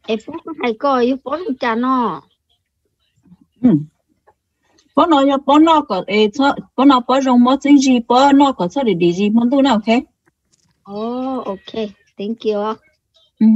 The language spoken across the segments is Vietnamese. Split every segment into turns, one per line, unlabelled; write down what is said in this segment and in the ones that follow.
Ê, phố có hay coi, phố không cha nó.
Ừ. Bố nó có bố nó bố rong mất chính gì bố nó có sao để đi gì món tu nào ok.
Oh, okay. Thank you.
Ừ.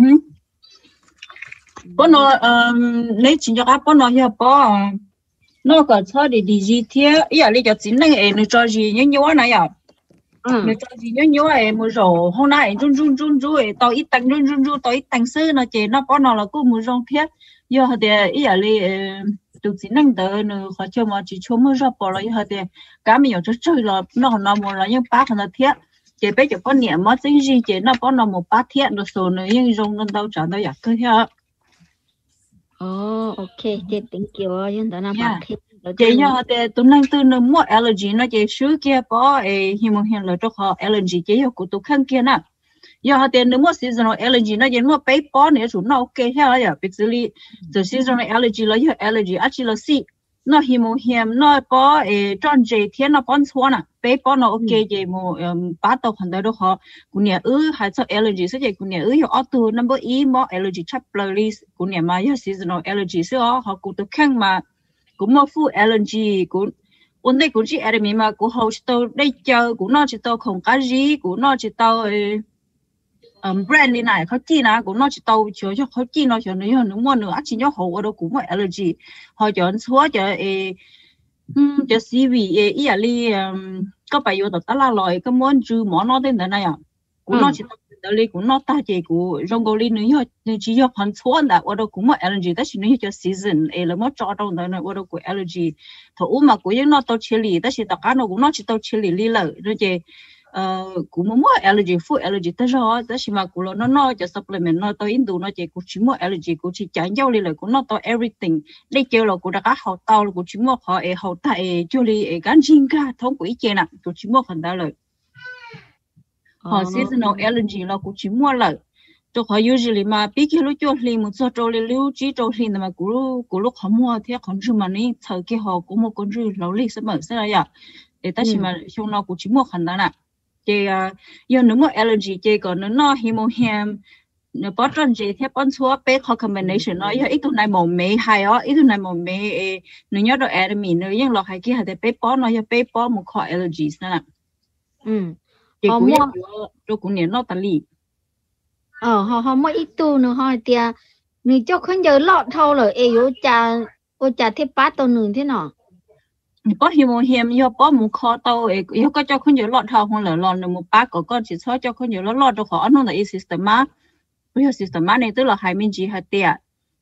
Bố nó lấy chuyện cho các bố nó hiểu bố nó có sao để đi gì thế ý là lấy cho chính này em nó cho gì nhớ nhớ này à
Ừ.
nó cho gì nhớ nhớ em mới rồi hôm nay run run run run tao ít tăng run run run tao ít tăng sư nó chỉ nó bố nó là cũng mới rong thế giờ thì ý là lấy tụi chính năng đó nó họ cho mà chỉ cho mới ra bỏ lại giờ thì cả mình ở chỗ chơi là nó một là những bác nó thiết chỉ bây giờ có niệm mà chính gì chỉ nó có nó một bát thiết rồi số nữa nhưng rong nó đâu trả đâu vậy cơ thế
Oh, okay. Chị thank you. Nhưng đó là bà
yeah
thêm.
chị nhớ thì tụi năng từ nó mua allergy nó chỉ sửa kia bỏ hi mong hiện là cho họ allergy chỉ có tụi khăn kia nè giờ thì nếu mua seasonal allergy nó chỉ mua bé bỏ nữa chúng nó ok thế à basically the seasonal allergy là giờ allergy actually là si nó hi mong hiện nó bỏ tròn dây thiên nó bón xóa nè bé bỏ nó ok vậy mà bắt đầu hoàn đó họ cũng nhà hay cho allergy sẽ vậy cũng nhà hiểu auto number e mà allergy chap list cũng nhà mà giờ seasonal allergy sẽ họ cũng tụi khăn mà cũng mua full allergy cũng vấn đề cũng chỉ ở đây mà cũng hậu tàu đây chờ cũng nó chỉ tàu không cái gì cũng nó chỉ tàu brand đi nàyเขาจีนนะcũng nó chỉ tàu choเขาจีนnó cho nó mua nữa chỉ nhớ hậu ở đâu cũng mua allergy họ chọn xóa cho cho CV ý là đi có bài vô tập la lòi cái món chú món nó tên là này à cũng nó chỉ tàu đi cũng nó ta chỉ cũng trong câu đi nữa chỉ cho phần xóa đã ở đâu cũng mua allergy但是nữa cho season là mất cho đâu nữa ở đâu cũng allergy thôi mà cũng những nó tàu chili但是tất cả nó cũng nó chỉ tàu chili đi lợi rồi chứ cũng mua allergy food allergy tới rồi tới khi mà cũng nó cho supplement nó tới Indo nó chỉ cũng chỉ mua allergy cũng chỉ chán nhau đi lại cũng nó tới everything đây kêu là cũng đã cả hậu tàu cũng chỉ mua họ hậu tại cho li gan chinh cả thông quỷ chè nè cũng chỉ mua phần đó rồi họ seasonal allergy là cũng chỉ mua lại cho họ usually mà biết cái lúc cho li một số trâu li lưu chỉ trâu li mà cũng lúc họ mua thì còn chứ mà ní thời kia họ cũng một con rươi lâu li sẽ mở sẽ là vậy để ta chỉ mà trong nó cũng chỉ mua phần đó nè chị giờ nếu mà allergy chị còn nó hemohem nó bắt chân chị theo bắt xóa bé khó combination nó giờ ít tuần này mồm mê hay á ít tuần này mồm mê nếu nhớ được enemy nếu như lọ hay kia hay bé bó nó giờ bé bó một khỏi allergies nè chị
họ
cũng
mua
cho cũng nhớ nó tali
họ mua ít tu nữa họ tia người cho không giờ lọt thâu rồi ô cha thế bát tao nương thế nào
có hemohem giờ bó một khó tao giờ có cho không nhớ lọt thao không là lọt được một bát có chỉ cho không nhớ lọt được khó nó là system á bây giờ system này tức là hai mình chỉ hai tia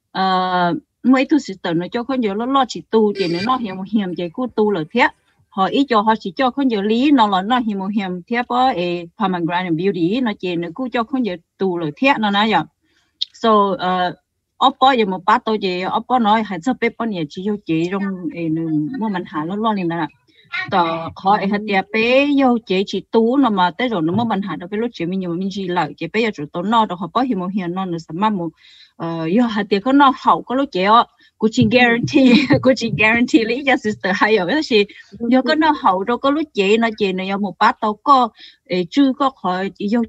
mấy thứ system nó cho con giờ nó chỉ tu thì nó hiểm hiểm chỉ cứ tu là thế họ ý cho họ chỉ cho con giờ lý nó là nó hiểm hiểm thế có pomegranate beauty nó chỉ nó cứ cho con giờ tu là thế nó nói vậy so oppo giờ một bát tôi chỉ oppo nói hay sắp bếp bao nhiêu chỉ cho chị trong mua mình hạ nó lo liền nè tờ họ hạt tiệp bé yêu chế chỉ tú nó mà tới rồi nó mới bàn hạt đó bé lúc chế mình chỉ lại chế bé giờ tụi nó đó họ bảo hiểm hiểm nó là sao mà một yêu hạt tiệp có nó hậu có lúc chế á cô chỉ guarantee lý cho sister hay rồi đó thì yêu có nó hậu đâu có lúc chế nó yêu một bát tao có chưa có họ yêu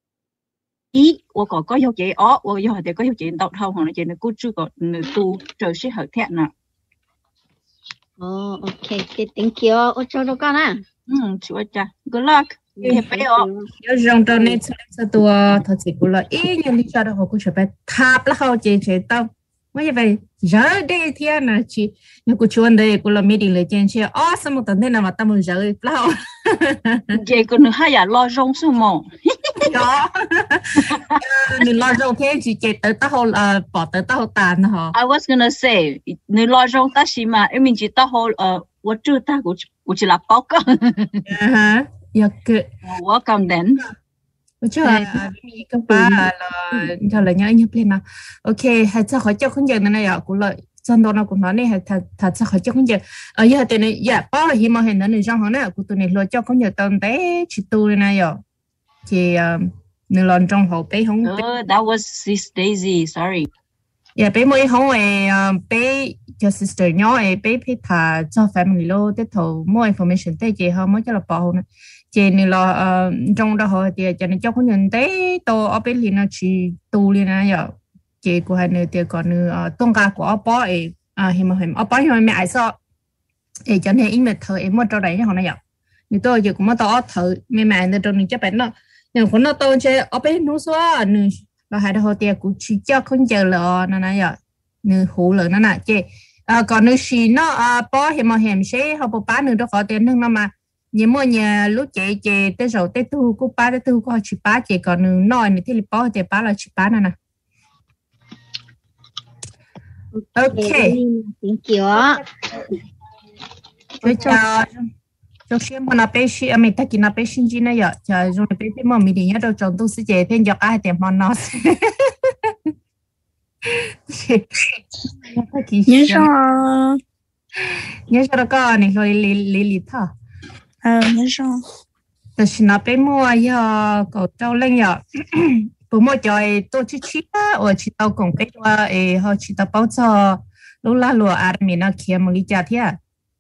ý có yêu chế ó yêu hạt tiệp có yêu chế tao thâu hoặc là chế nó cứ chưa có tu trời sẽ hợp thiện nè
okay, thank you. Ô cho đâu con à?
Chúa cha, good luck.
Yo rong tao nên sẽ tua thật sự cũng là ý như lý do đó họ cũng sẽ phải tháp là họ chỉ tao mới vậy giờ đây thì là chỉ như cô chuan đây cũng là meeting lấy trên xe sao một tuần thế nào mà tao muốn giờ lao
vậy còn nữa hay là lo rong số mồ
đó nên lo rong thế chỉ tới tao bỏ tới tao tàn hả
I was gonna say nên lo rong ta chỉ mà em mình chỉ tao hồ我知道我只là báo cáo
yeah good
welcome then
cho các bạn là cho là nhớ nhập lên nào ok hay cho khỏi cho không giờ này à cũng lợi chân đó nó cũng nói này thật cho khỏi cho không giờ ở giờ tên này dạ bao là hi mà hiện nay trong hàng này của tụi này lo cho không giờ tầm té chỉ tu này à thì người làm trong hậu bé không
that was sis Daisy sorry
dạ bé mới không về bé cho sister nhỏ bé bé thà cho family lo tiếp thầu more information tới chị không mới cho là bảo này chị này là trong đó họ thì cho nên cho con nhận tế to ở bên liền là chỉ tu liền à giờ chị của hai người thì còn nữa tung ca của ông bố ấy hiện mà ông bố hiện mà mẹ ai sao ấy cho nên in mệt thời em mua cho đấy họ nói vậy nhưng tôi giờ cũng mua to thời mẹ nên trong những chấp nhận nó nhưng còn nó tôi chơi ở bên nó xóa nữa là hai đứa họ tiền cũng chỉ cho không chờ là nó nói vậy nữa hủ lợi nó nè chị còn nữa xí nó bố hiện mà hiện sẽ họ bố bán nữa đó có tiền nữa mà nhưng mà nhà lúc chị tới rồi tới tu cô ba tới tu có chỉ ba chị còn nữa nói nữa thì bố thì ba là chỉ ba nè ok
tiếng kiểu
cho xem mà nó bé xí mình ta chỉ nó bé xí gì này vậy trời rồi bé bé mà mình đi nhớ đâu chọn tu sĩ chị thêm cho ai tiền mà nó
nhớ sao
đó con này rồi lý thọ
nhớ sao
แต่ฉันนับไปมั่วยาก็เจ้าเล่งยาผมมั่วจอยตัวชิอ่ะว่าชิตากงไปว่าเขาชิตาเป้าจอลูลาลัวอาร์มีน่าเขียนมังลิจ่าเทีย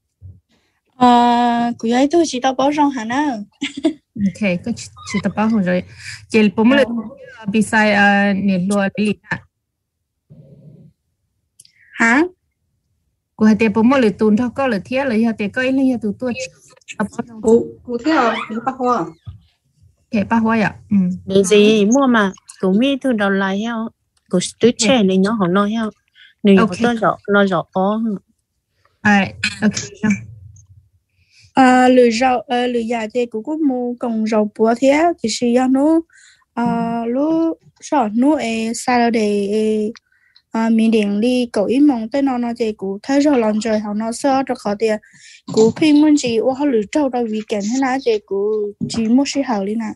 กูย้ายตัวชิตาเป้าจองหานะ
โอเคก็ชิตาเป้าของจอยเจลผมเลยบิไซเนี่ยลัวลิน่ะ
ฮะ
กูให้เตะผมมั่วเลยตูนเท่าก็เลยเทียเลยฮะเตะก็อีนี่ฮะตัว
cụ theo những bác hoa
thế bác hoa ạ
để gì mua mà cũng mi thu đầu lại heo cũng tuổi trẻ này nhỏ họ nói heo này họ nói rõ
ok
lười già thì cũng có mua còn rau búa thế thì sử dụng nó lúc sau nó sao để mình điện đi cậu ý mong tới nó thì cũng thấy rồi lần rồi họ nó sợ cho họ thì cũng phim muốn gì ô họ lựa trâu đâu weekend thế nào thì cũng chỉ mua sĩ hảo đi nè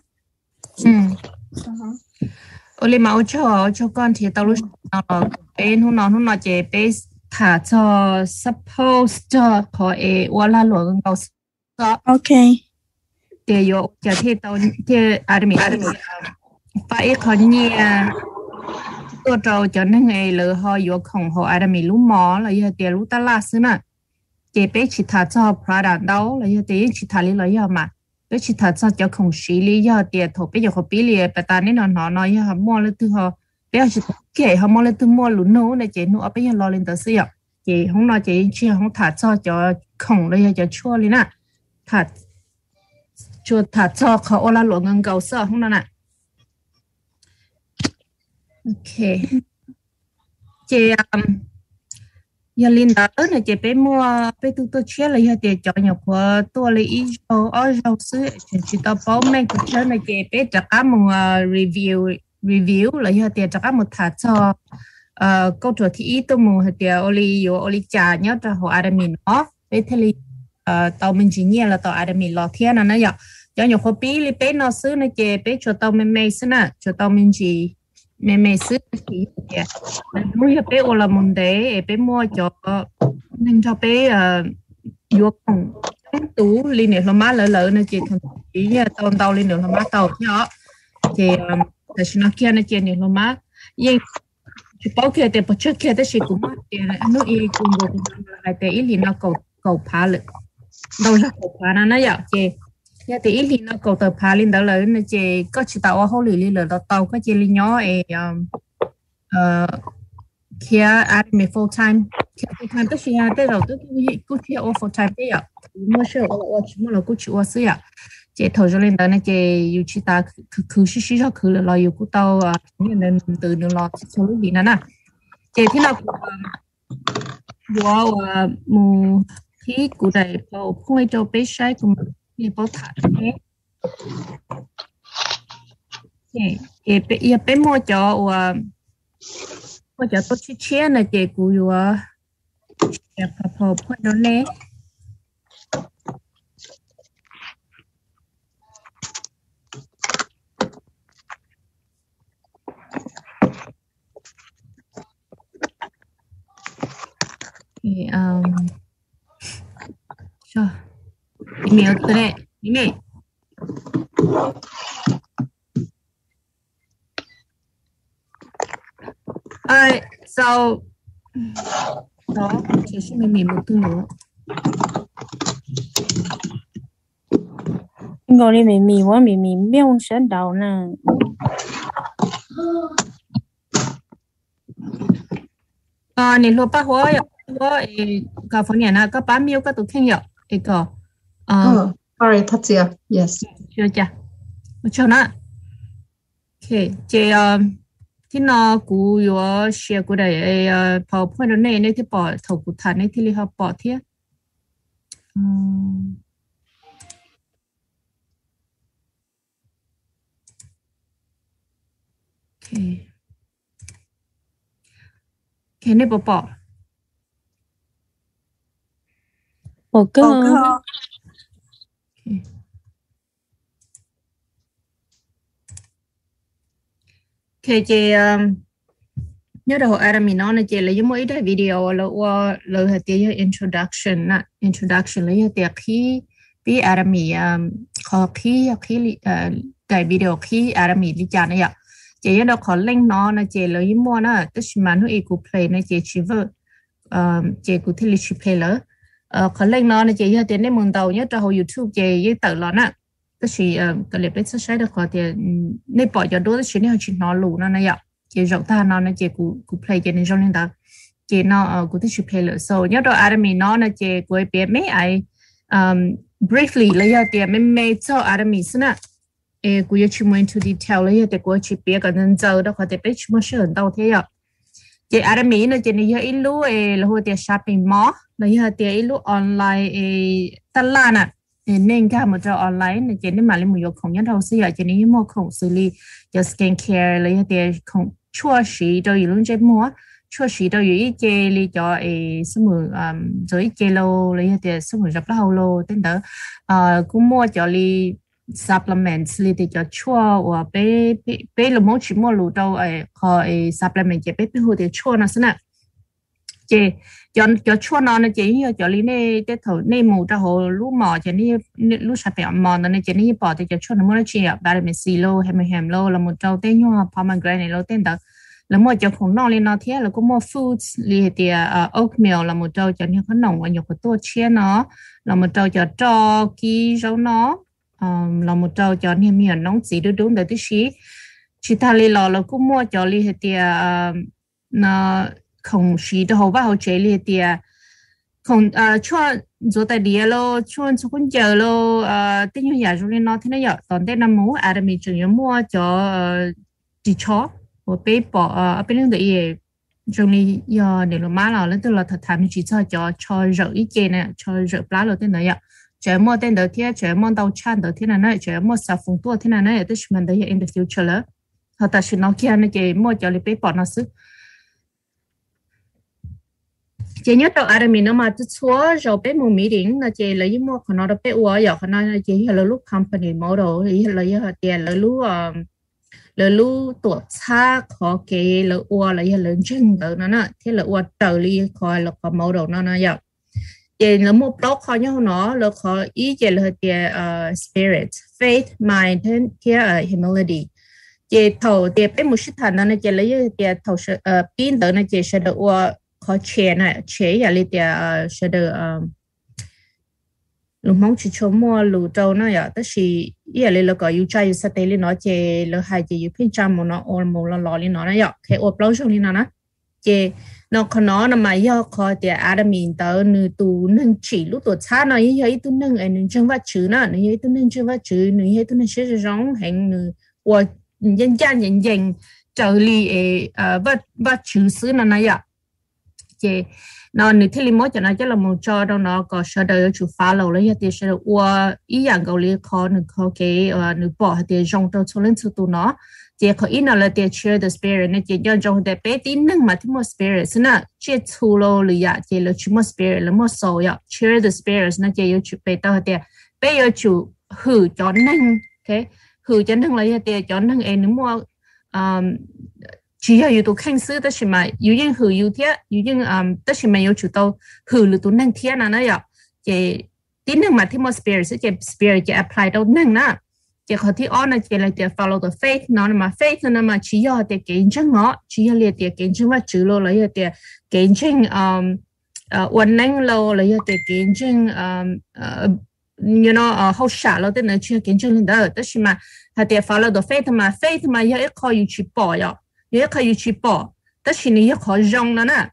Oli máu cho con thì tao lúc nào bên hôm nọ chị bé thả cho suppose cho họ qua la luồng cầu
ok
để yo cho thì tao thì admin phải có nhiềuตัวเราจะนั่งไงเลยหอยของหออาดมีลูกหมอเลยเดี๋ยวลูกตลาดซื้อน่ะเจ็บไปชิตาชอบพระดาดาวเลยเดี๋ยวชิตาลีเลยยามาไปชิตาชอบเจ้าของชีลียาเดี๋ยวถกไปอยู่เขาปีเลียไปตานี่นอนน้อยยามัวเลยตัวเขาไปเอาชิตเก๋เขามัวเลยตัวมัวหลุนโน่เนี่ยเจ๊หนูเอาไปยังรอเล่นตัวเสียเจ๊ห้องนอนเจ๊เชี่ยห้องถาชอบจะของเลยจะชั่วเลยน่ะถาชั่วถาชอบเขาเอาละหลวงเงินเก่าเสื้อห้องนั้นน่ะok chị Linda này chị bé mua bé tôi chia lại cho chị chọn nhập của tôi lấy ít rau sứ chị tao bảo mấy cái chơi này chị bé trả cả một review lại cho chị trả cả một thả cho câu chuyện thì ít tôi mua thì oli trà nhớ cho họ admin nó bé thì tao mình chỉ nghe là tao admin lo thiên là nó vậy cho nhập của bé nó sứ này chị bé cho tao mình sứ nè cho tao mình chỉ mẹซื้อสีเนี่ยรู้เหรอเป้โอลามุนเดย์เป้มัวจอนั่งชอบเป้ยกของตู้ลีเนี่ยเรามาเลยนะเจทุนสีเนี่ยตอนลีเนี่ยเรามาเตาเนาะเจแต่ฉันนักเรียนเนี่ยเจเนี่ยเรามายังชุดเป้าเขียนแต่ปัจจุบันเขียนแต่สิกุมาเจอันนู้นอีกุมโบกุมอะไรแต่อีลีน่าเก่าพาเลยเราจะเก่าพานะอย่าเจnhà thì ít thì nó cầu tập phá lên đó là nó chỉ có chỉ tạo hậu lì là tàu có chỉ lên nhỏ kia admin full time tức là tới đầu tức cứ chỉ full time đấy ạ mua sữa mua là cứ chịu sữa ạ chỉ thầu cho lên đó nó chỉ yêu chỉ ta cứ xí cho cứ là yêu cứ tàu như nên từ nó lo số lúc gì nè chỉ thế nào wow mu khi cụ thể bảo không ai cho bé sai cũng你包塔的，也被摸着我就多去切那结果有也跑碰到嘞。Sure. Email today. Email. So đó chỉ xin mình một thứ nữa.
Ngồi đi mình quá mình miêu sơn đầu nè.
你说把我要我搞方言那个把没有个都听有一个
sorry 他只 yes
就这我瞧那 OK 这ที่นอกูอยู่เชียกูได้พอพูดในที่ปอถกกูทานในที่ลิฮะปอเทียโอเคแค่นี้ปอปอ
我个
เคเจnhớ đầu Arami nó chỉ là mỗi cái video là qua là hệ tiếng introduction nè introduction là hệ khi bị Arami khó khi cái video khi Arami đi chán này ạ chỉ nhớ đầu khó link nó chỉ là mỗi nó tức là nó equal play nó chỉ vợ chỉ cụ thể là chỉ play là khó link nó chỉ hệ tiếng này muốn đầu nhớ đầu YouTube chỉ tự lo nè tức là cái clip đấy sẽ được khó thì nên bỏ cho đôi thì nó chỉ nó lù nó này ạ chỉ rộng ta nó chỉ cụ play cho nên trong liên đó chỉ nó cụ thích play了 so nhớ đó Arami nó chỉ cụ biết mấy ai briefly lấy ra tiền mấy cho Arami xin ạ cụ yêu chỉ muốn into detail lấy ra cụ chỉ biết cái nên giờ đó có thể biết chúng sẽ hơn đâu thế ạ chỉ Arami nó chỉ lấy ra ít lúc là hồi tiền shopping mall lấy ra tiền ít lúc online tất là nè nên cả một trò online chỉ nên mà lấy một yêu không nhớ đâu xí chỉ nên mua không xử lý cho skincare lấy ra tiền không chua xí cho những cái mua chua xí cho những cái li cho số mười rồi cái lô lấy tiền số mười rất là lâu tên đó cũng mua cho li supplements li thì cho chua và bé là mỗi chỉ mua lụt đâu họ supplement chỉ bé hồi thì chua nó xí nè chỉ cho chua nó chỉ cho li này cái thầu này mù cho họ lú mò cho ni lú sạp bẹ mò nó chỉ ni bỏ thì cho chua nó mua chỉ vitamin C lô hem lô là một trâu tên nhau pomegranate lô tên đó là một cho khủng long lên nó thế là có một foods li thì oatmeal là một trâu cho những cái nồng và nhiều cái tô chia nó là một trâu cho kí rau nó là một trâu cho những miếng nóng chỉ đúng để tí chỉ ta li là cũng mua cho li thì nó không chỉ được học vào chế liệt thì không cho rồi tại địa lo cho con chờ lo tên như nhà rồi nó thế này vậy toàn tên năm mũ Arami chỉ mua cho đi chó và bé bỏ bên đường đấy rồi này giờ để lo má là tức là thật thà chỉ cho rửa ý kiến này cho rửa lá rồi tên này vậy chỉ mua tên đầu tiên chỉ mua đầu chan đầu tiên này chỉ mua sản phẩm tua thế này tức là mình đấy in the future là họ ta chỉ nói kia này chỉ mua cho bé bỏ nó sức chỉ nhớ tàu Arami nó mà chút xóa rồi bé mua mỹ điện là chỉ lấy mua của nó đó bé uo giờ của nó chỉ là lúc company model thì là tiền là lúc tuổi xa khó cái là uo là lớn chân ở nó nè thế là uo đầu đi coi là có model nó giờ chỉ là mua blog coi nhau nó là có ý chỉ là tiền spirit faith mind kia humility chỉ thầu tiền bé mua shit thành nó chỉ lấy tiền thầu pin tới nó chỉ sẽ được uo có chế này chế là li tiệt sẽ được lúc mong chỉ cho mua lúc đầu nó vậy tức là li là có yêu trai yêu sát li nó chế là hai chế yêu pin trăm nó ôn một là lò li nó vậy cái ốp lâu trong li nó nè chế nó còn nó mà yêu có tiệt Arami tới nữ tu nâng chỉ lúc tuổi xa nó yêu ấy tu nâng nâng chân vắt chữ nè nữ yêu tu nâng chân vắt chữ nữ yêu tu nâng sẽ giống hành nữ và dân gian nhận dành trở li vắt chữ xứ nó vậy chị nó nếu thế li cho nó chắc là một cho đâu nó có sẽ đợi chủ follow lấy thì sẽ qua ý dạng cầu li khó nó có cái nó bỏ thì trong đâu cho lên sự tụ nó chị có ý nào là để share the spirit nên chị cho trong để bé tin năng mà thì một spirit nè chị thu lô li ya chị là chỉ một spirit là một soul ya share the spirit nè chị yêu chủ bé tao thì bé yêu chủ hử cho năng okay hử cho năng lấy thì cho năng em nếu mua chỉ là yếu tố kháng sức,但是嘛，有人好有天，有人但是嘛要知道好了都能天呐那样，即啲能嘛，啲么 spirit，即 spirit 即 apply 到能啦，即佢啲 on 即嚟即 follow the faith，嗱嘛 faith 嗱嘛，只要啲見證我，只要你啲見證我做咯，嚟啲見證運能咯，嚟啲見證you know 好傻咯，啲人去見證領導，但是嘛，佢啲 follow the faith 嘛 ，faith 嘛要一個要去報呀。也可以去報，但是你也可以用了呢。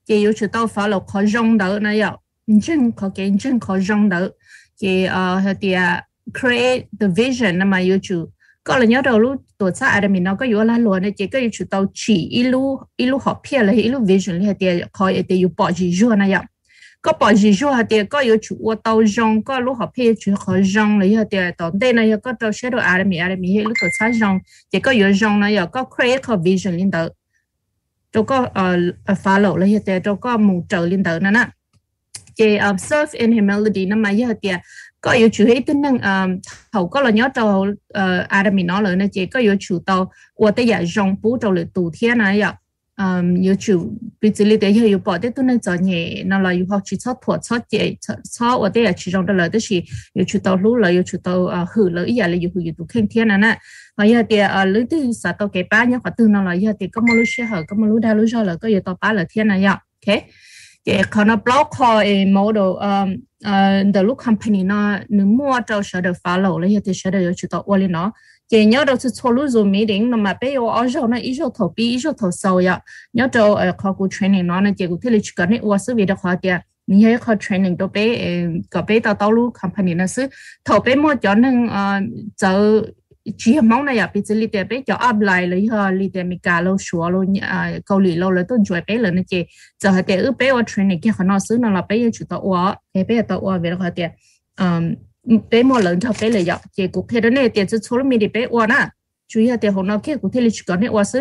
chỉ yêu chủ tàu follow khó dùng đỡ này ạ chân khó cái chân khó dùng đỡ chỉ thì create the vision mà yêu chủ có là nhớ đầu lúc tổ chức admin nó có yêu là luôn này chỉ có yêu chủ tàu chỉ ilu học phía là ilu vision là thì khó thì yêu bỏ gì rồi này ạ có bỏ gì rồi thì có yêu chủ tàu dùng có lúc học phía chủ khó dùng là thì tận đây này có tàu shadow admin lúc tổ chức dùng chỉ có yêu dùng này có create có vision lên đó tôi có follow là thì tôi có một trợ lên đó nè chỉ observe in humility nó mà thì có yêu chủ hết tính năng hậu có là nhớ tàu admin nóเลยนะchỉ có yêu chủ tàu của tới giờ dùng bút tàuเลยtủ thiên này ạ yêu chủ bị xử lý để yêu bỏ tới tính năng cho nhẹ nó là yêu học chỉ cho thuật cho chế cho ở đây là chỉ dùng đó là tức là yêu chủ tàu lúc là yêu chủ tàu hử lợi giờ là yêu tụ khen thiên này và giờ thì lưới từ xã tàu cái ba nhớ khoảng từ nó là giờ thì có một lúc sẽ hở có một lúc đa lúc rồi là có yêu tàu ba là thiên này ạ ok cái còn nó block call model the look company nó nếu mua cho sẽ được follow lấy thì sẽ được chủ tàu lên nó chỉ nhớ đâu是错路 zoom meeting nó mà bây giờ ở chỗ nó ít chỗ thầu bi ít chỗ thầu sâu ya nhớ đâu có cuộc training nó chỉ có thể là chỉ cần cái sự việc đó khoa tiền你还考 training 都被个被到路 company 那是头被么叫能走chỉ mong này à bị xử lý để cho áp lại lấy ha lý để mình cả lâu xóa lâu câu lý lâu là tôi chuẩn bị là nó chỉ giờ hay để ở bé ở training kia họ nói xứ nó là bé chủ tàu ở cái bé tàu ở về đó họ để bé mua lớn cho bé lấy giờ chỉ cụ thể đó này tiền số số mình để bé ở nè chủ yếu để họ nói kia cụ thể là chỉ có này ở xứ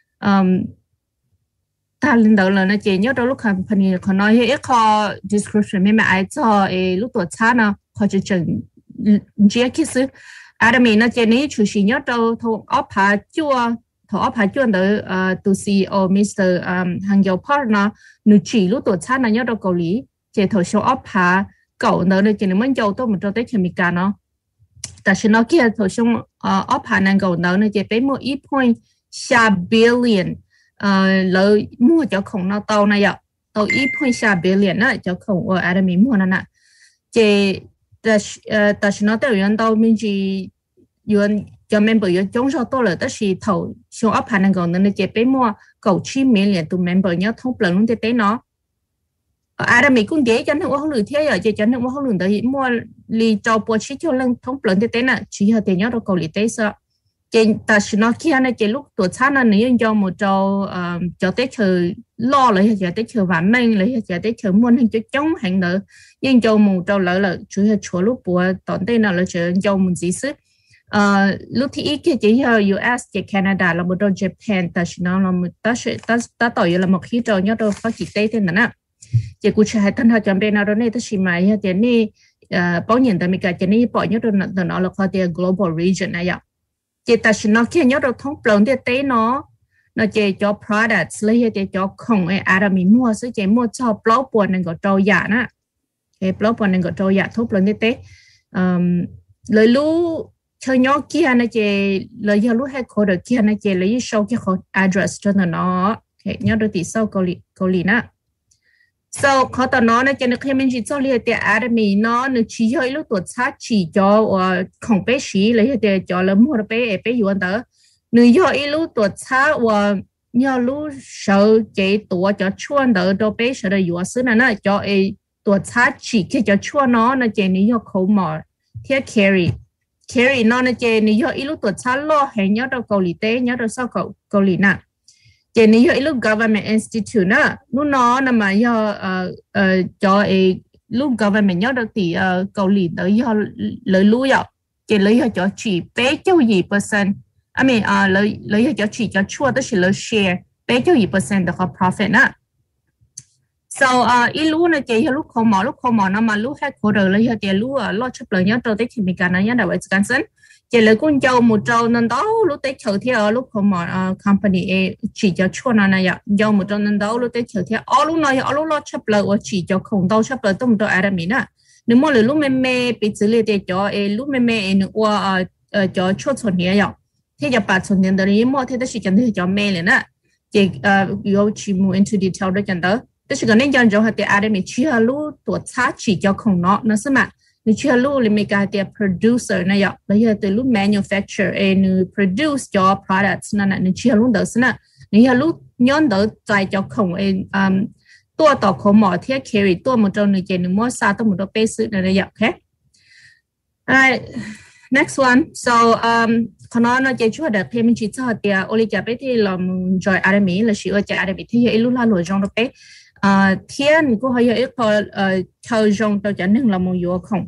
ta lên đầu là nó chỉ nhớ đâu lúc company họ nói hết có description mình mà ai cho lúc tuổi cha nó họ chỉ chừng chỉ cái xứ admin nó chỉ ní chủ sĩ nhớ đâu thầu ốp hạ chua đỡ tu CEO Mr. hàng dầu partner nữ chỉ lúc tuổi cha nó nhớ đâu cầu lý chỉ thầu show ốp hạ cậu nữa chỉ nếu muốn dầu tôi một trâu tới chemical nóแต่ฉันเอาแค่ตัวช่วงออฟผ่านนั่นก็เนาะจะเป็นหมด1.3 billionเลยมั่วเจ้าของเราโตนะอย่าโต1.3 billion นะเจ้าของadmin มั่วนั่นน่ะจะแต่ฉันเอาแต่ยันโตมันจะยันจะ member ยันจงชอบตัวเลยแต่是頭ช่วงออฟผ่านนั่นก็เนาะจะเป็นหมด9 million ตัว member เนี่ยทั้งเปลือกนั่นจะเป็นเนาะadmin cũng để cho nó không lười thế rồi cho nó không lười tới mua li cho bộ chỉ cho lần thống lần thế nè chỉ là tiền nhớ đâu cầu lý tế sao trên ta chỉ nói kia này trên lúc tuổi sáng này nếu cho một cho tết chơi lo lại cho tết chơi vạn mình lại cho tết chơi muôn hình cho chống hàng nữa nhưng cho một trâu lỡ là chủ yếu chúa lúc bùa tận đây nào là chơi cho một gì sức lúc thì ít cái chỉ là US chỉ Canada là một trâu Japan ta chỉ nói là một ta tỏi là một khi trâu nhớ đâu phát triển tết thế nè chỉ cụ thể thân họ chọn bên nào đó này tất nhiên mà hiện nay bao nhiêu tại mình cả chỉ này bỏ nhớ được nó là khoa tiền global region này ạ chỉ ta chỉ nói kia nhớ được thông plan để tế nó chỉ cho products lấy chỉ cho không ai mình mua sẽ chỉ mua cho blog buồn nên có trâu giả nè cái blog buồn nên có trâu giả thông plan để tế lời lú chơi nhớ kia này chỉ lời giờ lú hay code kia này chỉ lấy show kia code address cho nó nhớ được tí sau câu lì nè so có tao nói là cho nên khi mình chỉ cho liên hệ admin nó chỉ hơi lúc tuổi sát chỉ cho không bé xí lấy hệ cho là mua được bé yuan đó nếu hơi lúc tuổi sát và nhờ lúc sợ chế tuổi cho chuan đó đâu bé sợ được yuan xứ này cho tuổi sát chỉ khi cho chuan nó chế nếu khẩu mỏ thiết carry nó chế nếu hơi lúc tuổi sát lo hay nhớ đâu cầu lý tế nhớ đâu sau cầu lý nè chỉ nếu như lúc government institute nữa lúc nó nằm mà do cho lúc government nhớ được thì cầu lì tới do lời lúa vậy chỉ lấy cho chỉ bé châu gì percent I mean lấy cho chỉ cho chua tức là share bé châu gì percent được profit nữa so lúa này chỉ lúc không mỏ nó mà lúc hết quarter lấy cho tiền lúa lo chấp lời nhớ tới thì mình cần nó nhớ đầu Wisconsin chỉ lấy con trâu một trâu nên đó lúc tới chờ thì ở lúc không mà company chỉ cho chua này ạ do một trâu nên đó lúc tới chờ thì ở lúc này ở lúc lo chấp lời chỉ cho không đâu chấp lời tôi một trâu admin á nếu mà lúc mẹ bị xử lý để cho lúc mẹ nữa cho chua chuẩn nhẹ ạ thế giờ bà chuẩn nhẹ đấy mà thế đó chỉ cần cho mẹ lên á chỉ yêu chỉ mua into detail đó chẳng đó tức là nên chọn cho hạt admin chỉ là lúc tuổi sát chỉ cho không nó xem mà nếu chưa lúc thì mình cái producer này ạ, bây giờ từ lúc manufacturer nu produce cho products nên là nếu chưa lúc đó xem nếu lúc nhón đó tại cho không tua tỏ khó mỏ thiết carry tua một trong người chơi mua sao tua một trong bê sự này là okay. Alright, next one. So còn nó chơi chúa được payment chỉ cho thì oli chả biết thì làm joy Academy là chỉ ở chơi Academy thì ấy lúc là lối trong đó bé thiên cũng hay ít có theo trong tao chẳng nên là một yếu không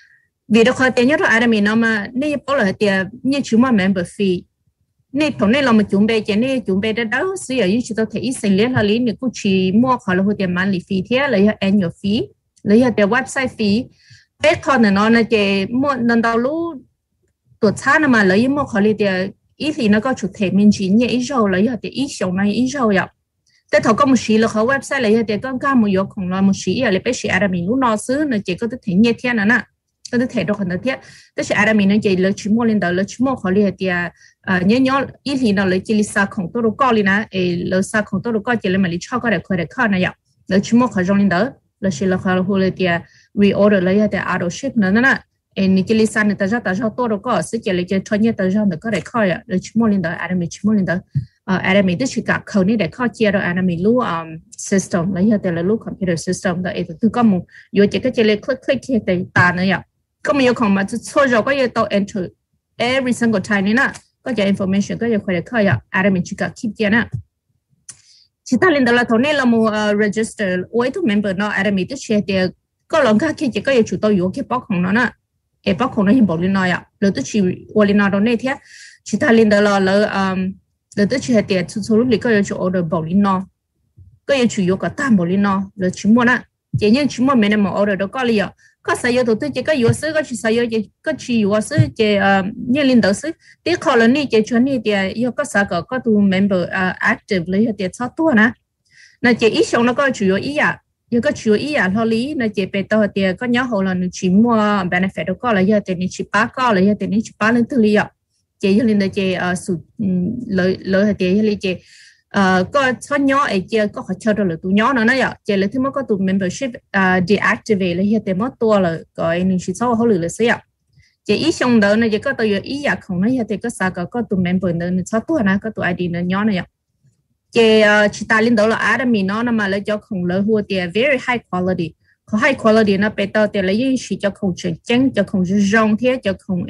vì đó khỏi tiền nhất là Academy nó mà nên bảo là tiền như chúng mà member fee nên thằng này là một chuẩn bị cho nên chuẩn bị đó sử dụng chúng ta thấy sinh liên là lý nếu cũng chỉ mua khỏi là hồi tiền monthly fee thế lấy annual fee lấy tiền website fee bé con nó là chỉ mua lần đầu lúc tuổi xa mà lấy mua khỏi là tiền ít thì nó có chủ thể mình chỉ nhẹ ít rồi lấy tiền ít xong này ít rồi vậyแต่เขาก็มาชี้แล้วเขาเว็บไซต์เลยแต่ก็กล้ามาโยกของเรามาชี้อะไรไปชี้อะไรมีรู้นอซื้อเนี่ยเจ๊ก็จะถึงเงี้ยเทียนนั่นน่ะก็จะถึงดอกคนเทียแต่ชี้อะไรมีเนี่ยเจ๊เลยชิโมลินเดอร์เลยชิโมเขาเลยเดียเนี่ยย้อนอีทีเราเลยเจลิซาของตัวลูกก้อนเลยนะเลยซาของตัวลูกก้อนเจเลยมาลิชอบก็ได้คุยได้ข้อนะอย่างเลยชิโมเขาจงลินเดอร์เลยชี้แล้วเขาเลยเดีย reorder เลยเดีย auto ship นั่นน่ะนี่เจลิซาเนี่ยแต่เจ้าตัวลูกก้อนซื้อเจเลยเจทอนเนี่ยแต่เจ้าเนี่ยก็ได้ข้ออย่างเลยชิโมลินเดอร์อะไรมีชิโมลินเดอร์Academy ที่ชิกับเขานี่ได้ข้อเจียร์ Academy รู้system แล้วยังแต่ละรู้ computer system แต่คือก็มุ่งอยู่เจ๊ก็จะเลยคลิกแต่ตาเนี่ยก็มีของมาจะช่วยเราก็ยังต้อง enter every single time นี่นะก็จะ information ก็ยังคอยได้ข้ออย่าง Academy ชิกับคลิปเจียร์นะชิตาลินเดลาทนี่เรามุ่งregister ไว้ทุก member เนาะ Academy ที่เชียร์เดียก็ลองค่าคลิปเจ๊ก็ยังชุดตัวอยู่แค่ป๊อกของเรานะป๊อกของเราเห็นบอกลินน้อยหรือที่ชีวลินน้อยตรงนี้เทียชิตาลินเดลาแล้วเลยตัวชี้เหตุทุกๆลูกก็ยังชูออเดอร์บอกลินนอก็ยังชูยกตามบอกลินนอเลยชิมว่านะเจยังชิมว่าไม่ได้มาออเดอร์ก็เลยก็ใส่ยาตัวเจก็อยู่ซื้อก็ใส่ยาก็ชี้อยู่ซื้อเจเนี่ยลินเดอร์ซื้อที่เขาเลยนี่เจชวนนี่เดียก็สักก็ตัว member active เลยเดียชอบตัวนะนั่นเจอีชงแล้วก็ชูอีอ่ะยังก็ชูอีอ่ะทอลีนั่นเจไปตัวเดียก็ย้อนหัวเราชิมว่า benefit ก็เลยเดียนี่ชิป้าก็เลยเดียนี่ชิป้าเรื่องตัวเลยเจยังลินเดเจสุดเลยเจยังลิเจก็ชอบย้อนเจก็ขอเชิญเราตัวย้อนนั่นแหละเจเลยที่มันก็ตัว membership deactivate เลยเจมั่วตัวเลยก็ไอ้นี่ชิชอบเขาหรือเลยสิอ่ะเจอีชงเดินเนี่ยเจก็ตัวอีอยากของนั่นเจก็สักก็ตัว member เดินชอบตัวนะก็ตัว ID นั่นย้อนเนี่ยเจชิตาลินเดอร์เราอาจจะมีน้องนั่นมาเลยเจ้าของเลยหัวเจ very high quality เขา high quality นะไปต่อเจเลยยิ่งชิเจ้าของเจ๋งเจ้าของจงเทียเจ้าของ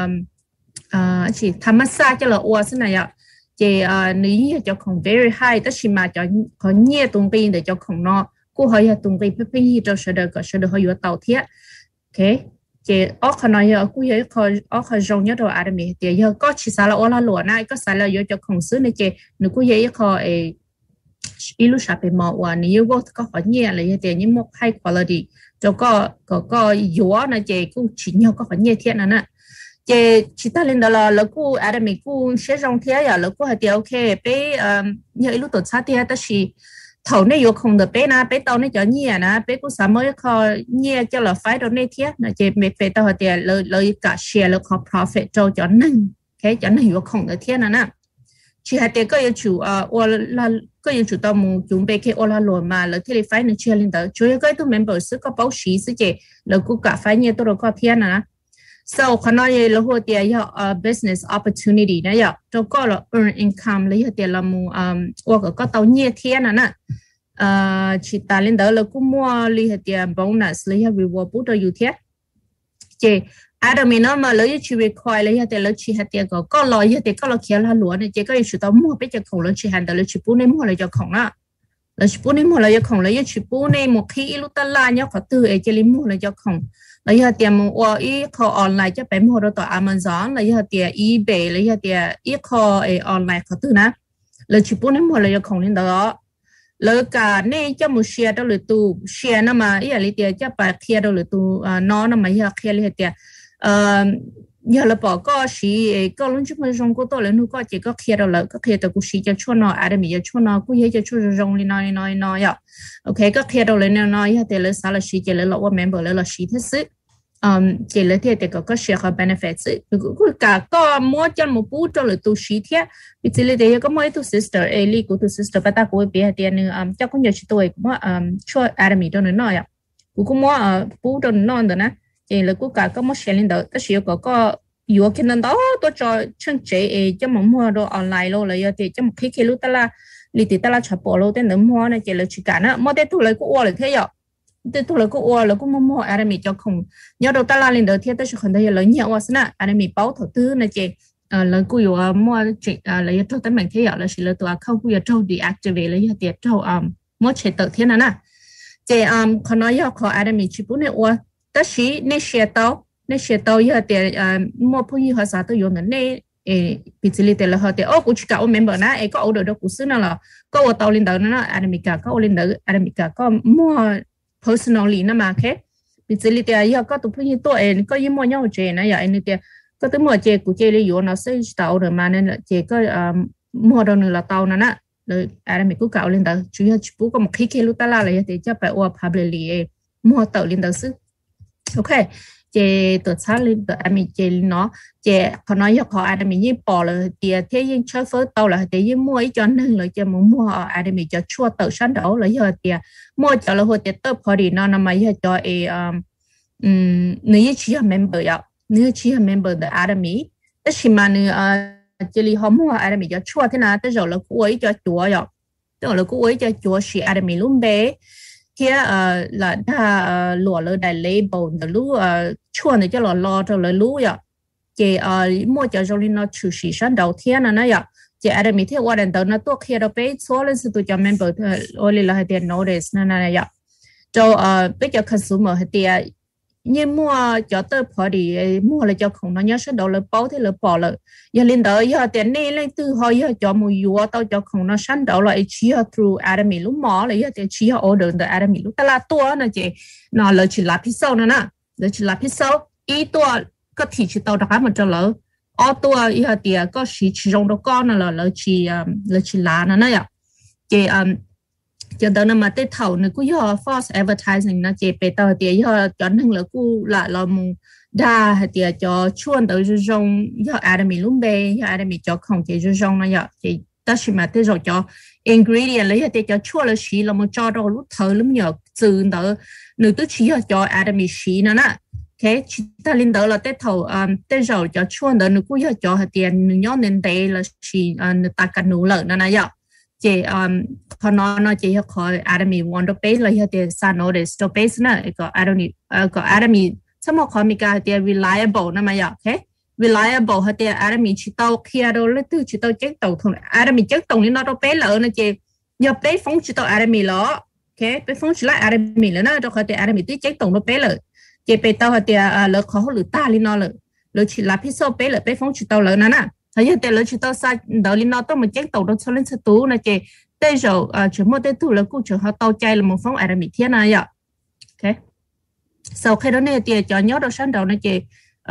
chỉ tham massage cho là ua thế này ạ chỉ nếu cho không very high tất nhiên mà cho có nhiều tung pin để cho không nó cô hỏi là tung pin pin cho sẽ được hơi vừa tàu thiết ok chỉ ở khả năng giờ cô ấy ở khả rong nhất rồi Academy thì giờ có chỉ sao là ua là lụa này có sao là giờ cho không xứ này chỉ nếu cô ấy có ilu sạp mà và nếu có hỏi nhiều là thì những một high quality cho có vừa này chỉ cũng chỉ nhau có hỏi nhiều thiết nữa nè chị chỉ ta lên đó là cô Academy cô sẽ rong thế à là cô hay tiêu ok bé nhớ lúc tuổi sát thì ta chỉ thầu này vô không được bé na bé tao này cho nhẹ na bé cô sắm mới kho nhẹ cho là phải đâu này thế là chị bé bé tao hay tiêu lời cả share lời kho profit cho nâng cái cho nâng vô không được thế nè chị hay tiêu có yêu chủ là có yêu chủ tao muốn chuẩn bị cái là luôn mà là thế phải nên chia lên đó chủ yếu cái tụi member có báo sĩ sự chị là cô cả phải nhẹ tôi được có thế nè so ขณะนี้เราหัวเดียbusiness opportunity นะอย่าเราก็เรา earn income เลยเดียเรามูว่าก็ตัวเนี่ยเทียนน่ะชิตาลินเดอร์เราก็มัวเลยเดีย bonus เลย reward ปุ๊บเราอยู่เทียเจอาดมีน้องมาเลยชีวิตคอยเลยเดียเราชีเดียก็รอเดียก็เราเขียนละหลวงเนี่ยเจก็อยู่ตัวมัวไปจากของเราชีหันแต่เราชีปุ๊บในมัวเลยจากของน่ะเราชีปุ๊บในมัวเลยจากของเราชีปุ๊บในหมวกขี้ลุตลาเนี่ยขอตื้อเจลิมัวเลยจากของแล้วยังเตรียมว่าอีเขาออนไลน์จะไปหมดตัว Amazon แล้วยังเตรียม eBay แล้วยังเตรียมอีเขาออนไลน์เขาตื้อนะแล้วชิปุ่นนี่หมดเลยของนี่เด้อแล้วการนี่จะมุ่งแชร์ตัวหรือตัวแชร์นั่นมาอีอะไรเตรียมจะไปเคลียร์ตัวหรือตัวน้องนั่นมาอยากเคลียร์เลยเตรียมอย่าละบอกก็สีก็ลุ้นจุดมันจงก็ตัวเลยนู้ก็จะก็เคลียร์ตัวเลยก็เคลียร์ตัวกูสีจะช่วยน้องอะไรมีจะช่วยน้องกูยังจะช่วยจงเลยน้อยอ่ะโอเคก็เคลียร์ตัวเลยน้อยแต่เลยสารสีจะเลยเราว่า member เลยเราสีที่ซื้อchỉ là thế để có share các benefits cả có mua cho một bút cho là tu sĩ thế vì chỉ là để có mỗi tu sister Ellie của tu sister bắt ta của bé tiền cho có nhiều tuổi cũng cho Academy cho nó nói à cũng mua bút cho nó nữa nè chỉ là cũng cả có một share lên đó tất nhiên có yếu cái đó tôi cho chân chế cho một mua đồ online luôn là thì cho một khi lúc ta là lì thì ta là chả bỏ lâu tên nữa mua này chỉ là chỉ cả nữa mua tên thu lấy cũng là thế vậy tên thu lấy cũng là cũng mua Army cho không nhớ đầu ta là lên đầu tiên ta sẽ không thấy lớn nhiều quá nè Army bảo đầu tư này chỉ lớn cũng有mua chuyện lấy cho tới mình thế vậy là chỉ là tụi không cũng cho deactivate lấy tiền cho mua chế tự thiên nè chỉ còn nói giờ có Army chỉ bún này qua ta chỉ nên share tao giờ tiền mua phụ huynh họ sao tôi dùng này bị xử lý tiền là họ tiền cũng chỉ cả member na có order đó cũng xứ nào là có ở tàu lên đầu nó Aramica có lên đầu Aramica có mua personally na mà thế bị xử lý tiền giờ có tụi phụ huynh tôi có gì mua nhau chơi na giờ anh tiền có tụi mua chơi cũng chơi lấy nó sẽ tàu rồi mà nên là chơi có mua đâu nữa là tàu na rồi Aramica cũng cạo lên đầu chủ yếu chỉ có một khi lúc ta la là thì chắc phải qua publicly mua tàu lên đầu xứ ok chế tự sát lên tự anh mình chế nó chế họ nói cho họ anh mình như bỏ là tiền thế nhưng chơi phơi tàu là thế nhưng mua cho nên là chế muốn mua anh mình cho chua tự sản đấu là giờ tiền mua cho là hồi tiền tập họ đi nó nằm ở cho nếu chỉ là member vậy nếu chỉ là member the Army tất nhiên mà nếu chế li họ mua anh mình cho chua thế nào tới rồi là cuối cho chúa vậy tức là cuối cho chúa chỉ anh mình luôn bé kia là đã lụa lơ đại label的路chua này cho lo cho là lú vậy chị mua cho rồi nó chủ sĩ sản đầu tiên là vậy chị ở đây mình thấy qua đến đó nó tôi kia đó bé số lên sự tôi cho member only là tiền notice nè vậy cho bây giờ consumer thì như mua cho tới phở đi mua là cho không nó nhớ sản đầu là bao thế là bỏ là giờ lên đó giờ tiền này lên từ hồi giờ cho mua dừa tao cho không nó sản đầu là chỉ through Army lúc mỏ là giờ chỉ order từ Army lúc ta là tua nè chị nó là chỉ là pizza nè là chỉ là pizza ý tua có thị chỉ tao đặt một cho lỡ ở tua giờ thì có chỉ dùng đồ con là chỉ là nè vậy chị cho đó mà tới thầu này cũng do false advertising nó chỉ về tao thì do cho nên là cũng là một đa thì cho chuồn tới dùng do Army luôn bê do Army cho không chỉ dùng nó vậy thì tất nhiên mà tới rồi cho ingredient lấy thì cho chua là chỉ là một cho đồ lúc thở lúc nhỏ từ đó nữ tôi chỉ cho Army chỉ nó nè thế ta lên đó là tới thầu tới rồi cho chuồn đó nữ cũng do cho tiền nữ nhỏ nên đây là chỉ nữ ta cần nỗ lực nó này vậy chị họ nói chị họ Army Wonder Base là hiện tại notice store base nè có Army sao mà họ mình cái reliable nè mà vậy reliable hiện tại Army chỉ tàu kia đâu lấy từ chỉ tàu check tàu thôi Army check tàu này nó đâu base lỡ nè chị giờ base phóng chỉ tàu Army lỡ ok base phóng chỉ lại Army lỡ nó đâu hiện tại Army tới check tàu nó base lỡ chị base tàu hiện tại lỡ khó lỡ ta lên nó lỡ chỉ là pixel base lỡ base phóng chỉ tàu lỡ nè thấy hiện tại lỡ chỉ tao sai đó lên nó tao mà check tàu đó cho lên xe tú này chị tới rồi chỉ một tới tú là cũng chỉ họ tàu chạy là một phóng Army thiên này vậy ok sau khi đó này thì cho nhớ đầu sáng đầu này chị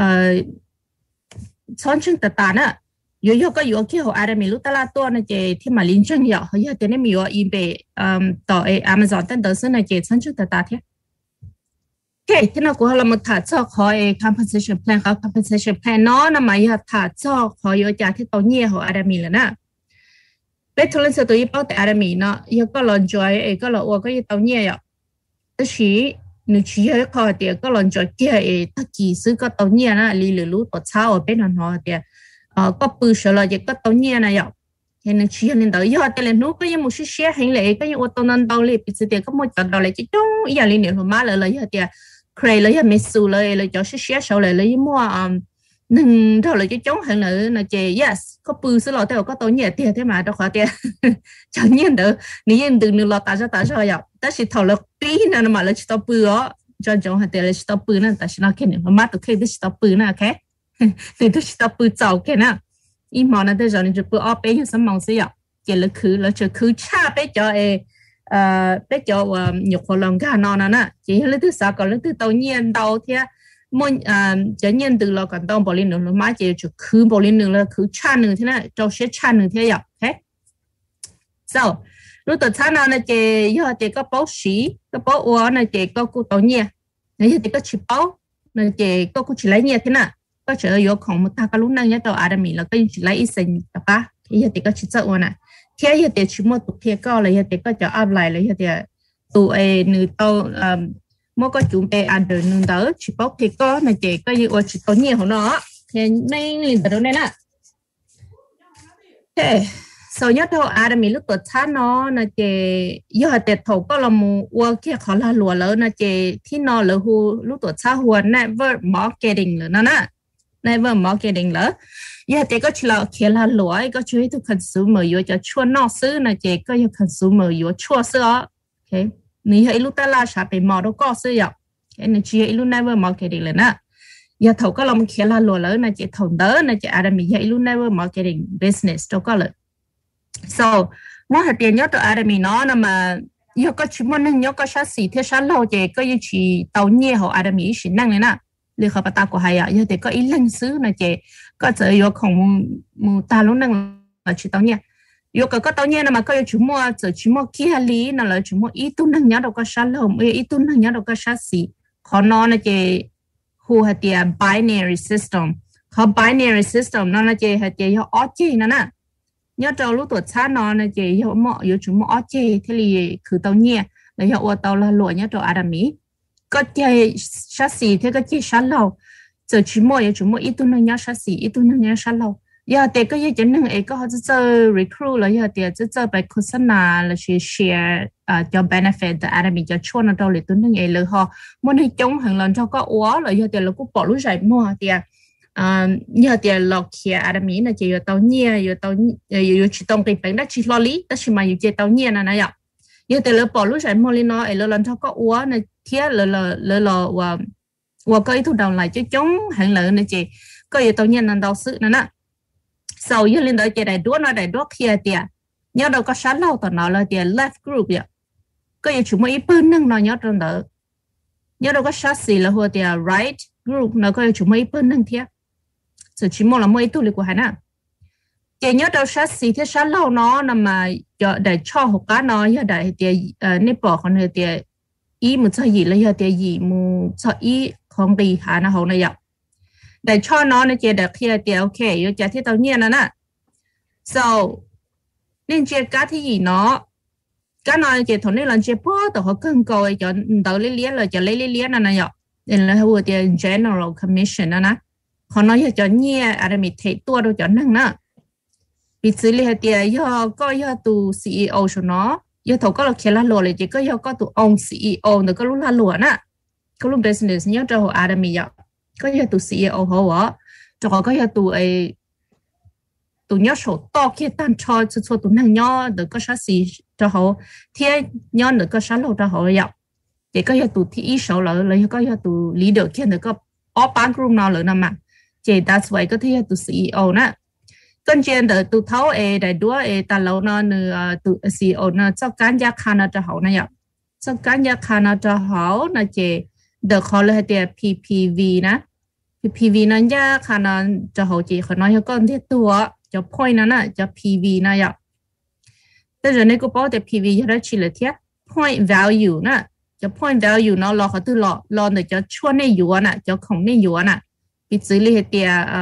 son chân tạt nè yếu có yếu kia họ Army lúc ta la to này chị thì mà liên chân vậy họ hiện tại này mình ở eBayต่อAmazon tên đó xin này chị son chân tạt thế ok thế nào cũng là một thả cho khỏi compensation plan có compensation plan nó nằm ở thả cho khỏi ở trả thì tàu nhẹ họ Army là nè bây giờ lên sẽ tụi bao tại Army nó yêu có lần joy có là ô có tàu nhẹ vậy tức chỉ nếu chỉ ở khỏi thì có lần joy kia tất kỳ sư có tàu nhẹ nó lì lử lú tọt sao ở bên nó thì có bự sợ là có tàu nhẹ này vậy thì nếu chỉ lên đó giờ thì lên nút có những một số xe hành lệ có những ô tô nên tàu lì bị sự thì có một trận tàu lệ chỉ trong giờ lên nữa mà là giờ thì Kray lấy mấy số lấy cho share sau lấy mua nâng thôi lấy cho chống hàng nữa là chị yes có bự số lọ theo có tàu nhẹ tiền thế mà đâu khó tiền cho nhiên được nếu đừng được lọ ta cho vậy ta chỉ thầu là pí nè mà lấy tàu bự đó cho chống hàng tiền lấy tàu bự nè ta chỉ nói cái này mà tụi khi tới tàu bự nè ok thì tôi tàu bự giàu cái nè im mà nó tới rồi nên chụp bự ở bên những sắm mong gì vậy chỉ là khứ cha bé cho bé cho nhục hồ lòng cả non nè chỉ lấy thứ sao còn lấy thứ tàu nhiên tàu thế muốn cho nhiên từ lo còn tàu bỏ lên nữa mà chỉ chụp khứ bỏ lên nữa là khứ cha nữa thế này cho sẽ cha nữa thế vậy ok so lúc từ cha nào này chỉ giờ chỉ có báo sĩ có báo uo này chỉ có cụ tàu nhiên này chỉ có chỉ báo này chỉ có cụ chỉ lấy nhiên thế nào có chỉ ở không một ta có lúc nào nhớ tàu Army là cái chỉ lấy ít sinh tập ba thì giờ chỉ có chỉ sợ uo này thế hiện tại chỉ một tụi kia có là hiện tại có cho áp lại là hiện tại tụi nữ tàu mỗi có chúng ta ăn được nương đỡ chỉ bóc thì có này chỉ có gì chỉ có nhiều của nó thì nay liền từ đâu này nè thế sau nhớ đâu Adam lúc tuổi tháng nó là chị giờ hạt tết thầu có là một qua kia khó là lúa lớn là chị thì nó là hu lúc tuổi tháng huân never marketing nữa nè never marketing nữa giờ thì có chỉ là kia là lúa có chơi từ consumer yếu cho chua nó xứ là chị có yêu consumer yếu chua xứ ok nếu hay lúc ta là sao bị mò đâu có xứ vậy cái này chỉ lúc never marketing nữa nè giờ thầu có lòng kia là lúa lớn là chị thầu đỡ là chị Adam giờ lúc never marketing business đâu có lợi so mỗi hạt tiền nhớ tụi Adam nó mà giờ có chỉ muốn nhớ có sát xì thế sát lâu chị có chỉ tàu nhẹ họ Adam chỉ năng này nè liệu họ bắt ta của hay giờ thì có ý lần xứ là chị có thể có không mua ta lúc năng là chỉ tàu nhẹ giờ có tàu nhẹ mà có chỉ mua kia lý nó là chỉ mua ít tu năng nhớ đâu có sát lâu ít tu năng nhớ đâu có sát xì họ nói là chị who hạt tiền binary system họ binary system nó là chị hạt tiền họ ót chị nè nhớ trâu lúc tuổi sáng nó là chị hiểu mọi yếu chúng mọi chế thế thì cứ tàu nhẹ là hiểu ở tàu là lụa nhớ trâu Adam ý có chơi sát xì thế có chơi sát lâu giờ chúng mọi yếu chúng mọi ít tu năng nhớ sát xì ít tu năng nhớ sát lâu giờ thì có gì chẳng năng ấy có họ chơi recruit là giờ thì chơi bài Coursera là share cho benefit từ Adam cho chọn nó đâu để tu năng ấy là họ muốn hay chống hàng lần cho có quá là giờ thì là cũng bỏ lúc giải mua thì nhờ tiền lọc kia Adam là chỉ có tàu nhẹ, chỉ tông cái bánh đó chỉ lo lý, đó chỉ mà chỉ tàu nhẹ là này ạ. Nhờ tiền là bỏ lúc giải mua lên nó, là lần sau có uống này kia là và có ý thu đầu lại chứ chống hàng lợi này chị có gì tàu nhẹ là đầu sự nữa nè. Sau giờ lên đó chị đại đua kia tiền, nhớ đâu có sát lâu tao nó là tiền left group vậy. Có gì chúng mới bớt nâng nó nhớ trong đó, nhớ đâu có sát gì là hoa tiền right group nó có gì chúng mới bớt nâng thiệt. Sự chỉ một là mỗi tu lịch của hắn à, chỉ nhớ đâu sát xí thế sát lâu nó nằm mà để cho học cá nó giờ để thì nếp bỏ con người thì ý một số gì là giờ thì gì một số ý không đi hà nó hậu này vậy để cho nó chỉ để khi thì ok giờ trả thế tao nhiên là nè so nên chỉ cá thì gì nó cá nó chỉ thằng này là chỉ bỏ tao họ cần coi cho tao lấy liền là cho lấy liền là vậy nên là hồi thì general commission nè họ nói cho nhẹ Adam thấy tua đâu cho năng nè vì xử lý thì do có do tụ CEO cho nó do thầu có là kia là lùa lại chỉ có do có tụ ông CEO nữa có lúc là lùa nè có lúc business nhớ cho họ Adam vậy có do tụ CEO họ cho họ có do tụ nhớ số to kia tan cho tụ năng nhớ được có sát gì cho họ thì nhớ được có sát lâu cho họ vậy chỉ có do tụ thì ý số là có do tụ leader kia được có all ban group nào nữa mà chị that's why có thể tụ CEO nè con chuyện đó tụ tháo đại đua ta lâu nó tụ CEO nó cho cá nhân Canada hậu này ạ cho cá nhân Canada hậu là chị được họ là cái PPV nè PPV nó ra Canada hậu chị họ nói con thiết tua cho point nè cho PV này ạ bây giờ này có bảo để PV đó chỉ là thiết point value nè cho point value nó lo họ tự lo để cho chua này yếu nè cho không này yếu nè bị xử lý thì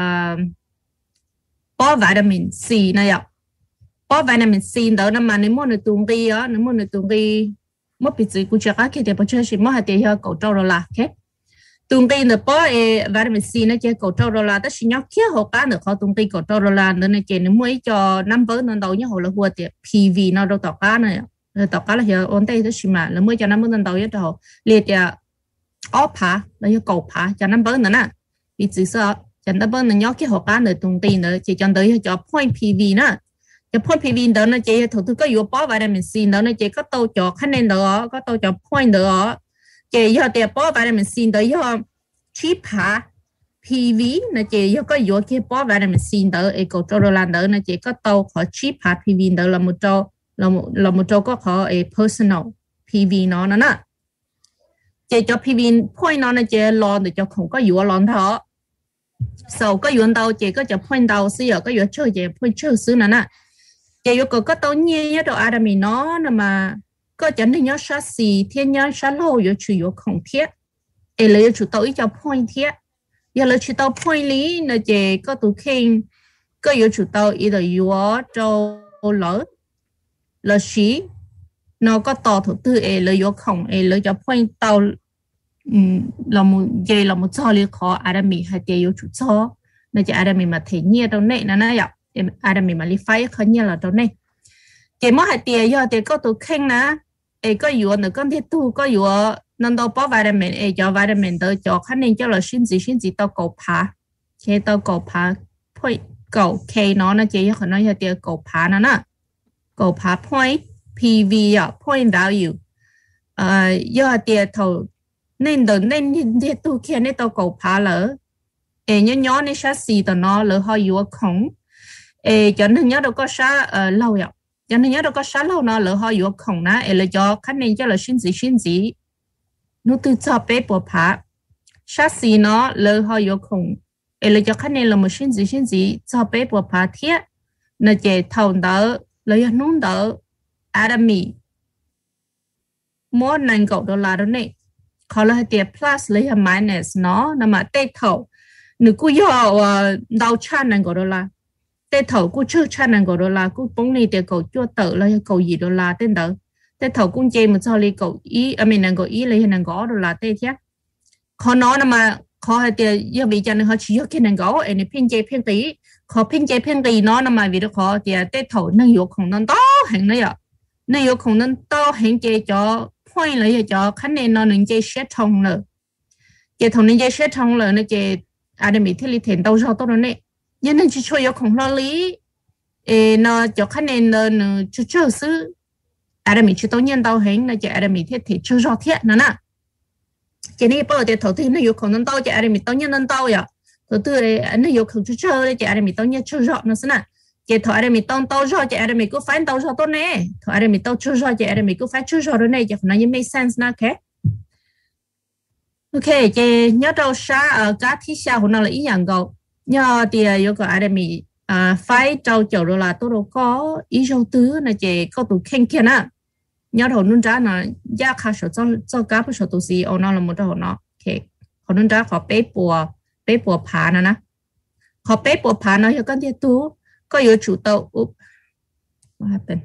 có vitamin C này ạ có vitamin C đó mà nếu muốn được tung đi á nếu muốn được tung đi mất bị xử cũng chưa có cái thì bây giờ chỉ mất hạt tiêu cầu trâu rồi là ok tung đi được có vitamin C nó chỉ cầu trâu rồi là tất nhiên nhóc kia họ cá được họ tung đi cầu trâu rồi là nên chỉ nếu mới cho năm bữa nên đầu nhớ họ là hoa thì PV nó đâu tỏ cá này tỏ cá là hiện ổn đây tất nhiên mà nếu mới cho năm bữa nên đầu nhớ cho họ liệt thì ốp phá là yêu cầu phá cho năm bữa nữa nè vì chỉ sợ chẳng đã bên nhóc cái hộp cá nữa tung tin nữa chỉ chọn tới cho point PV nữa cho point PV đó nó chỉ thủ có yếu bó vitamin C đó nó chỉ có tàu cho khả năng đó có tàu cho point đó chỉ do tiền bó vitamin C đó do cheap hả PV nó chỉ có yếu cái bó vitamin C đó eco chorolan đó nó chỉ có tàu có cheap hả PV đó là một chỗ có có personal PV nó nè chỉ cho PV point nó chỉ lo để cho không có yếu lo thọ sau có yếu đâu chỉ có cho point đầu xí ở có yếu chơi chỉ point chơi xứ nè chỉ yếu có tàu nhẹ đó Adam nó mà có chẳng nên nhớ sát xì thiên nhớ sát lâu yếu chủ yếu không thiết lấy chủ tàu cho point thiết giờ là chủ tàu point lý là chỉ có tụ khen có yếu chủ tàu ý là yếu cho lỡ là xí nó có tàu thủ tư lấy yếu không lấy cho point tàu là một cho lý khó Adam hay tiêu yếu chủ cho nên chỉ Adam mà thấy nhẹ đâu nè nó vậy Adam mà li phái khơi như là chỗ này cái mà hai tiền do tiền có tụ khen na có yếu nữa con thiết tu có yếu nên đâu bỏ vitamin cho vitamin tới cho khả năng cho là sinh gì tao cầu phá cái tao cầu phá point cầu K nó chỉ có nói là tiền cầu phá nó nè cầu phá point PV point value do tiền thầu nên thiết tu kia nên tao cầu phá lỡ nhớ nên sát xì tao nó lỡ họ yếu không cho nên nhớ đâu có sát lâu vậy cho nên nhớ đâu có sát lâu nó lỡ họ yếu không na là cho khả năng cho là sinh gì nó từ cho bé bỏ phá sát xì nó lỡ họ yếu không là cho khả năng là một sinh gì cho bé bỏ phá thiết nó chỉ thầu đó lấy nung đó adami mỗi năm cậu đô la đó này họ là tiền plus lấy minus nó nằm ở tây thầu nếu cứ do đào chan năng cậu đô la tây thầu cứ chưa chan năng cậu đô la cứ bóng này tiền cậu chưa tự lấy cậu gì đô la tên đó tây thầu cũng chơi một cho lấy cậu ý mình năng cậu ý lấy năng cậu đô la tây thế họ nói mà họ hay tiền do vì cho nên họ chỉ có cái năng cậu anh pin chơi pin tí họ pin chơi pin tí nó nằm mà vì đó họ tiền tây thầu năng yếu không năng to hàng này à năng yếu không năng to hàng chơi cho point lấy cho khả năng nó nên chơi set thông nữa chơi thông nên chơi set thông nữa nó chơi Adam thì li thiền đâu cho tôi nó nè nhưng nên chỉ cho yếu không lo lý nó cho khả năng nó chưa xứ Adam chỉ tôi nhân đâu hình nó chơi Adam thì chưa rõ thiết nữa nè cái này bây giờ thầu thì nó yếu không nên đâu chơi Adam tôi nhân nên đâu vậy thứ tư là nó yếu không chưa đấy chơi Adam tôi nhân chưa rõ nữa xí nè cái thọ Adam tao rõ chơi Adam cứ phải tao rõ tôi nè thọ Adam tao chưa rõ chơi Adam cứ phải chưa rõ rồi này chắc nó như make sense nè okay ok chị nhớ đâu sa ở các thị xã của nó là ý dạng cầu nhớ thì yêu cầu Adam phải trâu chậu rồi là tôi đâu có ý đầu tư là chị có tụ khen kia nè nhớ đầu nôn trả là giá khá số cho các cái số tụ gì ở nó là một đầu nó ok họ nôn trả họ bé bùa phá nè họ bé bùa phá nó cho con thiết tu có yếu chủ tàu what happened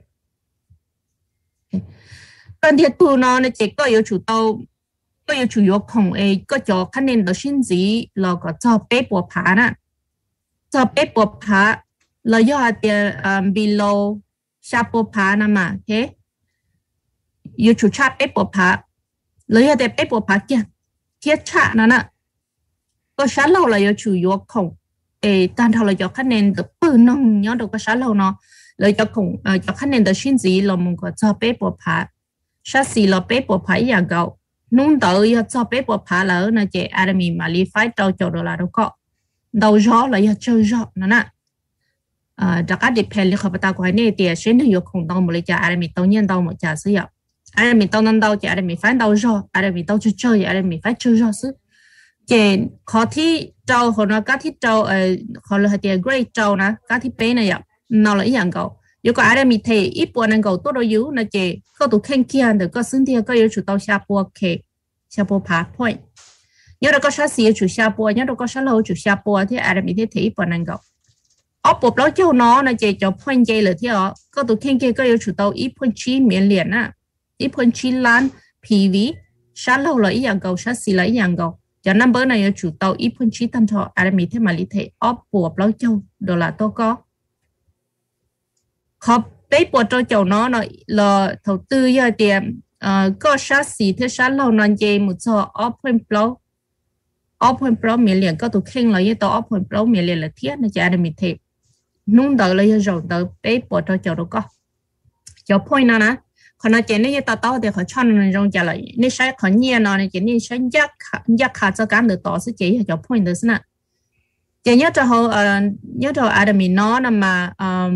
con thiết tu nó chỉ có yếu chủ tàu có yếu chủ yếu không có cho khả năng đó sinh gì là có cho bé bùa phá nè cho bé bùa phá là do tiền below sa bùa phá nè mà thế yếu chủ cha bé bùa phá là do tiền bé bùa phá kia thiết cha nè có sát lâu là yếu chủ yếu không tan thầu là cho khả năng được bự nông nhớ được có sát lâu nó là cho không cho khả năng đó sinh gì là mình có cho bé bùa phá sát gì là bé bùa phá dạng gạo nung tới cho bé bò phá lỡ nó chỉ Adam mà li phải trâu chỗ đó là đâu có đầu gió là chơi gió nó nè đặc biệt depend là ta có này thì sẽ nó yok không đâu mà lấy cho Adam tao nhiên đâu mà trả sử dụng Adam tao nên đâu chỉ Adam phải đâu gió Adam tao chơi Adam phải chơi gió chứ chỉ có thi trâu hoặc nó cá thi trâu hoặc là thì great trâu nè cá thi bé này vậy nó là ý dạng cậu nếu có Adam thì ít buồn năng cầu tốt đâu yếu nó chỉ có tụ khen kia được có xứng thì có yếu chủ tàu xa bùa kề xa bùa phá point nhớ đâu có sát xì chủ xa bùa nhớ đâu có sát lâu chủ xa bùa thì Adam thì ít buồn năng cầu ốp bộ đó cho nó chỉ cho point dây là thì có tụ khen kia có yếu chủ tàu ít point chi miễn liền á ít point chi lan PV sát lâu là ý dạng cầu sát xì là ý dạng cầu cho number này chủ tàu ít point chi tăng thọ Adam thì mà lý thể ốp bộ đó cho đó là tôi có họ bé bùa cho chậu nó là đầu tư giờ tiền có sát xì thế sát lâu nó chơi một số open pro miền liền có tụ khen là như tao open pro miền liền là thiết nó chỉ Adam thì nung đầu là rồi đầu bé bùa cho chậu đó có chậu point nó nè còn nó chỉ như tao thì họ cho nó trong trả lại nếu sai họ nhẹ nó chỉ nên sai giác khá cho cái được tỏ sẽ chỉ chậu point được nè chỉ nhớ cho Adam nó mà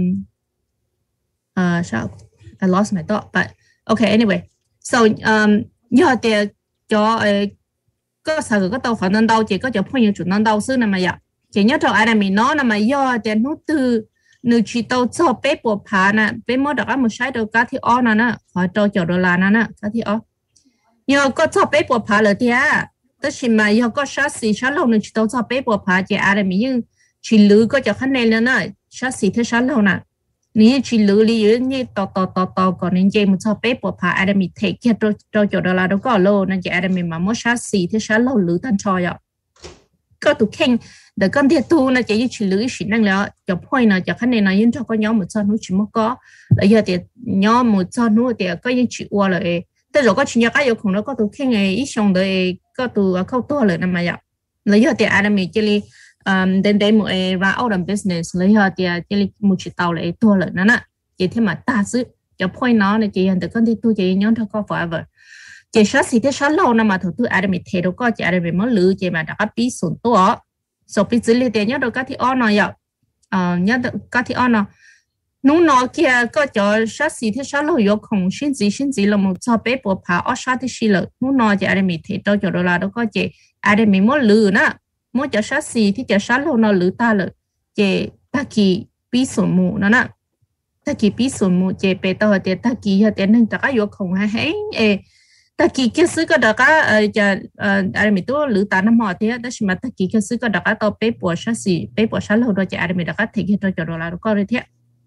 so I lost my thought, but okay, anyway. So, nhớ thì cho có sao có tàu phản năng đâu chỉ có cho point chủ năng đâu xứ này mà vậy. Chỉ nhớ cho ai là mình nó mà do tiền nút từ nữ chỉ tàu cho bé bùa phá nè, bé mới được một sai đầu cá thì ó nè, họ cho $1 nè, cá thì ó. Nhớ có cho bé bùa phá rồi thì tất nhiên mà do có sát xì sát lâu nữ chỉ tàu cho bé bùa phá chỉ ai là mình như chỉ lử có cho khách này nữa nè, sát xì thế sát lâu nè. Nếu chỉ lừa lý như tao còn nên chơi một số bé bỏ phá Adam thấy kia $1 đâu có lô nên chỉ Adam mà mất sát xì thế sát lâu lừa tan cho vậy có tụ khen để con thiệt tu nó chỉ chỉ lưỡi chỉ năng là cho point nó cho khả năng nó yên cho có nhóm một cho nó chỉ mới có bây giờ thì nhóm một cho nó thì có những chuyện qua rồiแต่เราก็ชิ้นยาก็有可能ก็ตัวแค่ไงอีช่องเลยก็ตัวเข้าตัวเลยนะมาอย่างเลยเหรอแต่อะไรมีเจลีเดินหมดra out of business เลยเหรอแต่เจลีมุชิตเอาเลยตัวเลยนั่นน่ะเจที่มาตาซื้อจะพ่อยน้องเนี่ยเจยังแต่ก็ที่ตัวเจย้อนเท่าก็ forever เจชอบสิ่งที่ชอบเล่านะมาตัวอะไรมีเทเราก็เจอะไรมีมันหรือเจมาดักปีส่วนตัวสอบปีจิลีแต่ย้อนเราก็ที่อ้อนหน่อยอ่ะย้อนก็ที่อ้อนเนาะนู้นนอเกียก็จะชาสีที่ชาเราอยู่ของชิ้นจีเราหมดชอบไปปวดผาอ้อชาที่ชิลเลยนู้นนอจะอะไรมีเทตัวจะเราแล้วก็จะอะไรมีมั่วลือนะมั่วจะชาสีที่จะชาเรานอลือตาเลยจะตะกี้ปีสมุนั่นน่ะตะกี้ปีสมุจะไปตัวเดียตะกี้เดียนึงแต่ก็อยู่ของให้ตะกี้แค่ซื้อก็ดักจะอะไรมีตัวลือตาน้ำหอเดียแต่ชิมาตะกี้แค่ซื้อก็ดักตัวไปปวดชาสีไปปวดชาเราโดยจะอะไรมีดักเทกี้ตัวจะเราแล้วก็เลยเทีย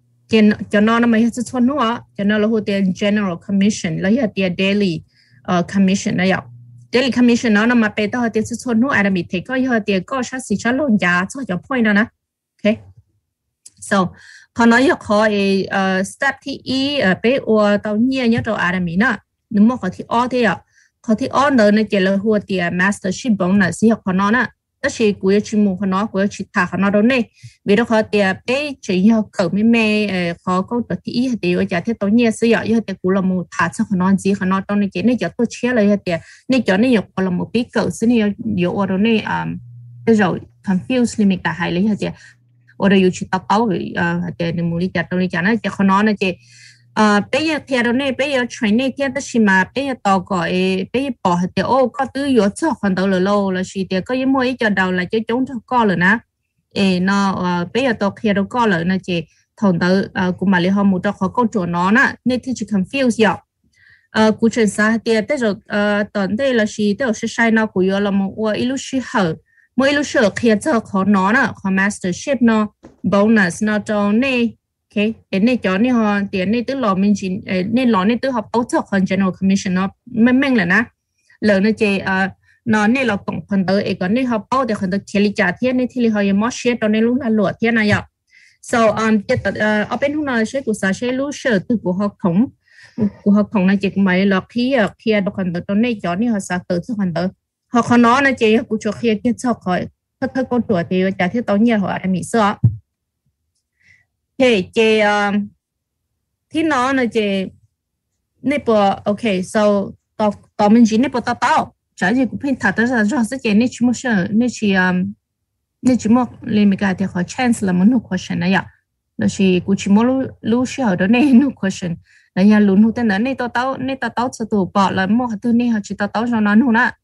cho nó mà hết chút nữa cho nó là hồ tiền general commission là hiện tiền daily commission này ạ daily commission nó mà bây giờ tiền chút nữa ai bị thấy có hiện tiền có sát sĩ sát lộn giá cho point đó nè okay so còn nói có step thì bây giờ tao nhớ nhớ cho ai bị nè nếu mà có thì ở thế ạ có thì ở nữa nó chỉ là hồ tiền mastership bonus gì của nó nè đó là của chuyên môn của nó của chỉ thà của nó đó này vì đó họ thì bé chỉ yêu cầu mấy họ có được thì thì ở nhà thì tôi nhớ sử dụng thì cũng là một thà cho nó gì của nó trong này chỉ này cho tôi chia lại thì này cho này có là một bí cầu xin yêu ở đó này rồi confuse mình cả hai lấy thì ở đây chỉ tao thì nên muốn đi chặt tôi đi chặt nó cho của nó chỉ bây giờ theo đó này bây giờ training theo đó chỉ mà bây giờ tao gọi bây giờ bỏ thì có tư yếu cho phần đầu là lâu là chỉ thì có những mỗi cho đầu là cho chúng cho con rồi nè nó bây giờ tao theo đó con rồi nó chỉ thằng đầu cũng mà lấy họ một cho họ con chuột nó nè nên thì chỉ confuse vậy cụ truyền xã thì bây giờ tận đây là chỉ đều sẽ sai nó của yếu là một ít lúc chỉ hở mỗi lúc sửa khi cho họ nó nè họ mastership nó bonus nó cho này okay này cho này họ tiền này tức là mình chỉ này lo này tức học tốt cho general commission nó mình là nè lời nó chỉ nó này là tổng phần tới còn này học tốt thì phần tới chỉ trả tiền này thì họ mới share cho nên lúc là lụa tiền này ạ so ở bên hôm nay sẽ của xã sẽ lúc sửa từ của học thống này chỉ mấy là khi được phần tới này cho này họ sẽ tự cho phần tới họ còn nó là chỉ của cho khi kết thúc khỏi thất con tuổi thì trả thiết tao nhiều họ đã bị sợ thì chị thì nó là chị này bộ okay so tao mình chỉ này bộ tao trả gì cũng phải thật ra rõ sẽ chị này chỉ một sự này chỉ một lên mình cái thì họ chance là một question này ạ là chỉ cũng chỉ một lúc sau đó này no question là nhà luôn hụt tên này tao sẽ tụ bỏ là một thứ này họ chỉ tao cho nó luôn á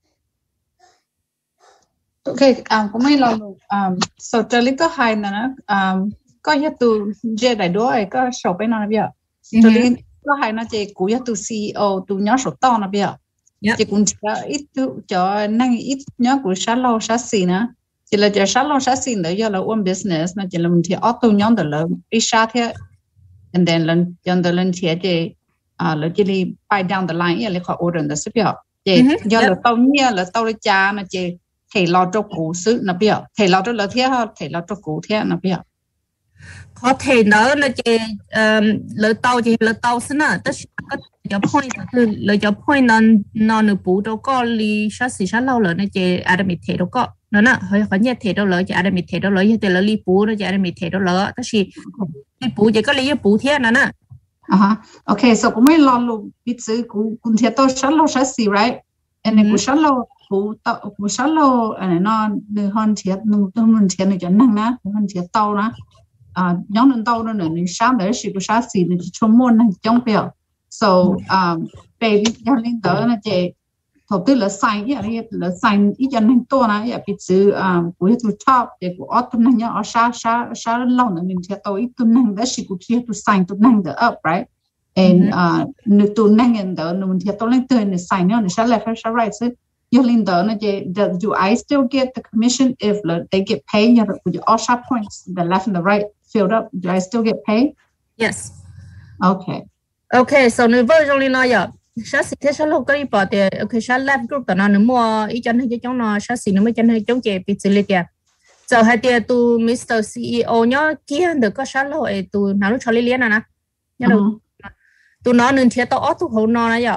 okay cũngไม่เราsoจะลิก็ให้นะก็ยัดตัวเจได้ด้วยก็สอบไปนอนนะเบี้ยจะลิก็ให้นะเจกูยัดตัว CEO ตัวย้อนสอบต่อนะเบี้ยเจกูจะอีกตัวจะนั่งอีกย้อนกูชาร์ลชาร์ซีนะเจเราจะชาร์ลชาร์ซีเนี่ยเรา own business นะเจเราบางทีเอาตัวย้อนเดี๋ยวเราไปชาร์เท่า and then เราย้อนเดี๋ยวเราเทียเจเราจะรีไป down the line เราขอ order นะสิเบี้ยเจย้อนเราตัวเนี่ยเราตัวเลยจ้านะเจthầy lo cho cụ sự nó biểu thầy lo cho lỡ thế ha thầy lo cho cụ thế nó biểu
có thể nói là chỉ lỡ tàu xin à tất cả cái point là cái point nó nửa bù đâu có li sát xí sát lâu lỡ nó chỉ adam thầy đâu có nó nè hơi khó nhẹ thầy đâu lỡ chỉ adam thầy đâu lỡ thì lỡ li bù nó chỉ adam thầy đâu lỡ tất chỉ li bù chỉ có li bù thế nó nè
okay so cũng mấy lo luôn biết sự cũng thiệt tôi sát lâu sát xí right and then cũng sát lâu cụ sáu lô nó đưa hơn thiệt nó mình thiệt này cho năng á hơn thiệt tàu đó nhóm lên tàu đó nữa nên sáng đấy sự của sáng xì nên chuyên môn này trong biểu so về gia đình đó là chị đầu tư là sign ít cho nên to này ya bị sự của tu top để của auto năng nhá ở sáng lâu nữa mình thiệt tàu ít tu năng đấy sự của thiệt tu sign tu năng the up right and nếu tu năng đó mình thiệt tàu lên tới nên sign nó sáng left sáng right Yolinda, do I still get the commission if they get paid? With all sharp points, the left and the right filled up, do I still get paid?
Yes.
Okay.
Okay, so nếu với Yolinda sát xì thế sát lâu có đi bỏ thì ok sát lab group tao nó nếu mua ý chân hay cho chúng nó sát xì nếu mới chân hay chống chế bị xử lý tiền giờ hai tia tu Mr. CEO nhớ kia được có sát lâu ấy tu nào lúc cho lý liên à nhớ đâu tu nó nên thiệt tao tu hậu nó này vậy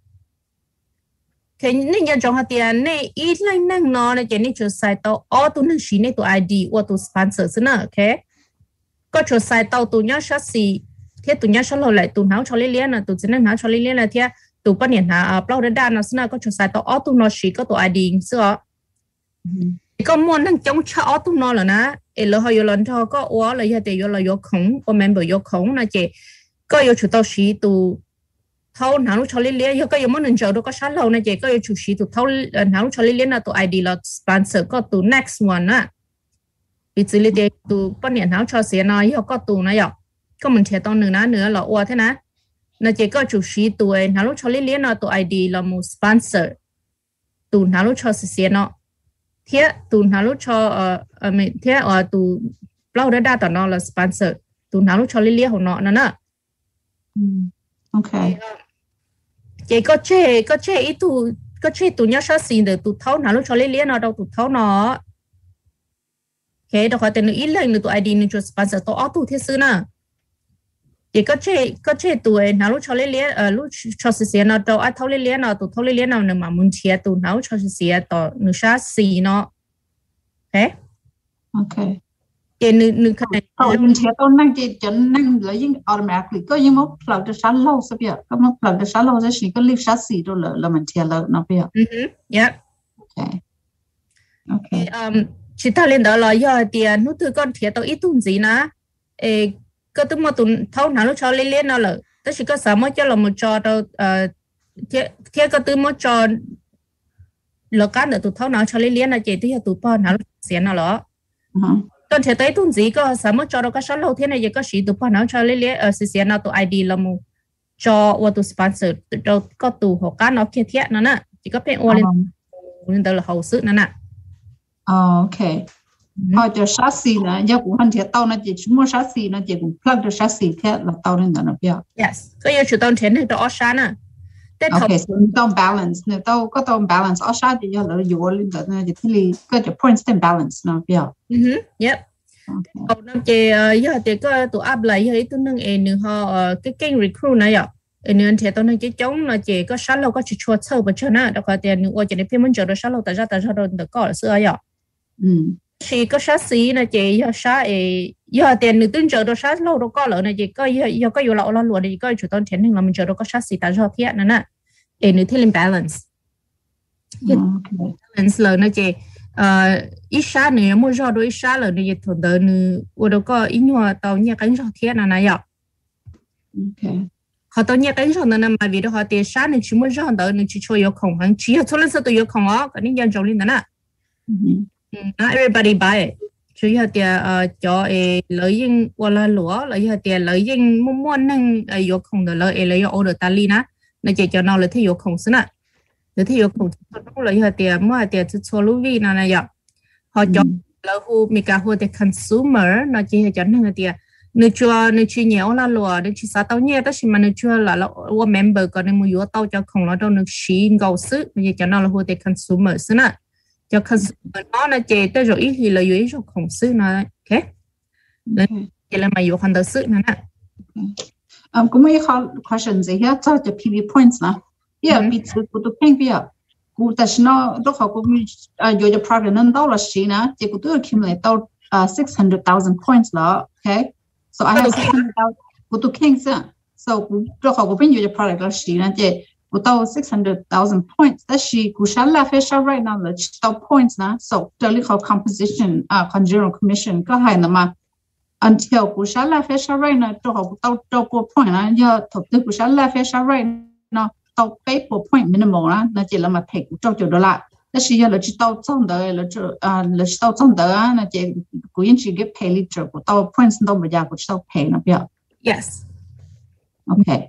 thế nên nhân trong hai tia này ít lên năng nó này chỉ nên cho sai tao tu nên xí này tu ID hoặc tu sponsor nữa ok có cho sai tao tu nhớ sát xì thế tụi nhá sau lâu lại tụi nào cho lý liên là tụi chỉ nên nào cho lý liên là thế tụi bắt nhận hả bao đợt đa nó sẽ có cho sai tao tụi nó chỉ có tụi ID xưa có muốn năng chống cho tụi nó là nè lỡ họ yêu lần cho có quá là giờ thì yêu là yêu khống có member yêu khống là chị có yêu chủ tao chỉ tụi thâu nào cho lý liên yêu có yêu muốn nên chờ đâu có sát lâu này chị có yêu chủ chỉ tụi thâu nào cho lý liên là tụi ID là sponsor có tụi next one á vì chỉ lý tụi bắt nhận nào cho xe nói yêu có tụi này vậy có mình thiệt tao nữa là ô thế nè nó chỉ có chủ sĩ tuổi nào lúc cho lý liên nó tụi ID là một sponsor tụi nào lúc cho xe nó thế tụi nào lúc cho mình thế tụi lâu đã đa tụi nó là sponsor tụi nào lúc cho lý liên của nó nè
ok
chỉ có chế ít tụi nhớ sát xin được tụi thấu nào lúc cho lý liên nó đâu tụi thấu nó ok đâu phải tên ít lên được tụi ID nên cho sponsor tụi thế xưa nè chỉ có chế tuổi nào lúc cho lý liên lúc cho xe nó đâu ai thấu lý liên nó tụi thấu lý liên nào mà muốn chia tụi nào cho xe tụi nó sát xì nó
ok
cái nữ cái
tụi mình chia tụi năng chỉ chọn năng là những automatically có những mốc plug được sát lâu sao bây có mốc plug được sát lâu thì chỉ có lift sát xì rồi là mình chia là nó bây
yeah
ok
chỉ ta lên đó là do tiền nút từ con chia tụi ít tụi gì nè có tụi mà tụi thấu nào lúc cho lý liên nó là tất chỉ có sao mới cho là một trò đâu thế có tụi mới cho lỡ cán được tụi thấu nào cho lý liên là chỉ thì tụi bao nào xé nào đó còn thế tới tụi gì có sao mới cho đâu có số lâu thế này giờ có sĩ tụi bao nào cho lý liên xé nào tụi ID là một cho và tụi sponsor đâu có tụi họ cán nó kia thiệt nữa nè chỉ có phải ô lên đó là hậu sự nữa nè
ok cho sát xì nè, giờ cũng hành thiệt tao nó chỉ mua sát xì nó chỉ cũng plug được sát xì thế là tao nên nó biết.
Yes, cái giờ chúng tao thấy được ở sát nè.
Okay, so tao balance, nè tao có tao balance ở sát thì giờ là yếu lên đó nè, chỉ thì có cho points then balance nó biết.
Yep. Còn nó chỉ giờ thì có tụ áp lại giờ tụi nó nữa họ cái kênh recruit này ạ. Nên thì tao nói chỉ chống nó chỉ có sát lâu có chỉ chua sâu bớt nữa, đó có tiền nữa chỉ để phim mình chờ được sát lâu tại sao đâu được có là xưa vậy. Chỉ có sát xí là chỉ do sát do tiền nữ tin chờ đâu sát lâu đâu có lỡ này chỉ có do có nhiều lậu lo luôn thì có chủ tao thiệt nên là mình chờ đâu có sát xí tại do thiệt nữa nè để nữ thiên balance balance lỡ nó chỉ ít sát nữa mua do đôi sát lỡ này thằng đời nữ ở đâu có ít nhiều tao nhẹ cái do thiệt là này vậy họ tao nhẹ cái do nữa mà vì đó họ tiền sát này chỉ mua do đời nữ chỉ cho yêu không hàng chỉ cho nên sao tôi yêu không á cái này dân giàu lên đó nè not everybody buy it. Chủ yếu là cho lợi dụng hoặc là lúa lợi dụng là lợi dụng muốn năng yêu không được lợi dụng order tali na, nó chỉ cho nó là thấy yêu không xí nè, để thấy yêu không nó lợi dụng là mua là cho lưu vi na này vậy. Họ cho là hu mình cả hu the consumer nó chỉ cho năng là nếu chưa nhiều là lúa nếu chỉ sao tao nhẹ đó chỉ mà nếu chưa là member còn nếu mua tao cho không nó đâu nếu chỉ gạo sứ nó chỉ cho nó là hu the consumer xí nè. Cho consumer nó là chỉ tới rồi ít thì là yếu cho khổng sư nó ok nên chỉ là mày yếu hoàn đầu sư nó nè
cũng mấy question gì hết cho PV points nè yeah bị sự của tụi pink bây giờ cụ ta nó lúc họ cũng yếu cho program nên đâu là gì nè chỉ của tụi accumulate đâu 600,000 points là ok so I have 600,000 của tụi pink so lúc họ cũng biết yếu cho program là gì nè chỉ without 600,000 points. That she kushala fisha right now the stop points na. So totally called composition general commission có hai mà until kushala fisha right now to học tao point na giờ thuộc từ kushala fisha right now tao pay for point minimal na nó chỉ là mà thầy của cho $1. That she giờ là chỉ tao trong đời là tao trong đời na chỉ của những chỉ cái pay liter của tao points tao bây giờ của tao pay na bây.
Yes.
Okay.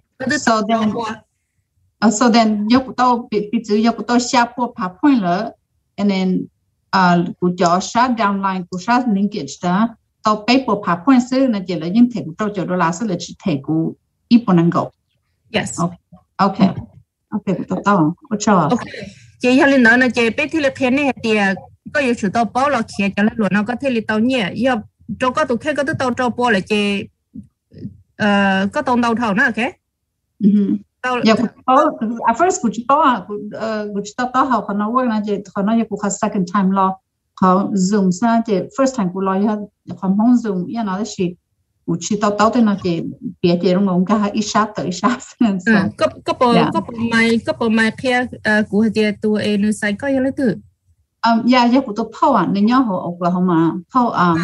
So then yo tao bị chữ yo tao share for point nữa and then của cho share downline của share linkage đó tao pay for point sư là chỉ là những thẻ của tao $1 sư là chỉ thẻ của ít năng go.
Yes.
Okay. Okay, tao, cho.
Okay. Chị giờ lên đó là chị biết thì là khen này thì có yêu chủ tao bao là kia cho nên luôn nó có thể là tao nhẹ, giờ cho có tụi khen có tụi tao cho bao là chị có tao đầu thầu nữa, okay?
Yeah, at first tao học nó work là chị nó như cuộc second time lo, họ zoom sa chị first time của lo họ mong zoom, ya nó là chị chỉ tao tên là chị biết chị đúng không? Cái ít sát nên sao?
Có bộ mai kia của chị tụi nó sai có gì thứ.
Yeah, của tôi Paul nên nhớ họ Oklahoma Paul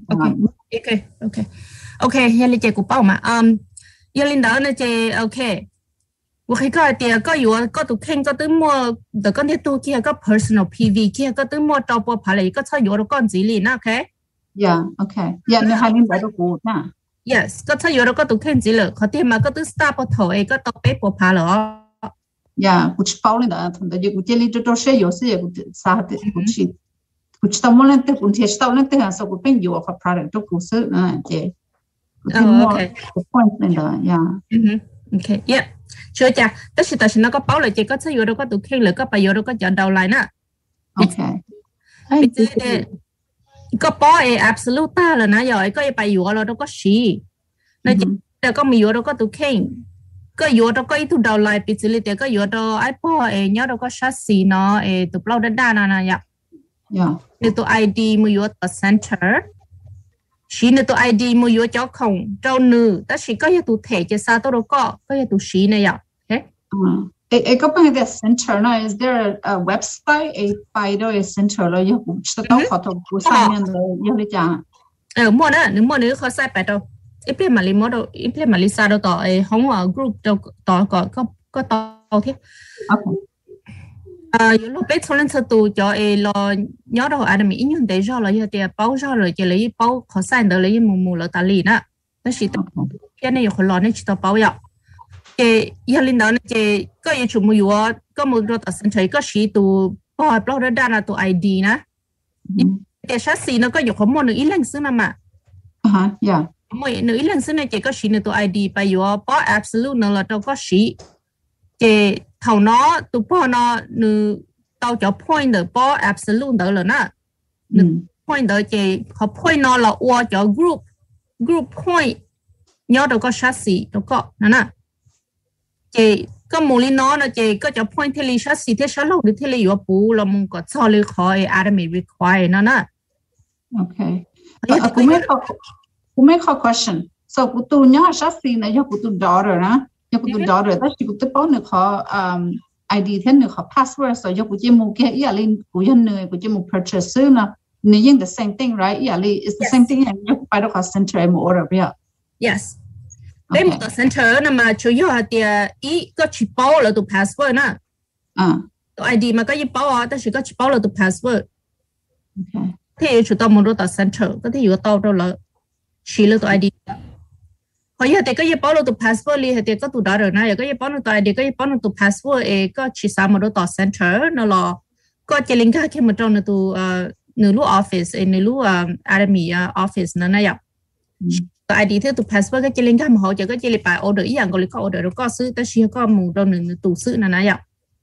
Okay, hiện là chị của Paul mà giờ lên đó là chị okay. 我去個啲個有個度傾個都冇，就嗰啲都kia個 personal PV kia個都冇照播拍嚟，個出有到講字嚟啦
，OK？Yeah， OK，Yeah， 你係邊度都估呐
？Yes， 個出有到個度傾字了，佢啲嘛個都 start 個頭誒，個到俾播拍咯。
Yeah， 估起包嚟的，同埋就估這裡就多些有時也估啥的，估起到冇人的，估起到人的係說估邊有個 product 都估是這，估起冇個 point 嚟的，Yeah。OK，Yeah。
Sure จ้ะแต่ฉันก็เป้าเลยเจ๊ก็จะอยู่แล้วก็ตุกเข่งเลยก็ไปอยู่แล้วก็จะดาวไลน์น่ะ
โอเค
ก็ป้อabsolute แล้วนะย่อยก็ไปอยู่แล้วก็ชี้แล้วแต่ก็มีอยู่แล้วก็ตุกเข่งก็อยู่แล้วก็อีทุดาวไลน์ปิดเลยแต่ก็อยู่แล้วไอ้ป้อเนี่ยแล้วก็ชัดสีเนาะตัวเปล่าด้านน่ะย่ะเนี่ยตัว ID มืออยู่ตัว center chỉ là tụi ID mua vô cho không trâu nữ, ta chỉ có những tụi thể cho sao tôi đâu có những tụi chỉ này ạ, thế?
Có bao nhiêu center nào? Is there a website? A file is center rồi, giờ cũng chỉ tao khó thấu của sai nhân rồi, giờ đi chăng?
Mua nữa khó sai phải đâu, ít biết mà mua đâu, ít biết mà sao đâu tao, không ở group đâu tao có tao thế. Lúc bé thôi lên sơ tù cho lo nhớ đâu anh mình nhưng để cho là giờ thì báo cho rồi chỉ lấy báo khó sai được lấy mù là ta lì nè, đó chỉ cái này có lo nên chỉ tao báo vậy. Cái giờ linh đó cái có yêu chủ mua có một đôi ta sinh chơi có chỉ tù báo ra đa là tù ID nè, cái sát xì nó có có một nữ ít lần xưa mà,
yeah,
mỗi nữ ít lần xưa này chỉ có chỉ là tù ID bây giờ báo absolute nó là đâu có chỉ cái thầu nó tụ po nó nữ tao cho point được po absolute được rồi nè, point được cái họ point nó là ô cho group point nhớ được có chassis được có nè cái mô lý nó cái có cho point thì chassis thì sao lâu thì lấy bù là mình có cho lấy khỏi admin require nè.
Okay. Cũng mấy question. So cũng tu nhớ chassis này cho cũng tu daughter nè. Yo ku daughter ta chi ku te pau ne kho ID then ne kho password so yo ku je mu ke ya lin ku yan ne ku je mu purchase na ne yin the same thing right ya li is the same thing and yo by the cost center mo order ya
yes bei mo center na ma chu yo ha tia i có chi pau là tu password na tu ID mà có chi pau ta chỉ có chi pau là tu password
okay
thế chu ta mo do ta center có thể yo tao đâu là chỉ là tu ID họ giờ thì cái bảo lưu passport li thì có tụ đó rồi nè, cái bảo lưu tại thì cái bảo lưu passport có chỉ sao mà đó center nó là có chỉ liên kết khi mà trong tụ nửa lúc office nửa lúc army office nè vậy, tại đi theo tụ passport cái chỉ liên kết mà họ chỉ có chỉ là bài order ý rằng gọi là có order rồi có sự ta chỉ có một trong nửa tụ sự nè vậy,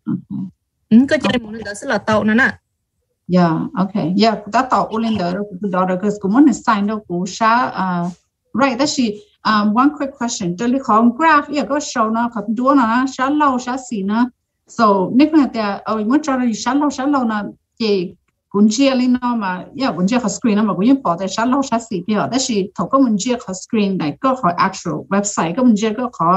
có chỉ là một nửa sự là tàu nè nè.
Yeah, okay, yeah, ta tàu lên đó tụ đó rồi, cái cũng muốn sign đâu cũng sao right, that's she. One quick question. The graph, yeah, go show na, kap do na, shallow, shasi na. So, nikna te, mo chara shallow na, ke kunjia li na ma, yeah, kunjia ka screen na ma, kunjia po te shallow shasi pia. That she to ko kunjia ka screen, like go ka actual website, ko kunjia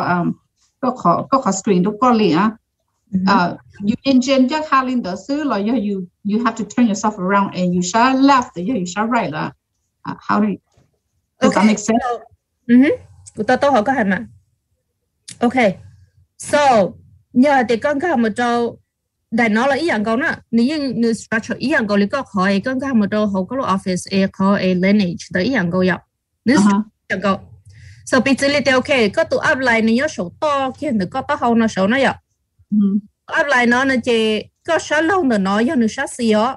go ka screen do ko li ah. You engine just halin the so like you have to turn yourself around and you shall left, you shall right la. How do you, does that make sense?
Của tao hỏi có hả mà. Okay. So, nhờ thì con cái một trâu đại nó là ý dạng câu nè. Nếu như structure ý dạng câu lý có hỏi con cái một trâu họ có lúc office có lineage tới ý dạng câu dọc. Nếu dạng câu. So, bị lý thì okay. Có tụ upline nếu nhớ số to kia nữa có tao hầu nó số nó dọc. Upline nó là chỉ có số lâu nữa nó do nữ sát xì đó.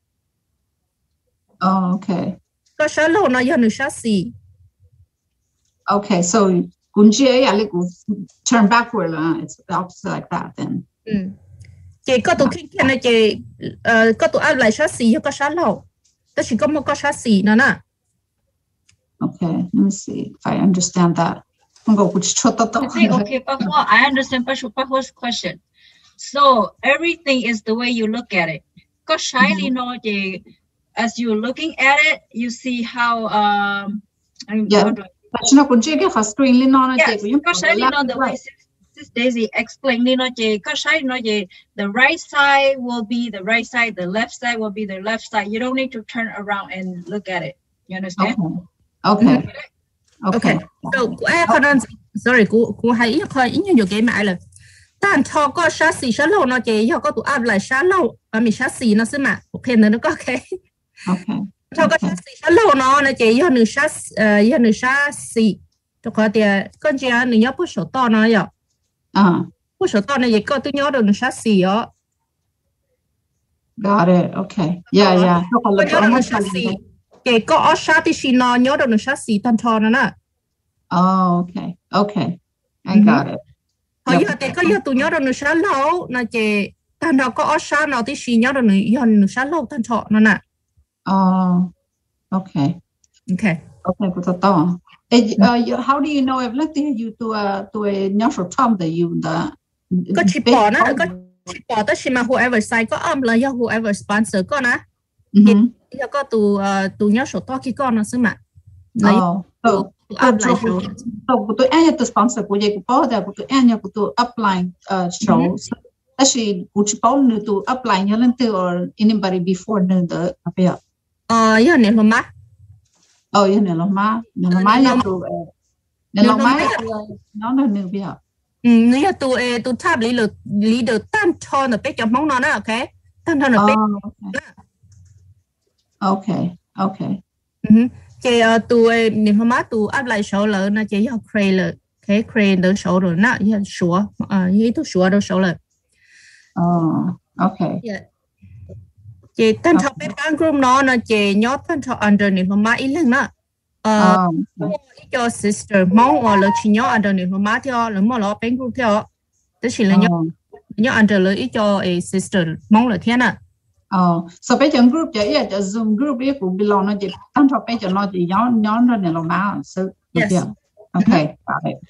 Okay.
Có số lâu nó do nữ sát xì.
Okay, so kunjia ya turn backward, it's the opposite like that then.
chị có tụ khi này chị có tụ áp lại sát xì có sát lâu tất chỉ có một có sát xì nữa nè.
Okay, let me see if I understand that.
Okay, before I understand Pahu's question. So everything is the way you look at it. Có sai li nó chị as you're looking at it, you see how
nó cũng chỉ cái phát screen li nó chị cũng
có sai li nó the way Sis Daisy explain li nó chị có sai nó chị the right side will be the right side, the left side will be the left side. You don't need to turn around and look at it. You understand?
Okay.
So sorry, cô hay coi ý nhiều cái mãi là tan cho có sát xì sát lâu nó chỉ cho có tụ áp lại sát lâu và mình sát xì nó xí mà ok nữa nó có cái cho có sát xì sát lâu nó chỉ do nữ sát xì cho có tiền con chị nữ nhớ bút số to nó vậy bút số to này chỉ có tôi nhớ được nữ sát xì đó.
Got it. Okay. Yeah.
Con nhớ được nữ sát xì cái có sát thì xì nó nhớ được nữ sát xì tan cho nó nè.
Oh, okay. I got it.
Hồi giờ thì có giờ tụi nhớ được nửa sáng lâu, nó chỉ tan đó có sáng nào thì xí nhớ được nửa sáng lâu tan trọ nó nè.
Okay, cô ta to. How do you know if let's say you to a nhớ số tom that you the
có chỉ bỏ nó có chỉ bỏ tới mà whoever sai có là do whoever sponsor có nè. Giờ có tụi nhớ số to khi con nó xứ mà.
Tụi anh tụi sponsor của vậy của bao của tụi anh của tụi upline show. Actually, của bao nhiêu tụi upline nhớ lên từ or anybody before nữa the apa?
Giờ này là má.
Giờ này là má nhớ tụi này là má nó là nữa bây giờ.
Nếu tụi tháp leader tan cho nó biết cho mong nó nè, ok? Tan cho nó biết.
Okay.
Chị tụi niệm hóa má tụi áp lại số lợi nó chỉ học crane lợi cái crane đỡ số rồi nè như sủa như thuốc sủa đỡ số lợi.
Okay.
Chị tên học bên ban group nó chị nhớ tên học under niệm hóa má ít lần nè. Ít cho sister mong hoặc là chỉ nhớ under niệm hóa má theo là mà nó bên group theo tức là nhớ under lợi ít cho sister mong là thế nè.
So bây giờ group vậy cho Zoom group ấy cũng belong nó chỉ tăng cho bây giờ nó chỉ nhóm rồi này là má so okay got it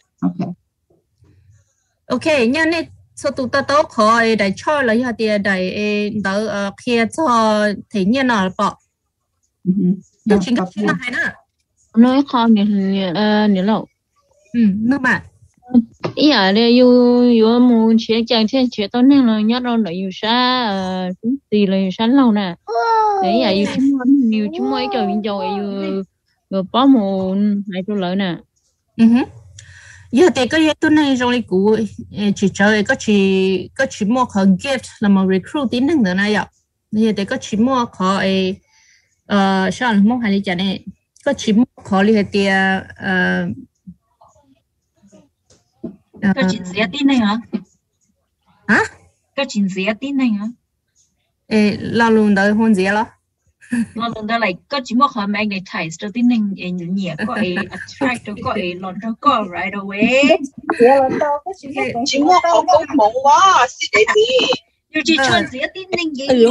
okay nha nên số tụi ta tốt khỏi để cho là như thế để đỡ kia cho thế nhiên nào bỏ nó chính cái chuyện này nè
nói khó nhỉ lâu
nước mà
ý là đây yêu muốn chuyện chẳng thế chuyện tốt nên là nhớ đâu là yêu xa thì là sáng lâu nè để vậy yêu chúng mới cho bên châu yêu rồi có một hai chỗ lợi nè
giờ thì cái tôi này rồi cụ chỉ chơi có chỉ mua khởi gift là một recruit tín năng nữa này ạ giờ thì có chỉ mua khởi sao mong hay đi chả này có chỉ mua khởi thì
có chuyện gì tin này hả? Có chuyện gì tin này hả?
Là luôn đời hôn gì đó?
Là luôn đời like có chỉ một họ magnetize cho tin này nhỉ có attract có lon có right away.
Chỉ một họ cũng mộng quá, xí đấy đi.
Yêu chỉ chọn gì tin này gì?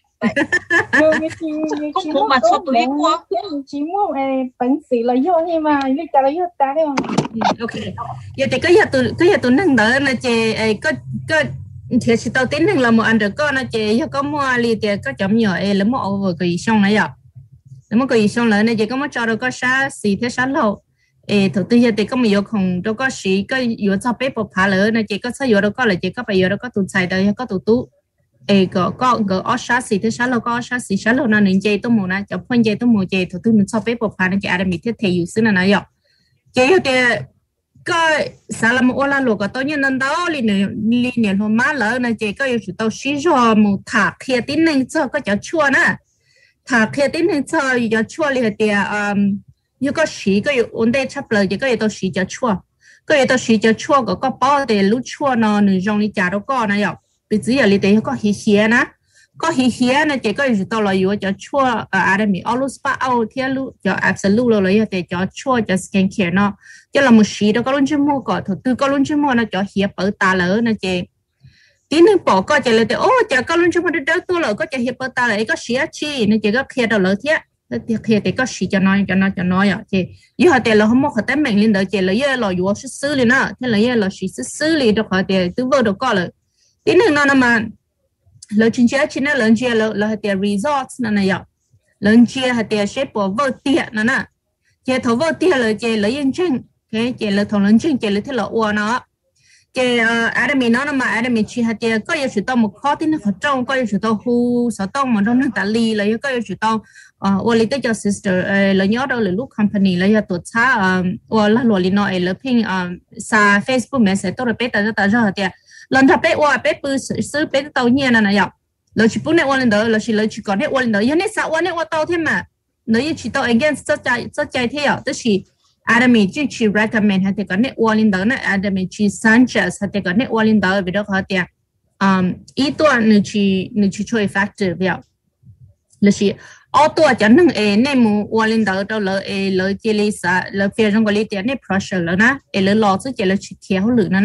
Cũng không mà sao tụi quá.
Chỉ một bánh xì là vô nhưng mà đi trả lại vô ta đấy không?
Ok. Giờ thì cái giờ tụi năng đỡ là chị có thì chỉ đầu tiên là một anh được con là chị có mua li thì có chấm nhỏ là mua over cái xong này ạ. Nếu mà cái xong lại này chị có mua cho được có sát xì thế sát lâu. Thực tế giờ thì có nhiều không đâu có xì có yếu cho bé bột phá lỡ này chị có sao yếu đâu có là chị có bây giờ đâu có tụt xài đây có tụt tú. Có ở sát xì thế sát lâu có sát xì sát lâu nó nên chị tôi mua nè chụp phân chị tôi mua chị thực tế mình cho bé bột phá này chị ai mình thiết thì yếu xí là này ạ. Chị thì cái sao là một là lúc tôi nhận đó liền hôm má lỡ này chị có yêu tôi xí rồi một thả kia tin nên cho có cho chua nè thả kia tin nên cho chua liền thì như có xí có ổn định chấp lời chỉ có tôi xí cho chua có tôi xí cho chua có bao để lúc chua nó nửa trong đi trả đâu có này ạ bây giờ liền thì có hì hì nè có hì hì này chỉ có yêu tôi là yêu cho chua ở mình always pa out theo lúc cho absolute rồi thì cho chua cho skincare nó cho là một xí đó có luôn chưa mua có thứ tư có luôn chưa mua nó cho hiệp ở ta lỡ nó chị tí nữa bỏ coi chạy lại thì ô chả có luôn cho mình đỡ tôi là có chạy hiệp ta lại có xí chi nên chỉ có kia đầu lỡ thế thì kia thì có xí cho nói à chị giờ thì là không có khả năng mình lên đỡ chị là giờ là yếu xử lý nữa thế là giờ là xử lý được họ thì tôi vừa được coi rồi tí nữa nó mà lỡ chuyện chi nó lỡ chuyện là thì results nó này ạ lỡ chuyện thì sẽ bỏ vợ tiền nó nè chị thầu vợ tiền là chị lấy yên chân cái chị là thầu lớn chân chị là thế là uo nó cái Adam nó mà Adam chỉ hạt tiền có yêu tao một khó thì nó khó trông có yêu tao hu sao tao mà nó ta li lấy có yêu tao lấy tới cho sister lấy nhớ đâu lấy lúc company lấy cho tụt xa là lùa li nói lấy pin sa Facebook message tôi repet ta ra hạt tiền lần thập bé bé bự sư bé tao nhẹ nè này ạ lấy chỉ bún này lên đó lấy chỉ còn này lên đó giờ này sao này tao thêm mà lấy chỉ tao against cho chạy thế à tức là Adam chỉ recommend hạt cái này Wallin đó nè Adam chỉ Sanchez hạt cái này Wallin đó vì đó họ tiền ý tôi nữ chỉ cho effective vậy là gì ở tôi chẳng năng này mu Wallin đó đâu là chỉ lấy sa là phía trong cái lấy tiền này pressure là nè là lo chứ chỉ là chỉ kéo lử nè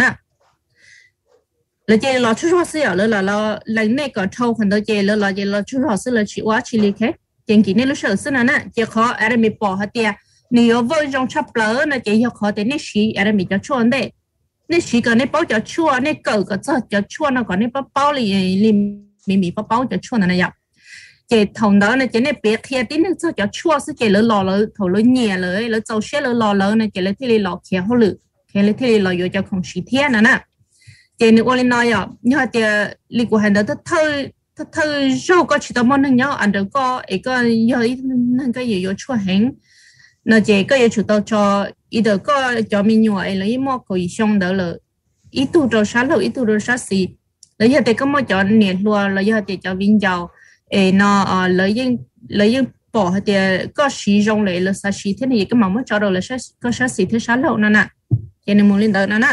là chỉ lo chút chút xíu là này có thâu phần đó chỉ là chỉ chút chút xíu là chỉ quá chỉ lấy cái chuyện gì này lúc sau xíu nè chỉ khó Adam bỏ hạt tiền nếu vợ trong chấp lỡ nó chỉ học họ thì nó xí ở đây mình cho chua đấy nó xí cái nó bao cho chua nó cỡ cái cho chua nó còn nó bao lì mình bao cho chua này vậy chỉ thằng đó nó chỉ nó biết khi tí nó cho chua sẽ chỉ lỡ thầu lỡ nhẹ lỡ trâu xe lỡ nó chỉ lỡ thì lỡ kia họ lỡ cái lỡ thì lỡ vô cho không xí thiên nè chỉ nếu anh nói à nhưng mà thì lịch của hành đó thơ rau có chỉ tao món nữa nhá ăn được có cái giờ nên cái gì vô chua hẹn nó chỉ có yêu tao cho ý đồ có cho mình nhồi lấy một cái xong đó là ý tu đồ sát lậu ý tu đồ sát xì lấy giờ thì có một cho nhiệt luôn lấy giờ thì cho vinh giàu nó lấy những bỏ thì có xì rong lại là sát xì thế này cái mỏng mới cho đồ là sát có sát xì thế sát lậu nó nè cho nên muốn lên đó nó nè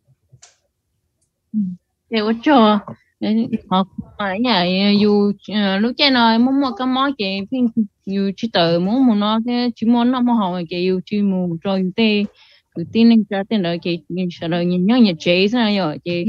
để cho họ ở nhà dù lúc chơi nói muốn một cái món chị phim dù chỉ tự muốn nó cái chỉ muốn nó mà họ chị dù chỉ muốn rồi tê cứ tin nên cho tên đó chị sợ rồi nhìn nhau nhà chế sao rồi chị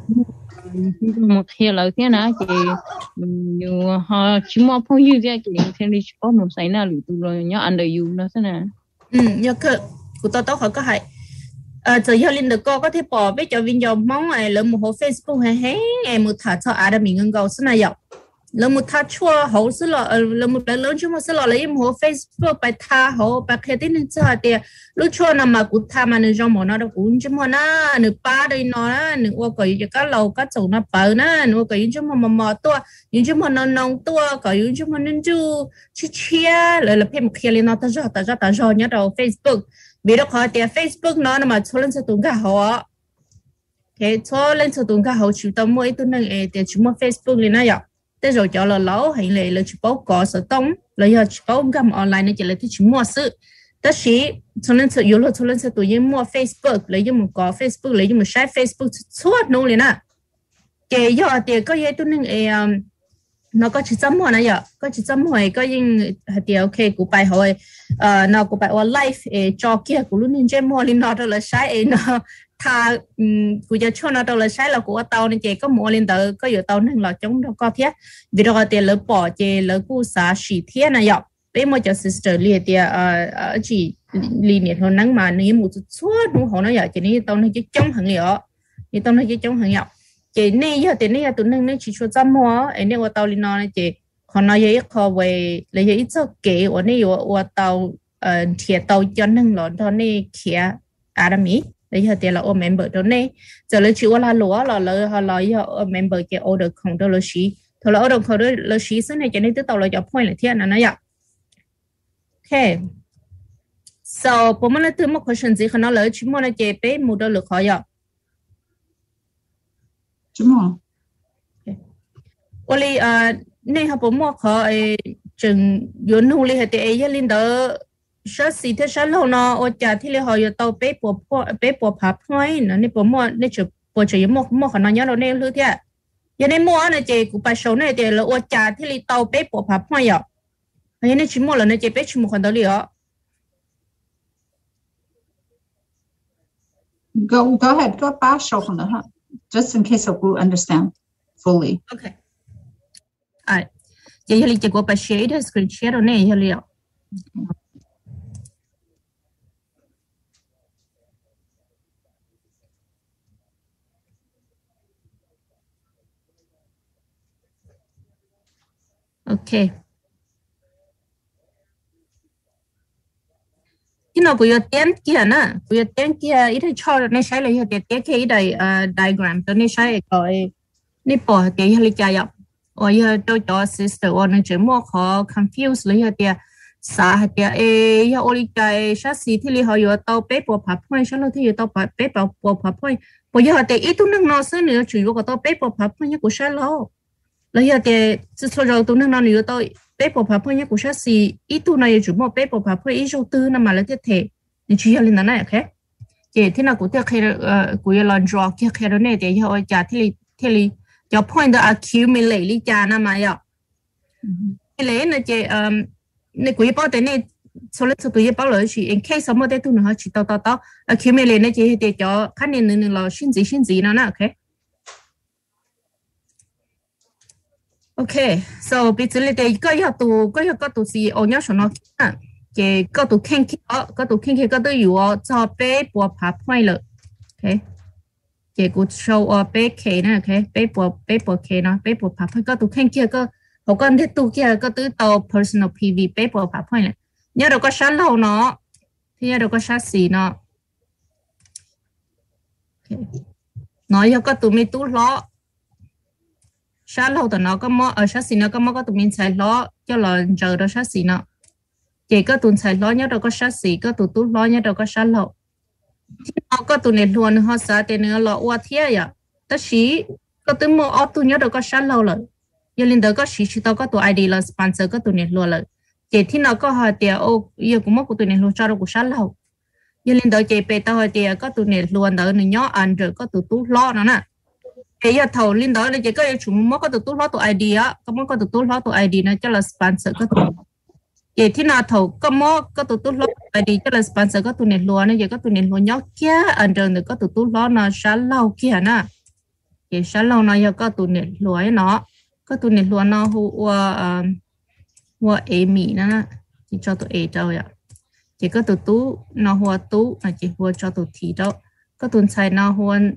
một khi là thế nào chị dù họ chỉ muốn phong yêu thế chị thì đi có một sai nào lụt rồi nhớ ăn được dù nó thế nào
nhớ cái của tao họ có hay giờ giờ linh được có thể bỏ với cho viên dòng mong này là một hồ Facebook hay em một thằng cho ai đã mình ngân cầu xin này dọc là một thằng chua hậu xin là một cái lớn chúng mà xin là em hồ Facebook bài tha hậu bài kia tin nên sao thì lúc chua nằm mà cũng tham mà nên trong một nó đâu cũng chứ mà nó nửa ba đây nó nửa qua cái cái lầu cái chỗ nó bự nó nửa cái chứ mà tua những chứ mà nó nông tua cái những chứ mà nên chú chia là phim kia lên nó ta ra nhớ đầu Facebook vì đó họ thì Facebook nó mà cho lên sự tung cả họ cái cho lên sự tung cả họ chủ tâm mỗi tuần này thì chúng mà Facebook lên này ạ thế rồi cho là lâu hay là chỉ báo có sự tông là giờ chỉ báo gam online này chỉ là thì chúng mua sự tất sĩ cho lên sự yếu là cho lên sự tụi em mua Facebook lấy cho một có Facebook lấy cho một share Facebook suốt luôn liền à cái giờ thì có gì tuần này nó có chỉ chấm hoa này ạ có chỉ chấm hoa có những thì ok của bài hỏi nó của bài ở live cho kia của lúc nên chơi mua lên nó đâu là sai nó tha của giờ cho nó đâu là sai là của tao nên chơi có mua lên tờ có nhiều tao nên là chống đâu có thiết vì đó thì lỡ bỏ chơi lỡ cú xả xỉ thiết này ạ bây giờ cho sister liền thì chỉ liền nhiệt hơn nắng mà nếu một chút đúng họ nói vậy chỉ nên tao nên chơi chống hàng liệu thì tao nên chơi chống hàng liệu chị này giờ thì này tụi nên chỉ cho chăm hoa, anh này tao lên nói chị, còn nói vậy khó về lấy ít cho kỹ, anh này tao thiệt tao cho nên là tao này kia Adami, lấy giờ thì là ở member đó này, giờ lấy chịu là lúa là họ nói ở member cái order không đó là xí, thôi là order không đó là xí thế này cho nên tao là cho point là thiệt là nói vậy, okay, so bữa nay tôi một question gì, họ nói là chúng mình chị bé mua đồ lực họ vậy.
Đúng không?
Oli này họ bảo mua khó chừng yuan hùng li thì ấy lên đó sát xí thế sát lâu nó ở nhà thì họ yêu tàu bé bỏ phá phơi nó này bảo mua này chụp bỏ chỉ mua họ nói nhớ đâu này luôn thế giờ này mua này chị cũng phải số này thì là ở nhà thì tàu bé bỏ phá phơi vậy giờ này chỉ mua là này chị bé chỉ mua còn đó liền
go ahead go back show from the just in case I will understand. fully.
Okay. Vậy thì chỉ có phải share screen share rồi nè liệu. Okay. Khi nào bây giờ tên kia nè, bây giờ tên kia ít cho nên sai là hiện tên cái đây diagram cho nên sai gọi nên bỏ cái hiện chạy ạ. Ở giờ tôi cho sister ở nên chỉ mua khó confuse lấy hiện tiền xã hiện giờ ở cái sát sĩ thì họ giờ tao bé bỏ phá point sao nó thì tao bé bỏ phá point bây giờ thì ít tu năng nó sẽ nữa chủ yếu của tao bé bỏ phá point như của sao lo lấy hiện thì số rồi tu năng nó nữa tao bé bỏ phá point như của sát sĩ ít tu này chủ mua bé bỏ phá point ít số tư nằm mà lấy thế thì chỉ là này ok vậy thì nào cũng theo khi của lần draw kia khi đó này thì họ trả thì cho point the accumulate lý trả nằm mà vậy cái lấy này chị này quý bảo tên này số lượng số tuổi bảo lợi chỉ in case some day tu nữa chỉ tao accumulate này chỉ để cho khả năng nữa là xin gì nó nè ok so bây giờ đây có tu gì ở nhà số nó cái có tu khen kia có tuอยู่cho bé bỏ phá point rồi ok cáiกู show ở bé k nè ok bé bỏ k nó bé bỏ phá point có tu khen kia có họ còn thiết tu kia có tứ tàu personal PV bé bỏ phá point này nhớ đâu có sát lâu nó thì nhớ đâu có sát xì nó nói cho có tụi mình tu lo sát lâu tụi nó có mò ở sát xì nó có mò có tụi mình xài lo cho là giờ đâu sát xì nó chỉ có tụi xài lo nhớ đâu có sát xì có tụi tu lo nhớ đâu có sát lâu nó có tụi này luôn họ xài tiền nữa lo qua thiệt vậy tất sĩ có tụi mò ở tụi nhớ đâu có sát lâu rồi giờ linh đó có sĩ tao có tụi ID là sponsor có tụi này luôn rồi chị thì nó có hỏi tiền ô giờ cũng mất của tụi này luôn cho đâu cũng sát lâu giờ linh đó chị về tao hỏi tiền có tụi này luôn đó này nhỏ ăn rồi có tụi tú lo nữa nè bây giờ thầu linh đó là chị có chúng mất có tụi tú lo tụi ID á có mất có tụi tú lo tụi ID nó cho là sponsor có tụi chị thì nó thầu có mất có tụi tú lo ID cho là sponsor có tụi này luôn này giờ có tụi này luôn nhỏ kia ăn rồi có tụi tú lo nó sát lâu kia nè chị sát lâu nó giờ có tụi này luôn nó có tụi này luôn nó hoa A mỹ nữa chỉ cho tụi A đâu vậy chỉ có tụi tú nó hoa tú là chỉ hoa cho tụi thị đâu có tụi xài nó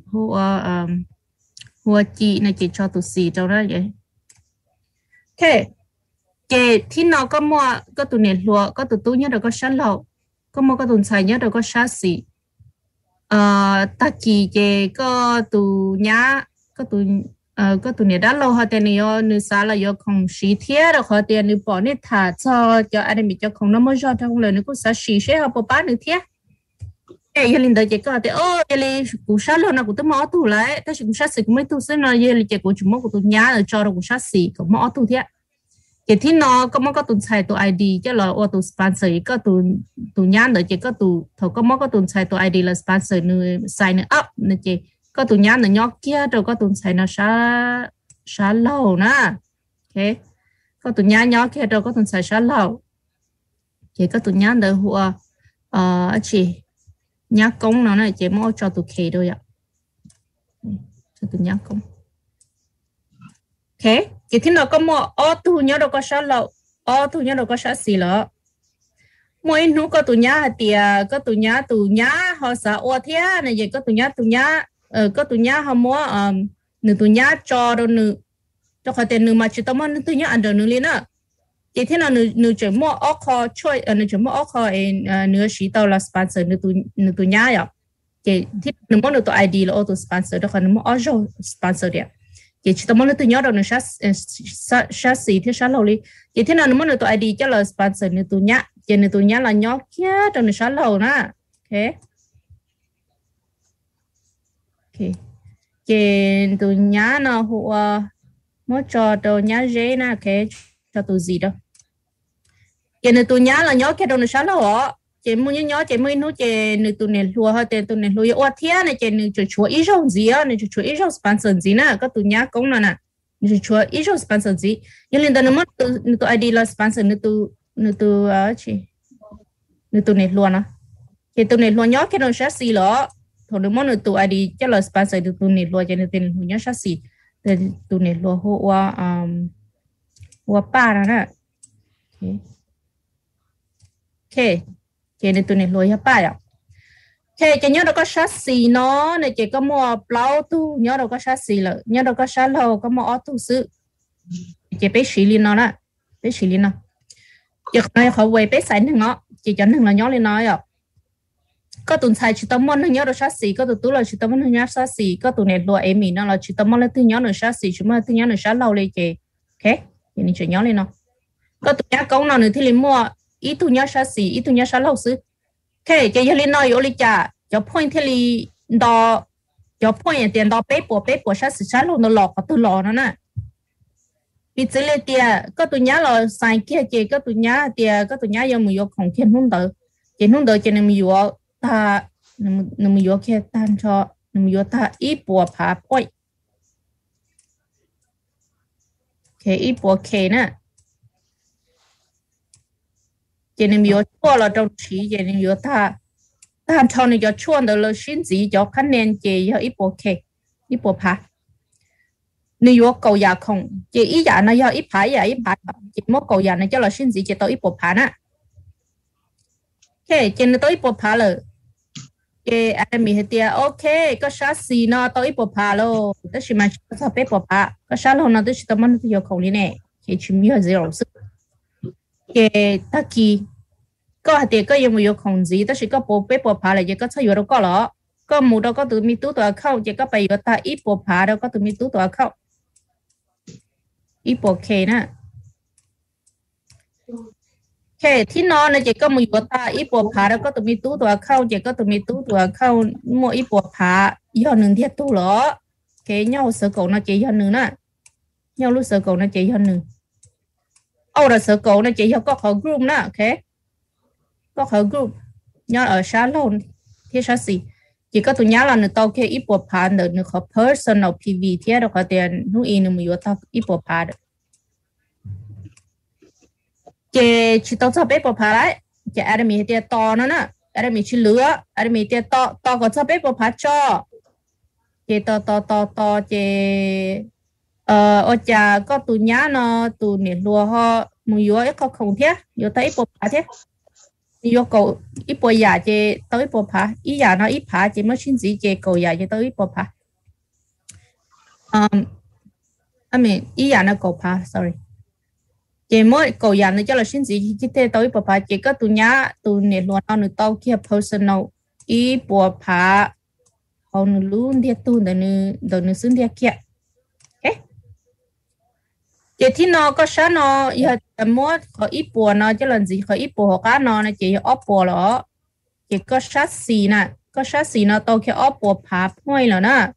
hoa chị là chỉ cho tụi xì đâu đó vậy thế cái thì nó có mua có tụi này lúa có tụi tú nhớ được có sát lậu có mua có tụi xài nhớ được có sát xì ta chỉ cái có tụi nhá có tụi này đã lâu họ tiền này nữ xã là do không xí thiết rồi họ tiền nữ bỏ nít thả cho anh em cho không nó mới cho trong lời nữ cũng sẽ xí sẽ họ bỏ bán nữ thiết cái giờ linh đời chỉ có thì giờ linh cũng sát lâu nào cũng tới mỏ tủ lại ta chỉ cũng sát xí cũng mấy tủ xí nó giờ linh chỉ cũng chúng của tụi nhá rồi cho nó cũng sát xí cũng mỏ tủ thiết cái thì nó có mỏ có tụi xài tụi ID cho là ô tụi sponsor có tụi nhá rồi chỉ có tụi thầu có mỏ có tụi xài tụi ID là sponsor nữ xài nữ up nữ chỉ có tụi nhá nó nhóc kia rồi có tụi xài nó xá lâu nè ok có tụi nhá nhóc kia rồi có tụi xài xá lâu chỉ có tụi nhá đỡ hùa chỉ nhá công nó này chỉ mua cho tụi kì thôi ạ cho tụi nhá công ok chỉ thì nó có mua tụi nhá đâu có xá lâu tụi nhá đâu có xá xì lợ mỗi nút có tụi nhá thì có tụi nhá họ xả ô thế này vậy có tụi nhá có tụi nhá họ mua nữ tụi nhá cho đâu nữ cho khỏi tiền nữ mà chỉ tao mua nữ tụi nhá ăn được nữ liền á chỉ thế nào nữ chỉ mua ốc kho chơi nữ chỉ mua ốc kho nữ chỉ tao là sponsor nữ tụi nhá vậy chỉ thế nữ mua nữ tụi ID là auto sponsor đó khỏi nữ mua auto sponsor đấy chỉ tao mua nữ tụi nhá đâu nữ sát xì thế sát lâu đi chỉ thế nào nữ mua nữ tụi ID cho là sponsor nữ tụi nhá chỉ nữ tụi nhá là nhóc kia đâu nữ sát lâu nè ok cái tụi nhá nó hùa mỗi trò đồ nhá dễ nè cái cho tụi gì đâu cái này tụi nhá là nhớ cái đồ này sao là chị mua nhớ chị mua nó chị nữ tụi này lùa hay tụi này lùa ô thiên này chị nữ chúa ít rong gì á nữ chúa ít rong sponsor gì nè có tụi nhá cũng nè nữ chúa ít rong sponsor gì nhưng lên đó nó mất tụi ID là sponsor nữ tụi chị nữ tụi này lùa nè chị tụi này lùa nhớ cái đồ sao xì lọ thôi đừng mong được tụi ID cho là sponsor được tụi này luôn cho nên tiền hụi nhá sát xì để tụi này lúa hộ ba đó nè ok cái này tụi này lúa ba rồi ok cái nhớ đâu có sát xì nó này chỉ có mua plau tu nhớ đâu có sát xì rồi nhớ đâu có sát lâu có mua tu sự chỉ bé xì lên nó nè bé xì lên nó giờ này họ về bé xài nữa chỉ cho nên là nhớ lên nói rồi có tụi xài chỉ tao muốn nhớ đâu sát xì có tụi là chỉ tao muốn nhớ sát xì có tụi này lúa em mình nó là chỉ tao muốn là tụi nhớ nữa sát xì chúng mà tụi nhớ nữa sát lâu lên chị ok thì mình chỉ nhớ lên nó có tụi nhớ công nào nữa thì lên mua ít tụi nhớ sát xì ít tụi nhớ sát lâu xứ ok chỉ giờ lên nói ở đây chả cho point thì lên đó cho point tiền đó bé bộ sát xì sát lâu nó lọt có tụi lọt nó nè vì chỉ là tiền có tụi nhớ là sai kia chị có tụi nhớ tiền có tụi nhớ giờ mình vô không thiên không đỡ cho nên mình vô ta mình vô kia tan cho mình vô ta ít bộ phá point cái ít bộ kia nè cho nên mình vô chua là trong trí cho nên vô ta tan cho nên cho chua được là xin gì cho khán nên chị cho ít bộ kia ít bộ phá nếu vô cầu nhà không chị ý giả nó do ít phá chị mất cầu nhà này cho là xin gì chị tới ít bộ phá nè ok chị nó tới ít bộ phá rồi cái anh mình thì ok có sát xì nó tới ít bộ phá luôn tức là mình sẽ biết bộ phá có sát luôn nó tức là mình vô cầu đi nè chị chìm như zero sức cái tất kỳ có hạt có yêu vô không gì tức là có bộ biết bộ phá là chỉ có chơi vô đâu có lọ có một đâu có từ mi tú tòa khâu chỉ có bây giờ ta ít bộ phá đâu có từ mi tú tòa khâu ít bộ kề nè kề thì nó chỉ có một bộ ta ít bộ phá đâu có từ mi tú tòa khâu chỉ có từ mi tú tòa khâu mua ít bộ phá do nương thiết tu lọ cái nhau sở cầu nó chỉ do nương nè nhau lúc sở cầu nó chỉ do nương ô là sở cầu nó chỉ do có khẩu group nè ok có khẩu group nhau ở xa lâu thì sao gì chỉ có tụi nhá là người tao kia ít bộ phá được người có personal PV thì đâu có tiền nuôi in người ta ít bộ phá được chỉ tao cho bé bộ phá lại chỉ anh mình tiền to nó nè anh mình chỉ lứa anh mình tiền to có cho bé bộ phá cho chỉ to chỉ ở nhà có tụi nhá nó tụi này lúa họ mua ít không thế vô tới ít bộ phá thế yêu cầu ít bộ giả chế tới bộ phá ít giả nó ít phá chế mới xin gì chế cầu giả chế tới ít bộ phá I mean ít giả nó cầu phá sorry chế mới cầu giả nó cho là xin gì chỉ tới bộ phá chế có tụi nhá tụi này luôn nó được tao kia personal ít bộ phá họ nó luôn đi tu để nó xin đi kia chỉ thì nó có sao nó giờ mua có ít bùa nó chứ làm gì có ít bùa cá nó chỉ ốp bùa đó chỉ có sát xì nó tôi cái ốp bùa phá phôi rồi nè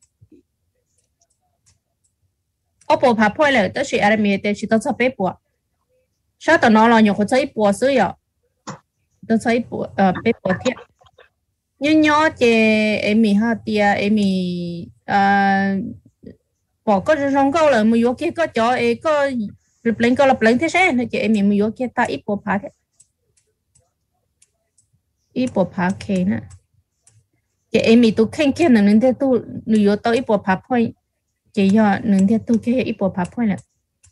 ốp bùa phá phôi rồi tới khi anh mình tới khi tôi sắp bếp bùa sát tao nó là nhiều có thấy bùa xứ rồi tôi thấy bùa bếp bùa thiệt nhưng nhỏ chị em mình ha tia em mình bỏ có rong câu là mình vô kia có cho ấy có lập lên thế sẽ nó chị mình vô kia ta ít bộ phá thế ít bộ phá kề nè chị em mình tu khen kia là nên thế tu mình vô tới ít bộ phá point chị do nên thế tu kia ít bộ phá point là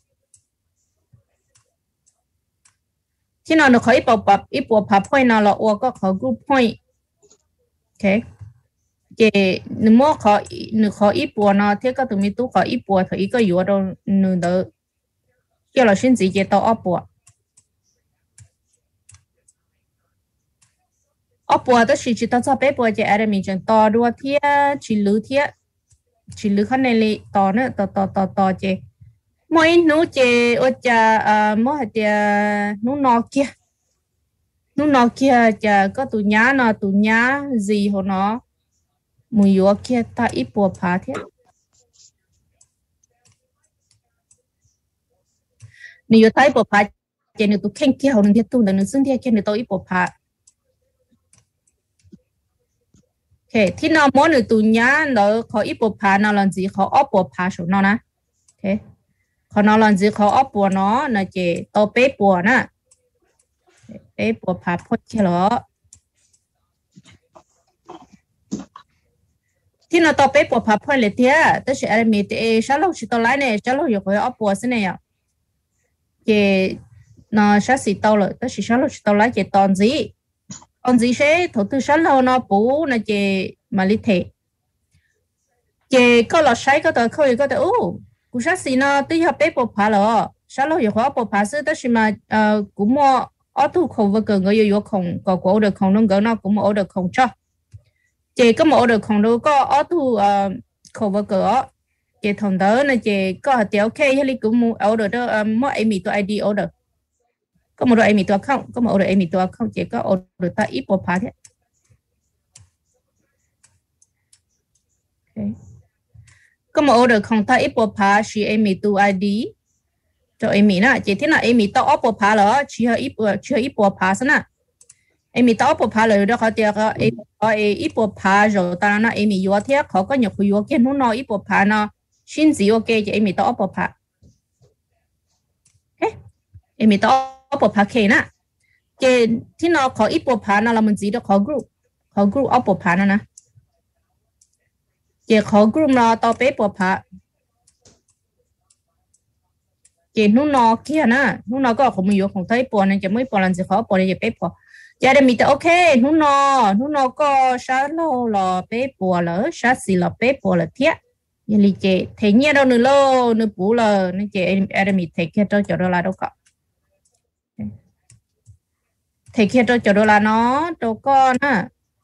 khi nào nó có ít bộ phá point nào là ô có group point ok chị nếu mà khó ít bùa nó thế có tụi mình tu khó ít bùa thì có yếu đâu nữa đó cho là xin gì chị tao ốp bùa đó chỉ tao cho bé bùa chị em mình chẳng to đua thiệt chỉ lử khăn này li to nữa to chị mỗi nấu chị ở nhà mỗi hạt nấu nọ kia chả có tụi nhá gì hồ nó mùi yếu kia ta ít bùa phá thế nếu thấy bùa phá chỉ nếu tụi khen kia họ nên thiết tu nên xưng thiết kia nếu tao ít bùa phá ok thì nào mỗi người tụi nhá nó có ít bùa phá nào làm gì họ ốp bùa phá số nó nè ok họ nào làm gì họ ốp bùa nó là chỉ tao bé bùa nè bé bùa phá phốt kia đó thì nó tao bé bỏ phá phơi lệ thế tức là em mình thì sao lâu chỉ tao lái này sao lâu rồi có ốp bỏ thế này à cái nó sao xịt tao rồi tức là sao lâu chỉ tao lái cái tòn gì sẽ thổ tư sao lâu nó bố nó cái mà lý thể cái có là sai có tao khơi có tao cú sao xịt nó tức là bé bỏ phá rồi sao lâu rồi có ốp bỏ phá chứ tức là mà cú mua ở thu không vừa cần người yêu không có của được không nó cũng mua được không cho chị có một được không đâu có ở thu khẩu vật cửa chị thằng đó này chị có hạt tiêu ok hay cũng mua order đó mỗi em mình tôi ID order có một đội em mình tôi không có một đội em mình tôi không chị có order ta ít bộ phá thế okay. Có một order không ta ít bộ phá chỉ em mình tôi ID cho em mình nè chị thế nào em mình tao ốp bộ phá rồi chỉ hơi ít bộ phá nữa em mình tao bộ phá rồi đó họ tiêu em ít bộ phá rồi ta nó em mình vô thế họ có nhập vô cái nó nói ít bộ phá nó xin gì ok chị em mình tao bộ phá ok em mình tao bộ phá kia nè chị thì nó có ít bộ phá nó là mình gì đó có group ốp bộ phá nó nè chị có group nó tao bé bộ phá chị nó kia nè nó có không mình vô không thấy bộ này chị mới bộ làm gì khó bộ này chị bé bộ gia đình mình thì ok nó có sao lâu là bé bùa lỡ sao xì là bé bùa là thiết như lý chị thấy nhiều đâu nữa lâu nữa bù là nên chị em mình thấy kia cho đó là đâu có thấy kia cho đó là nó đâu có nè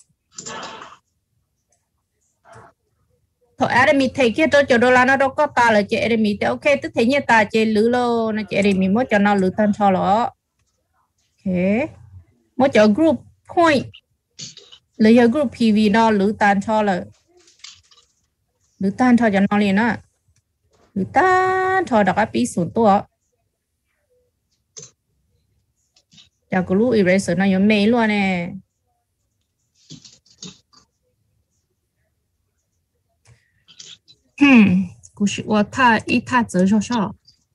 thôi em mình thấy kia cho đó là nó đâu có ta là chị em mình thì ok tức thấy như ta chị lử lô nên chị em mình mới cho nó lử tan cho nó ok mỗi chỗ group point lấy ở group PV nó lử tan cho nó liền á lử tan cho đặc biệt sốตัวchào cô lúc eraser nó giống mấy luôn nè cú sựว่าถ้าอีถ้าเจอชอบ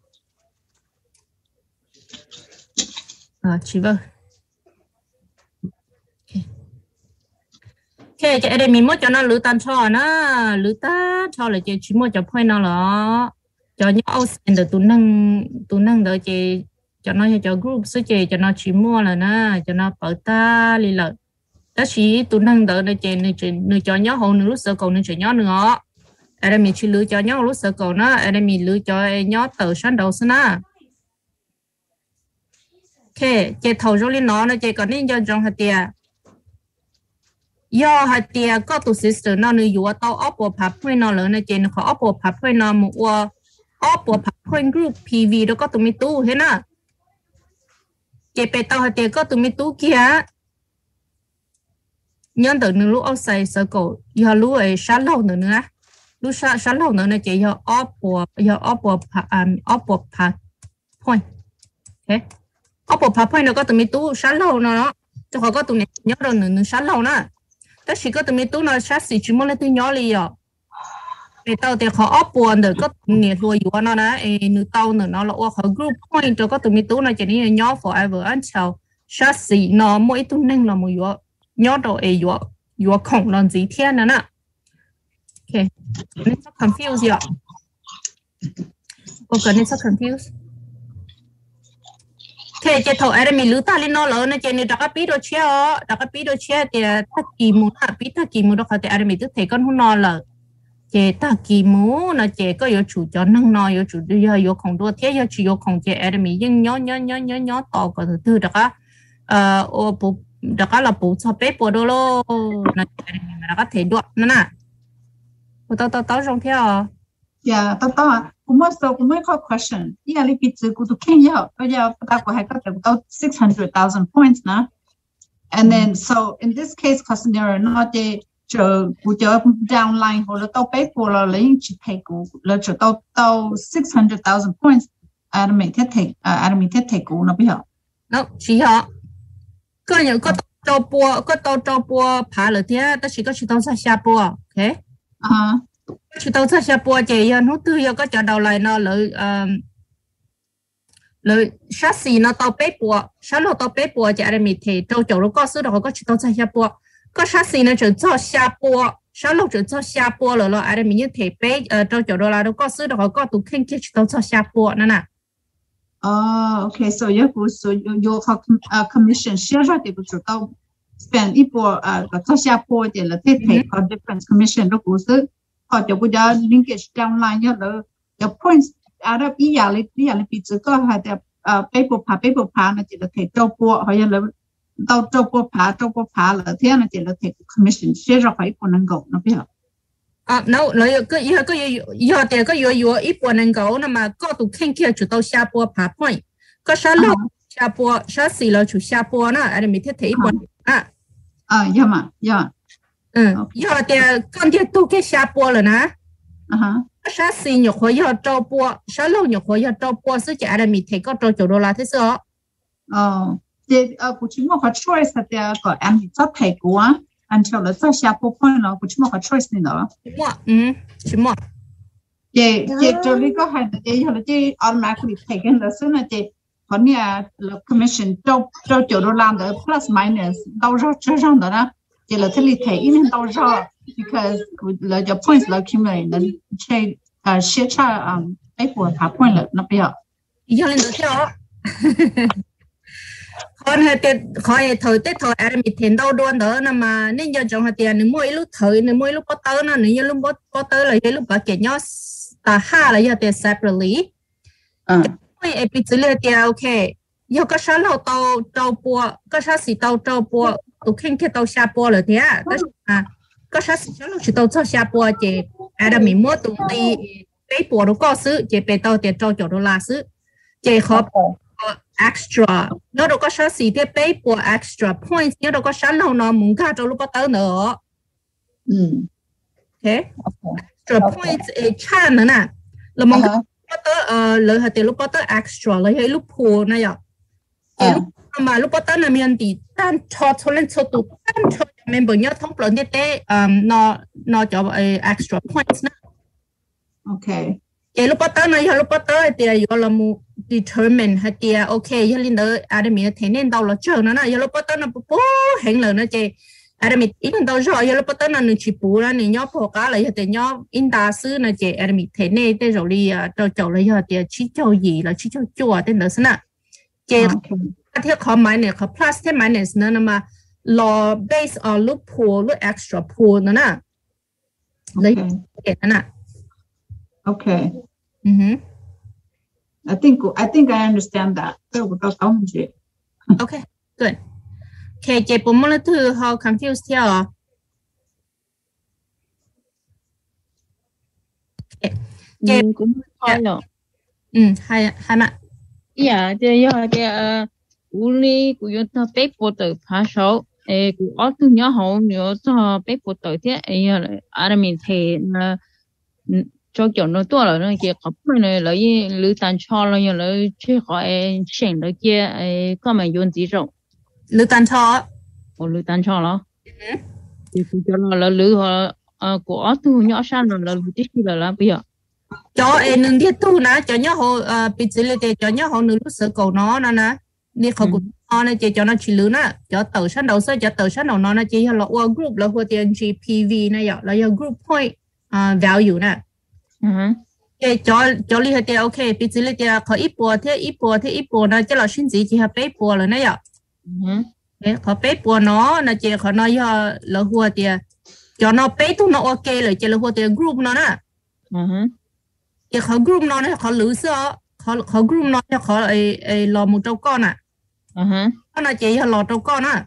chỉ vâng cái em mình mới cho nó lử tan cho nó lử tan cho là chỉ mới cho phơi nó là cho những outstand được tụ năng đợi chị cho nó cho group số chị cho nó chỉ mua là nó cho nó bảo ta li lợi đó chỉ tụ năng đợi để chị nữ cho nhớ hồn nữ lúc sợ cầu nữ chỉ nhớ nữa em mình chỉ lử cho nhớ lúc sợ cầu nó em mình lử cho nhớ từ sáng đầu xí na cái chị thầu rồi lên nó chị còn nên cho trong hạt tiền do hạt tiền có tụ sister nó nữ dụ tao ốp bộ phạt phơi nó lớn này chị nó có ốp bộ phạt phơi nó một ốp bộ phạt phơi group PV đó có tụ mi tu hết na chị bé tao hạt tiền có tụ mi tu kia nhân từ nữ lúc outside circle giờ lúc ấy sáng lâu nữa lúc sáng lâu nữa này chị giờ ốp bộ phạt phơi ok ốp bộ phạt phơi nó có tụ mi tu sáng lâu nó cho họ có tụ này nhớ rồi nữa sáng lâu nữa tất chỉ có tụi mình tu nó sát xí chỉ muốn lấy từ nhỏ đi à, để tao thì họ ốp buồn được có nhiều đuôi yếu nó nè, nữ tao nữa nó là họ group point cho có tụi mình tu nó chỉ nên nhỏ forever until sát xí nó mỗi tu nên là một yếu nhỏ đâu yếu không làm gì thiên nữa nè, ok, nên rất confused vậy, ok nên rất confused. Thế chỉ thầu em mình lựa ta lên nó lớn nên chỉ nên đặt cái bí đồ chia thì ta kỳ mù đó có thể em mình tức thấy con nó là chỉ ta kỳ mù nó chỉ có yếu chủ cho năng nó yếu chủ yếu không đua thế yếu chủ yếu không chỉ em mình nhưng nhớ to có thứ đặt cái là bù cho bé bù đồ lô nó đặt cái thể đoạn nữa nè tao trong thế à
yeah tao cũng mới có question yeah li bị cứ tụ khen nhau bây giờ ta có hay có được 600,000 points nè and then so in this case customer nó để chờ downline hoặc là tao pay for là lấy chỉ pay của là chờ tao 600,000 points admin thiết thể của nó biết không?
Nó chỉ họ có những có tao bùa phá了thế ta chỉ có chỉ tao xa bùa ok chúng tôi sẽ bùa chị nó tư yêu có cho đầu lại nó lợi sát xì nó tao bé bùa sát nó tao bé bùa chị em mình thì trâu nó có số đó có chúng tôi sẽ bùa có sát xì nó chỉ cho xa bùa sau lúc cho xa bùa rồi ai để mình như thế bé trong chỗ đó là đâu có xứ đâu có tụ khen kia chỉ cho xa bùa nữa nè.
Okay, so your commission share ra thì cũng chủ tao spend ít bùa cho xa bùa thì là thế thể có different commission đó cũng xứ họ cho bây giờ linkage downline nhớ là the points out of ý là bị chỉ có hay là paper phá là chỉ là thể cho bùa hay là tao cho bùa phá là thế là chỉ là thể commission share ra phải còn năng gạo nó biết
no, rồi cái giờ thì có ít bùa năng gạo nè mà có tụ khen kia chủ tao xa bùa phá point có sao lâu xa bùa sao xì là chủ xa bùa nè ai mình thế bùa
dạ mà dạ
giờ thì con kia tụ cái xa bùa rồi nè sao xì nhục hồi giờ cho bùa sao lâu nhục hồi giờ cho bùa sức ai mình thấy có cho chỗ đó là thế sao
thì cũng chỉ một cái choice thì có em cho thầy của anh cho là cho xa bùa point là cũng chỉ một cái choice này đó
chỉ một
chị cho lý có hay chị hoặc là chị automatically taken là số là chị có nhà là commission cho chỗ đó làm được plus minus đâu ra cho rằng đó đó chị là thế li thấy in đâu ra because là your points là accumulate là chị share cha cái của thả point là nó bây
giờ lên được chưa còn hay thời tết thời ai mình thiền đâu đoan đó nè mà nên giờ trong hạt tiền nếu mỗi lúc thời nếu mỗi lúc bắt tới nó nếu lúc bắt tới là cái lúc bắt kẹt nhau ha là giờ tiền separately cái episode tiền okay giờ có sao lâu tàu bùa có sao xì tàu bùa tụ khen cái tàu xa bùa rồi thế có sao lâu chỉ tàu cho xa bùa chị ai mình mua tụ đi cái bùa nó có xứ chị về tàu tiền cho chỗ đó là xứ chị khó extra nhớ đâu có sao xì cái bé bùa extra points nhớ đâu có sao lâu nó muốn cả cho lúc bắt tới nữa okay extra points cha nữa nè là mong bắt tới lợi hại tiền lúc bắt tới extra lợi hại lúc pool này vậy lúc mà lúc bắt tới là mình thì tan cho lên cho tụ tan cho mình bây giờ thông luận thế nó cho extra points nè
okay
cái lúc bắt tới này lúc bắt tới thì giờ là mu determine hay thì okay giờ linh đỡ ai mình thấy nên đâu là chờ nó nè giờ lúc bắt tới nó bố hẹn lời nó chơi ai mình ít đâu rồi giờ lúc bắt tới nó chỉ bù ra này nhóc phổ cá lại thì nhóc in đa sư nó chơi ai mình thấy nên thế rồi đi cho lấy giờ thì chỉ cho gì là chỉ cho chùa thế nữa nè chơi theo khó minus khó plus thêm minus nữa mà law based on loop pool loop extra pool nữa nè lấy cái nè
okay I think I understand that.
Okay, good. Okay, chị bố muốn thử how confused here. Okay. Chị
cũng thôi rồi.
Hai mà.
Dạ, thì uli của chúng ta bộ tử phá số, của ở từ nhỏ hậu nữa cho bộ tử thế, ở mình thì cho kiểu nó to rồi nó kia có phải này lấy lưỡi tàn cho là như lấy chơi khỏi xem được kia có mà dùng gì rồi
lưỡi tàn cho
lưỡi tàn cho đó thì cho nó là lưỡi họ của từ nhỏ sang rồi là lưỡi tí là bây giờ
cho nên thiết thu nè cho nhỏ họ bị xử lý cho nhỏ họ nửa lúc sợ cầu nó nè điเขาcũng nó chỉ cho nó chỉ lưỡi nè cho tờ sáng đầu sơ cho tờ sáng đầu nó chỉ là group là hoặc tiền GPV này vậy là group point value nè cái cho lý hệ ok bây giờ lý hệ có ít bùa nó cho là sinh gì chỉ là bé bùa rồi này vậy có bé bùa nó chỉ có nói là hoa tiền cho nó bé tu nó ok rồi chỉ là hoa tiền group nó nè chỉ có group nó này có lưỡi sữa có group nó có lò một trâu con à nó chỉ là lò trâu con à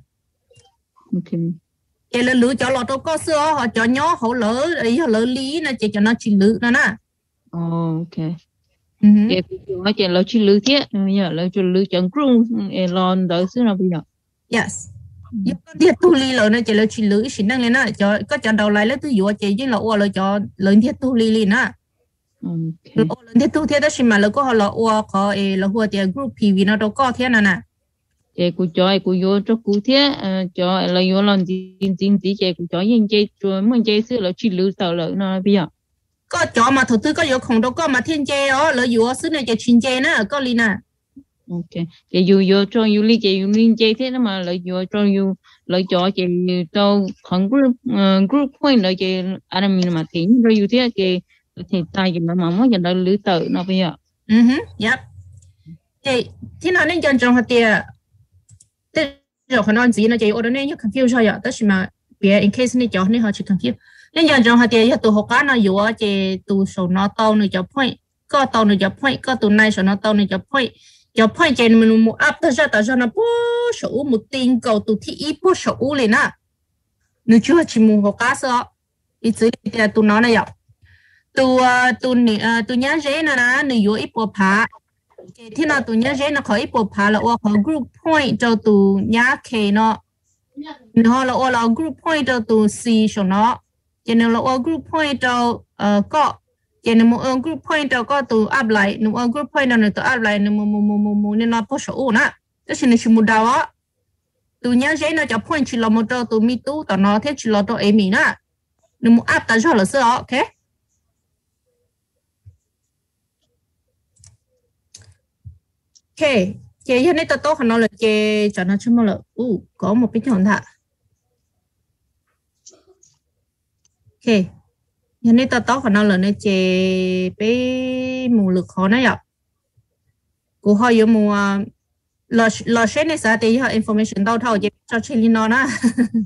cái là lưỡi cho lọt đâu có sữa họ cho nhỏ họ lỡ ấy họ lỡ lý nó chỉ cho nó chỉ lưỡi nó nè
ok cái nó chỉ lỡ chỉ lưỡi thế giờ lỡ chỉ lưỡi chẳng rung lon đỡ xíu nào bây giờ
yes giờ cái tu li lỡ nó chỉ lỡ chỉ lưỡi chỉ năng lên nó cho có cho đầu lại lấy từ dừa chỉ chứ là ô lỡ cho lớn thiết tu li li nè lớn thiết tu thế đó chỉ mà lỡ có họ lỡ ô có lỡ hoa tiền group PV nó đâu có thế nè
chị cũng cho cô vô cho cụ thế cho là vô làm gì chị cũng cho những chị cho mình chị xưa là chỉ lưu sợ lợi nó bây giờ
có cho mà đầu tư có vô không đâu có mà thiên chế đó lợi vô xứ này chị chuyên chế nữa có li nè
ok cái dù cho dù li cái dù liên chơi thế mà lợi dù cho dù lợi cho cái cho khoảng group point lợi cái anh mình mà tính rồi dù thế cái thì tay cái mà mới giờ lợi lưỡi tự nó bây giờ
yep thì nó nên chọn trong hạt tiền rồi họ nói gì nó chỉ ở đó nên confuse thôi ạ, tức là别 in case 你叫你好去 confuse nên chọn trong hạt tiền ya tu học cá nó dù chỉ tu số nó tao nó cho point có tao nó cho point có tu này số nó tao nó cho point trên mình một up ta cho nó bố số một tiền cầu tu thi ít bố số lên nè nếu chưa chỉ một học cá sao ít chỉ là tu nó này ạ tu nhớ dễ nè nếu ít bố phá thì nào tụi nhớ nó khỏi bộ phá là ở group point cho tụi nhớ kề nó là ở group point cho tụi C cho nó cho nên là ở group point cho có cho nên ở group point cho có tụi up lại nếu ở group point nó tụi up lại nên nó có số nữa đó chính là chúng mình đào á tụi nhớ nó cho point chỉ là một cho tụi mi tu tụi nó thế chỉ là cho em nữa nếu up ta cho là sao ok ok, chị hiện nay tôi khả năng là chị cho nó chung là có một cái chọn thạ. Ok, hiện nay tôi khả năng là nó chị bé mù lực khó này ạ. Cô hỏi yêu mù lo share này sao thì information đâu thâu chị cho chị lên nó nè.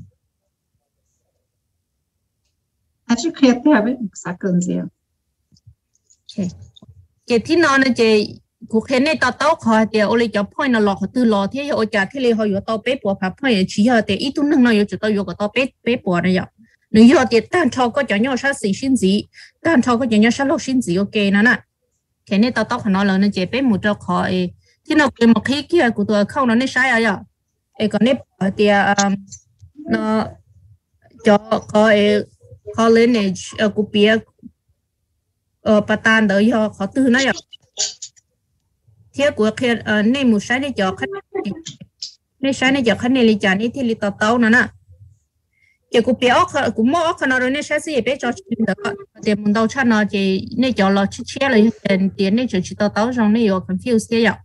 Educate là biết sao cần gì.
Ok, chị thì nó là chị cuộc hẹn này tao khỏi thì ở đây cho point nó lọt từ lọt thế ở trả thế này họ có tao bé bỏ phá point chỉ là để ít tuần nó có tao có tao bé bỏ này vậy nếu như thì tan cho có cho nhau sát sinh sinh gì tan cho có cho nhau sát lộc sinh gì ok nè nè cái này tao phải nói là nó chỉ bé một cho khỏi thì nó cái một khi kia của tôi không nó sai à vậy còn này thì nó cho có college của bia patan đỡ cho khó từ này thế của khi nên một sáng này cho khách nên sáng này cho khách này li chả này thì li tao nữa nè chỉ của bé cũng mua khăn rồi nên sáng gì bé cho chuyện đó thì mình đâu chắc nó chỉ nên cho lo chia lại tiền nên chỉ tao trong này có confuse thế vậy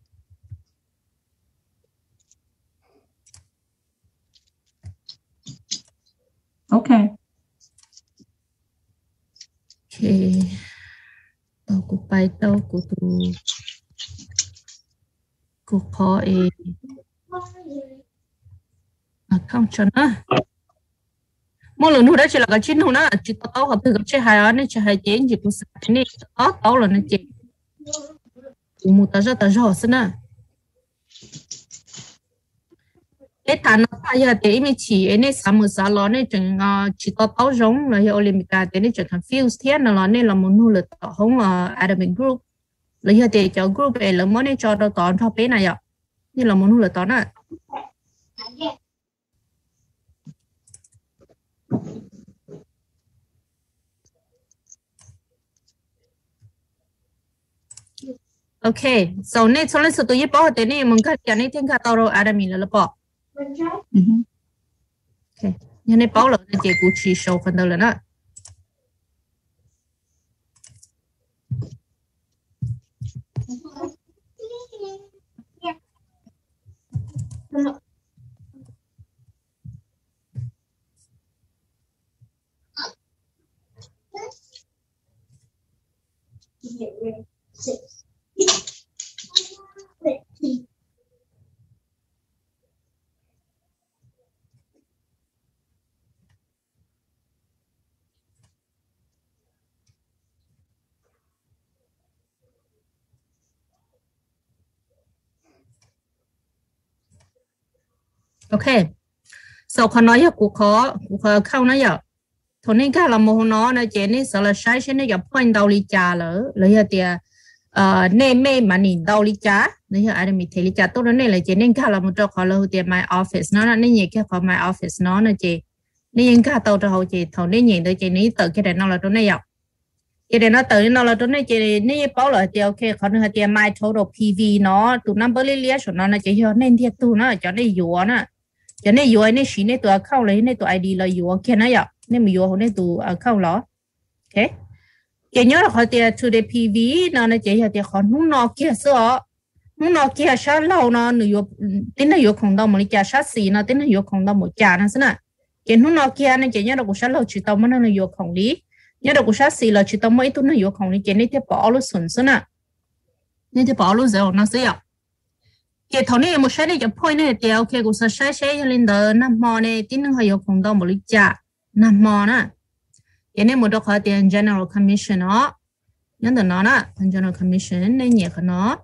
ok
tao cũng bài tao cũng tu cô khó không cho nó mỗi lần nữa đó chỉ là cái chuyện nó chỉ tao học từ cái chơi hài anh chơi hài chén chỉ có cái này tao là nó chỉ một tao rõ xin à cái thằng nó thay ra để mình chỉ này sao mà sao lo này chừng chỉ tao giống là hiệu Olympic để này chừng confuse thế là nên là một nỗ lực không là admin group lấy hiện để cho group này là mới cho nó toàn cho bé này ạ như là muốn là toàn à ok so này sau này số tôi bỏ thế này mình cái này thêm cả tao rồi admin là bỏ ok nhà này bỏ là cái cụ chỉ show phần đầu là nè ok sau khi nói cuộc khó không nói giờ thôi nên cái là một nó chỉ nên sợ là sai sẽ nên gặp point đầu lý trả lỡ lấy thì nên mê mà nhìn đầu lý trả lấy ai mình thấy lý trả tốt này là chỉ nên cái là một chỗ khó là thì my office nó là nên nhìn cái khỏi my office nó là chỉ nên nhìn cái tàu cho họ chỉ thôi nên nhìn tới chỉ nên tự cái này nó là chỗ này vậy cái này nó tự nó là chỗ này chỉ nên bảo là thì ok còn nữa thì my total PV nó tụ number lý lý số nó là chỉ hiểu nên thì tụ nó cho nên dùa nè cho nên dùa nên chỉ nên tụ account lấy nên tụ ID là dùa kia nó vậy nên mình dùa nên tụ account đó ok cái nhớ là họ thì to the PV nó là chỉ hiểu thì họ nung nó kia sao nó nó kia sát lâu nó nửa tính là yok không đâu mà kia sát xì nó tính là yok không đâu một chả nó xí nè cái nó kia này chỉ nhớ được sát lâu chỉ tao mà nó yok không đi nhớ được sát xì là chỉ tao mấy tuần nó yok không đi cái này thì bỏ luôn xuân xí nè nên thì bỏ luôn rồi nó xí à cái thằng này một sai này cái point này thì ok cũng sai cho nên đó nằm mò này tính là yok không đâu một chả nằm mò nè cái này một đợt họ tiền general commission đó nhớ được nó nè general commission này nhẹ cái nó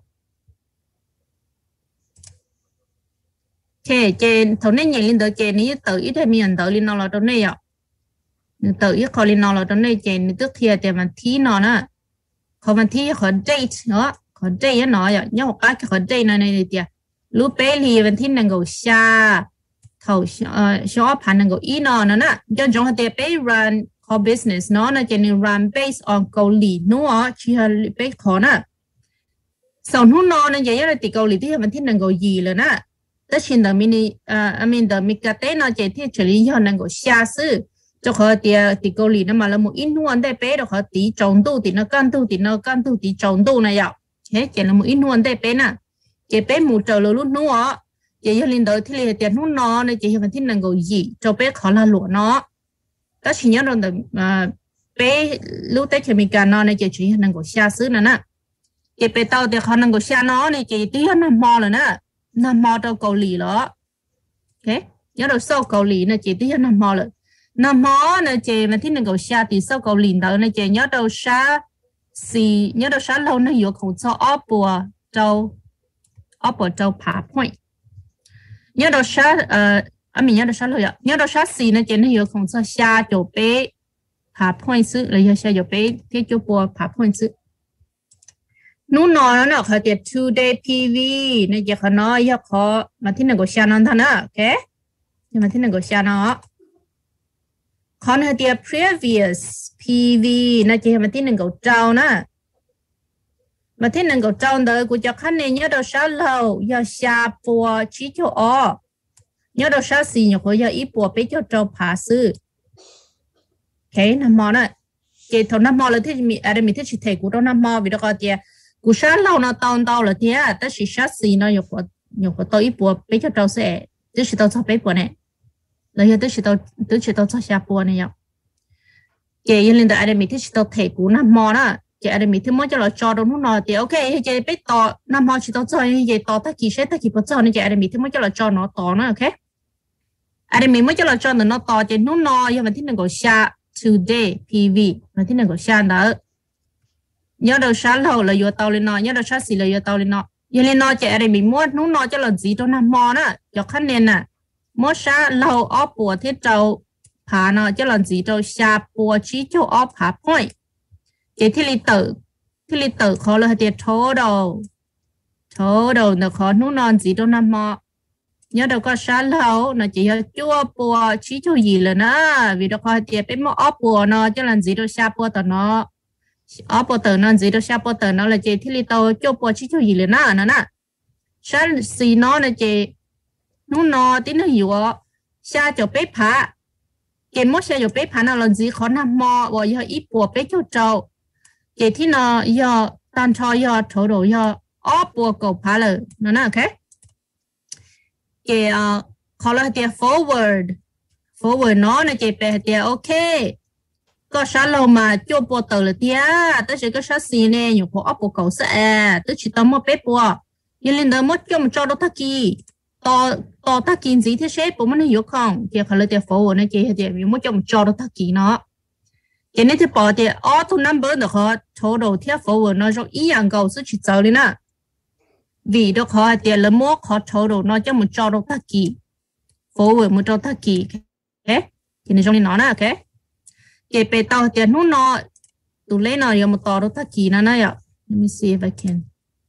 cái thằng này nhảy lên tới cái này tự ít hay miền tự lên nó là trong này ạ tự ít khỏi lên nó là trong này cái này tức kia thì mà thi nó nè không mà thi khỏi date nữa khỏi date nó ạ nhớ một cái khỏi date này thì lúc bé thì mình thi năng够下头小盘能够一呢呢就种他的被 run core business 呢就能 run based on เกาหลีnữa chỉ là bé khó nè sau nó nên vậy là thì เกาหลีที่มันที่能够gì了nè tất nhiên là mini I mean the mikate nó chỉ thì xử lý cho năng够下事cho họ thì เกาหลีnó mà là một ít nuông để bé được họ tí trọng度thì nó can tu tí trọng度này ạ thế chỉ là một ít nuông để bé nè chỉ bé một trở lúc nữa chỉ liên đối thì là tiền nó này chỉ mình thích năng够gì cho bé khó là lụa nó tất nhiên nhớ rồi bé lúc tết thì mình cả nó này chỉ năng够下事nè chỉ bé tao thì họ năng够下nó này chỉ tí nó mò rồi nè nằm mò trong เกาหลี đó ok nhớ đầu sau เกาหลี này chỉ tí nằm mò rồi nằm mò này chỉ mà thích năng够下thì sau เกาหลี đó này chỉ nhớ đầu sa xì nhớ đầu sa lâu này có không cho upper châu phá point nhớ đầu sa mình nhớ đầu sa lâu nhớ đầu sa xì này chỉ nó có không cho xa chỗ bé phá point sự là giờ xa chỗ bé thế chỗ bùa phá point sựนู้นน่ะเขาจะ 2-day PV เนี่ยจะเขาน้อยยกเขามาที่หนึ่งก็ชานั่นท่านนะโอเคจะมาที่หนึ่งก็ชาเนาะเขาเนี่ยจะ previous PV เนี่ยจะมาที่หนึ่งก็เจ้านะมาที่หนึ่งก็เจ้าเด้อกูจะขั้นเนี่ยเราชาเราอย่าชาปัวชี้โจอ้อเนี่ยเราชาสีเนี่ยเขาอย่าอีปัวไปเจ้าเจ้าผาซื้อโอเคน้ำมอน่ะเจ้าน้ำมอเลยที่มีอะไรมีที่ชิเทกูต้องน้ำมอวิธีการเจ้ากูชาเราเนาะตอนเลยที่แต่สิชาสีเนาะอยู่ตัวอีปัวไปเจ้าเจ้าเสียตัวสิตัวชอบไปปัวเนี่ยแล้วยังตัวสิตัวชอบชาปัวเนี่ยเจ้ายังเล่นแต่อะไรมีที่สิตัวเทกูน้ำมอน่ะเจ้าอะไรมีที่มั่วจะเราจอตรงนู้นเนาะเจ้าโอเคเจ้าไปต่อน้ำมอสิตัวจอยเจ้าต่อตะกี้เช่ตะกี้ปัจจุบันเจ้าอะไรมีที่มั่วจะเราจอเนาะต่อนะโอเคอะไรมีมั่วจะเราจอเนาะต่อเจ้านู้นเนาะยังมันที่หนึ่งก็ชา today PV มันที่หนึ่งก็ชาเนาะnhớ đầu sáng lâu là vô tàu lên nọ nhớ đầu sáng xì là vô tàu lên nọ giờ lên nọ chạy đây mình mua nút nọ cho là gì trong năm mò đó cho khách nên nè mua sáng lâu ốp bùa thiết trâu phá nọ cho là gì trâu xa bùa chí cho ốp phá point vậy thì li tử khó là tiệt thố đầu nó khó nút nọ gì trong năm mò nhớ đầu có sáng lâu nó chỉ là chua bùa chí cho gì là nó vì đó khó tiệt bên mua ốp bùa nọ cho là gì trâu xa bùa tao nó ở bộ tờ nó gì đó sao bộ tờ nó là chị thì li tao cho bộ chỉ cho gì lên nó nè sao xì nó là chị nó tí nó hiểu sao cho bé phá cái mốt sao cho bé phá nó là gì khó nằm mò và giờ ít bộ bé cho trâu chị thì nó giờ tan cho giờ thổ đồ giờ ở bộ cầu phá rồi nó nè ok cái khó là tiền forward nó là chị bé tiền ok có sao lâu mà cho bộ tờ là tia tới sẽ có sao xì nè nhiều bộ ấp bộ cầu sẽ tới chỉ tao mua bé bộ nhưng lên đó mất cho một cho đó thắc kỳ to thắc kỳ gì thế sếp bộ mình hiểu không thì phải là tiền phố này chị thì mình mất cho một cho đó thắc kỳ nó cái này thì bỏ thì auto number được họ số đầu theo phố nó trong ý dạng cầu sẽ chỉ chờ lên nè vì đó họ tiền là mua họ số đầu nó cho một cho đó thắc kỳ phố một cho thắc kỳ ok thì này trong này nó nè ok cái bé tao tiền nó nọ tụ lấy nó giờ một tờ đó thắc kỳ nó này ạ let me see if I can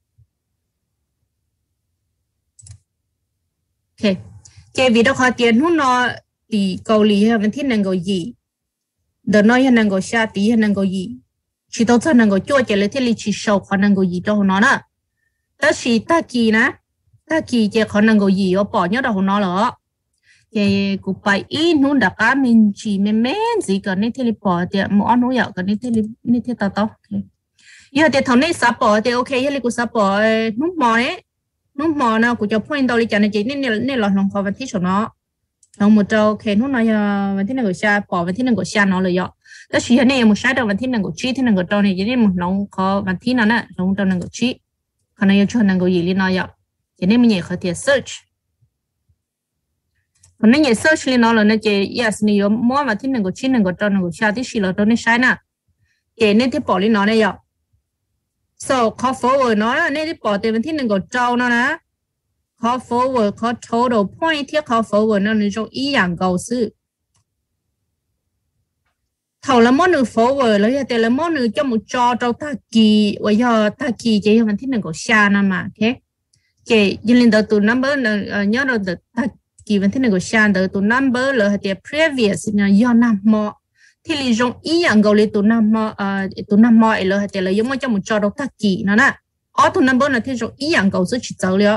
ok cái vì đó họ tiền nó nọ thì เกาหลีมันที่นั่งก็ยีเดินน้อยนั่งก็ชาตีนั่งก็ยีชีตัวนั่งก็จ่อเจเลยที่ลิชิโชเขานั่งก็ยีตัวหัวน่ะแต่ชีตะกี้นะตะกี้เจ้าเขานั่งก็ยีเอาปอดเนาะตัวหัวน่ะเหรอcái cụ bài ít nút đặc cá mình chỉ men gì cả nên thì bỏ thì một ăn nuôi cả nên thì tao giờ thì thằng này sắp bỏ thì ok giờ cụ sắp bỏ nút mò đấy lúc mò nào của cho point đâu đi chả này chỉ nên là lòng khó vấn thi số nó lòng một trâu khi lúc nói vấn thi này của xa bỏ vấn thi này của xa nó là do đó chỉ là này một sai đầu vấn thi này của chi thế này của trâu này chỉ nên một lòng khó vấn thi nào nè lòng trâu này của chi còn này cho này của gì đi nói vậy chỉ nên mình có thể search còn nếu search lên nó là nó chỉ yes nhiều mua vấn thi này của chi này của trâu này của xa thì chỉ là trâu này sai nè chỉ nên thì bỏ lên nó này vậy so call forward nó nên đi bỏ tiền vấn thi này của trâu nó nè call forward call total point thì call forward nó là trong ý dạng cầu sự thầu là món nữ forward là giờ là món nữ cho một cho ta kỳ bây giờ ta kỳ chỉ vấn thi này của xa nè mà ok chỉ liên đầu từ number nhớ đầu từ ta kỳ vấn thi này của xa đầu từ number là thì previous là do năm mò thì lý trong ý dạng cầu từ năm mò là thì là giống như cho một cho ta kỳ nó nè auto number là thì trong ý dạng cầu sự chỉ dấu liệu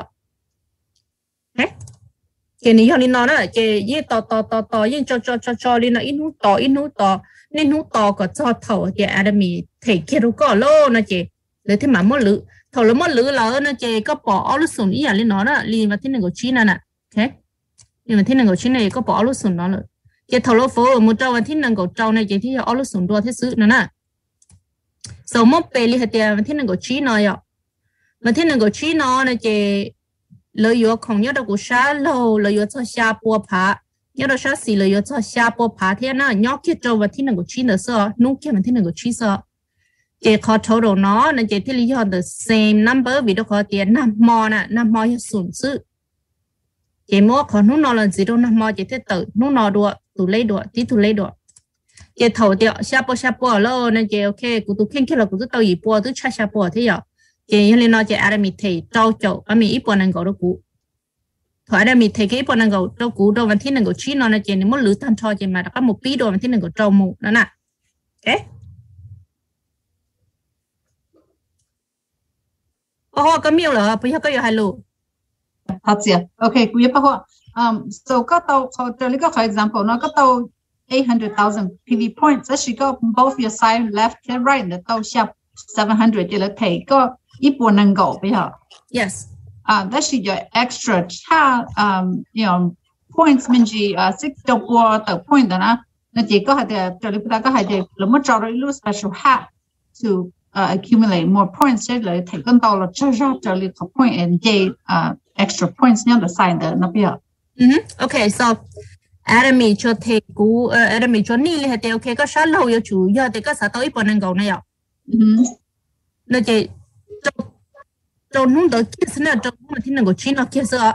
cái này họ nói là cái gì to nhưng cho đi nó ít nút to nên nút to có cho thầu cái Adami thể kia đâu có lô nó chị để thế mà mất lử thầu là mất lử là nó chị có bỏ lúc sủng ý là lên nó đó liền vào thế này của chi nè ok nhưng mà thế này của chi này có bỏ lúc sủng nó rồi cái thầu lô phố một trâu và thế này của trâu này chị thì ở lúc sủng đua thế sự nữa nè sau một bề li hạt tiền thế này của chi nó vậy mà thế này của chi nó là chị lợi dụng không nhớ đâu của xa lâu lợi dụng cho xa bùa phá nhớ đâu xa xì lợi dụng cho xa bùa phá thế nào nhóc kia trâu và thiên năng của chi nữa sao nút kia mà thiên năng của chi sao chỉ có total nó nên chỉ thiết lý do the same number vì đâu có tiền năm mò như sủng sự chỉ mua còn nút nó là gì đâu năm mò chỉ thiết tự nút nó đùa tụ lấy đùa tí tụ lấy đùa chỉ thầu tiệu xa bùa lâu nên chỉ ok của tụ khen kia là của tụ tàu gì bùa tụ xa bùa thế giờ chỉ liên nói chỉ Adami thì trâu chậu Adami ít bọn năng cầu đâu cũ thôi Adami thì cái ít bọn năng cầu đâu cũ đâu vấn thiên năng cầu chi nó là chỉ nếu muốn lưỡi tan cho chỉ mà đã có một bí đồ vấn thiên năng cầu trâu mù đó nè ok có miêu là bây giờ có hai lô
thật gì ok quý vị bảo so có tàu cho lấy cái example nó có tàu 800,000 PV points that she got both your side left and right the tàu sharp 700 chỉ là thầy có ít buồn năng gạo bây giờ
yes
that's your extra you know points mình chỉ six đầu qua tờ point đó nó chỉ có hai trở lại ta có hai là mất cho rồi special hat to accumulate more points để lại thầy con tàu là trở lại có point and get extra points nhau là sign đó nó bây giờ
okay so Adami cho thầy cũ Adami cho ni là thầy ok có sát lâu yêu chủ giờ thì có sát tới ít buồn năng gạo này ạ nó chỉ trong nông đội kia sẽ là trong một thiên năng của China kia sao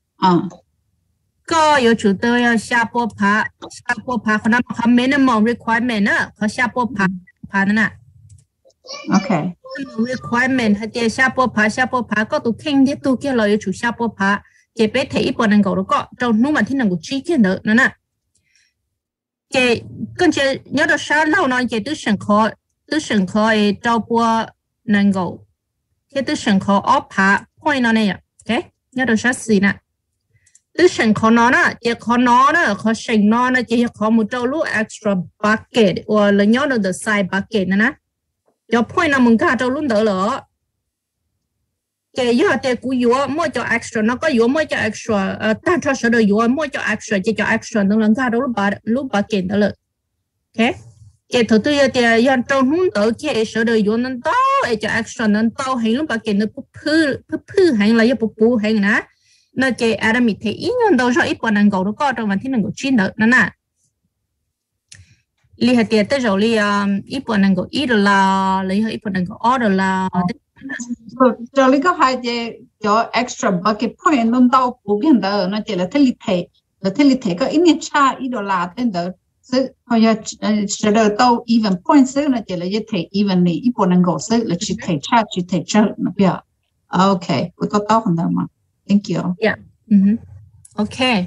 có yêu chủ tôi xa bộ phá còn nó có minimum requirement á có xa bộ phá nè
ok
requirement hay là xa bộ phá có tụ khen thế tụ kia là yêu chủ xa bộ phá chỉ biết thấy bọn năng cầu đó có trong nông mà thiên năng của China kia nữa nè chỉ con chỉ nhớ được sao lâu nói chỉ tư sinh khó trao bùa năng cầu cái tư sinh khó ốp hạ point nó này ok nhớ được sao gì nè tư sinh khó nó chỉ khó nó khó sinh nó chỉ khó một trâu lúc extra bucket hoặc là nhớ được the side bucket nè cho point nó mình cả trâu lúc đỡ lỡ cái giờ thì cú yếu mua cho extra nó có yếu mua cho extra ta cho số đời yếu mua cho extra chỉ cho extra nó lần cả lúc bucket đỡ lỡ ok cái thứ tư thì dân trong hướng tới cái sở đời vô nên to cho action nên to hay lúc bà kia nó phư hay là giúp bù hay nè nó cái Adami thì ít nhân đâu rồi ít bọn năng cầu nó có trong vấn thiên năng cầu chín nữa nè li hạt tiền tới rồi li ít bọn năng cầu ít là lấy ít bọn năng cầu order là
cho lấy cái hai cái cho extra bucket point nó tao bù cái đó nó chỉ là thế li thể có ít nhất cha ít đô la tên đó sự họ sẽ được tàu even point sự là chỉ là như thế even này ít buồn năng gỗ sự là chỉ thể cha nó bây giờ okay tôi có tao phần đó mà thank you
yeah okay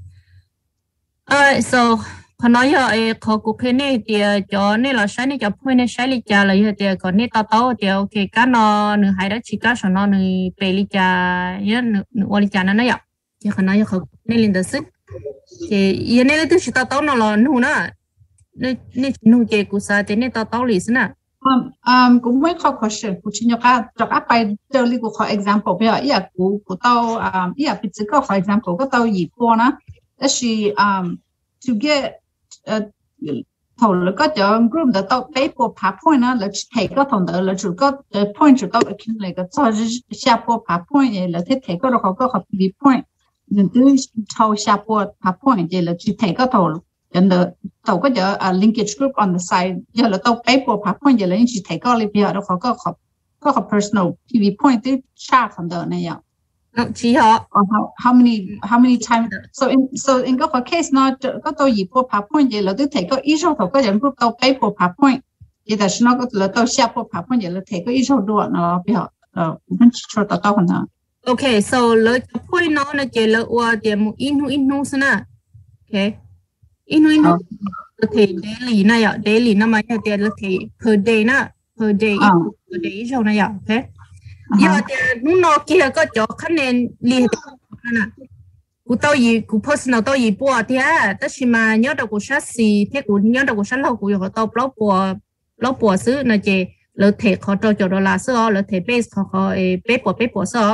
so còn nói giờ có cuộc cái này thì cho nên là sai này cho point này sai lý cha là như thế còn này tao thì okay cái nó nửa hai đó chỉ có số nó nửa bảy lý cha nhớ nửa lý cha nó vậy thì còn nói giờ có nên lên được sức thì yên này tôi chỉ tao nó là nu nè nên nu chơi của sao thế này tao lý nè
cũng mấy khó question cũng chỉ nhớ cả cho các bài chơi li của example bây giờ ý là của tao ý là bây giờ có for example có tao gì qua nó đó là to get thầu là có cho group đó tao paper PowerPoint nó là thầy có thằng đó là chủ có point chủ tao accumulate cái cho share PowerPoint này là thầy có được có học point nên từ thầu share PowerPoint này là chỉ thầy có thầu and the tàu có giờ linkage group on the side giờ là tàu paper PowerPoint giờ là những chỉ thấy có li bây giờ đó có personal PV point tới chat from the này ạ
chỉ họ
how many times so in có case nó có tàu gì PowerPoint giờ là tôi thấy có ít số tàu có giờ group tàu paper PowerPoint giờ là nó có là tàu share PowerPoint giờ là thấy có ít số đua nó bây giờ mình cho tàu phần nào
okay so lời point nó là chỉ là qua điểm in sana okay inu là thể daily này ạ daily nó mà theo là thể per day rồi này ạ thế giờ thì nó kia có chỗ khả năng liên hệ nè cụ tao gì cụ personal tao gì bỏ thế tất nhiên mà nhớ đâu cụ sát gì thế cụ nhớ đâu cụ sát lâu cụ có tao blog bỏ xứ là chỉ là thể họ cho chỗ đó là xứ là thể base họ base bỏ xứ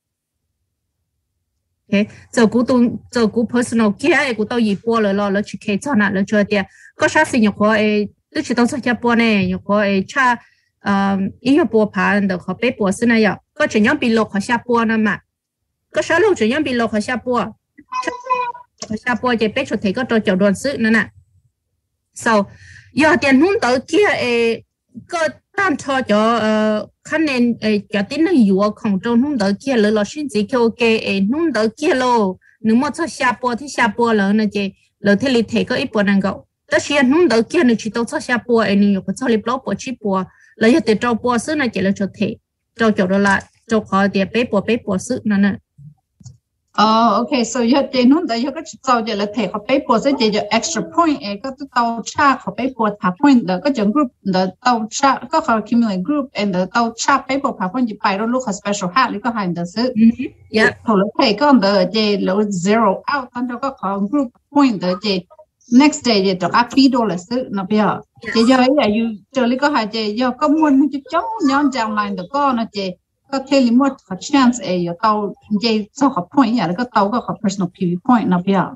okay giờ cú personal kia cú tao gì bỏ rồi lo chỉ kể cho nè lo cho tiền có sao sinh nhật của tôi chỉ tao sẽ bỏ nè nhật của cha ý là bỏ phá được họ bé bỏ xin này ạ có chỉ nhóm bị lộc họ sẽ bỏ nè mà có sao lúc chỉ nhóm bị lộc họ sẽ bỏ chỉ bé cho thấy có cho chỗ đoàn sự nữa nè sau giờ tiền hun tới kia có tam cho khả năng cho tính là yếu không trong hun tới kia là xin chỉ kêu cái hun tới kia lo nếu mà cho xa bỏ là nó chỉ là thế thì có ít bỏ năng gạo tất nhiên hun tới kia nó chỉ tao cho xa bỏ nên có cho lấy bỏ chỉ bỏ là giờ để cho bỏ sự này chỉ là cho thể cho chỗ đó là cho họ để bé bỏ sự nó nè
okay so giờ tiền hun tới giờ có cho giờ là thể họ bé bỏ sẽ chỉ extra point có tao tra họ bé bỏ point đó có chấm group đó tao tra có họ accumulate group and the tao tra bé bỏ point chỉ phải lúc họ special hat lý có hành đó sự họ lúc thể có đó chỉ là zero out tao cho có họ group point đó chỉ next day chỉ cho các video là sự nó bây giờ chỉ giờ ấy là you chờ lý có hành chỉ giờ có muốn chút chống nhóm trang line đó có nó chỉ có thể là một chance giờ tao chỉ cho họ point nhà có tao có họ personal PV point nó bây giờ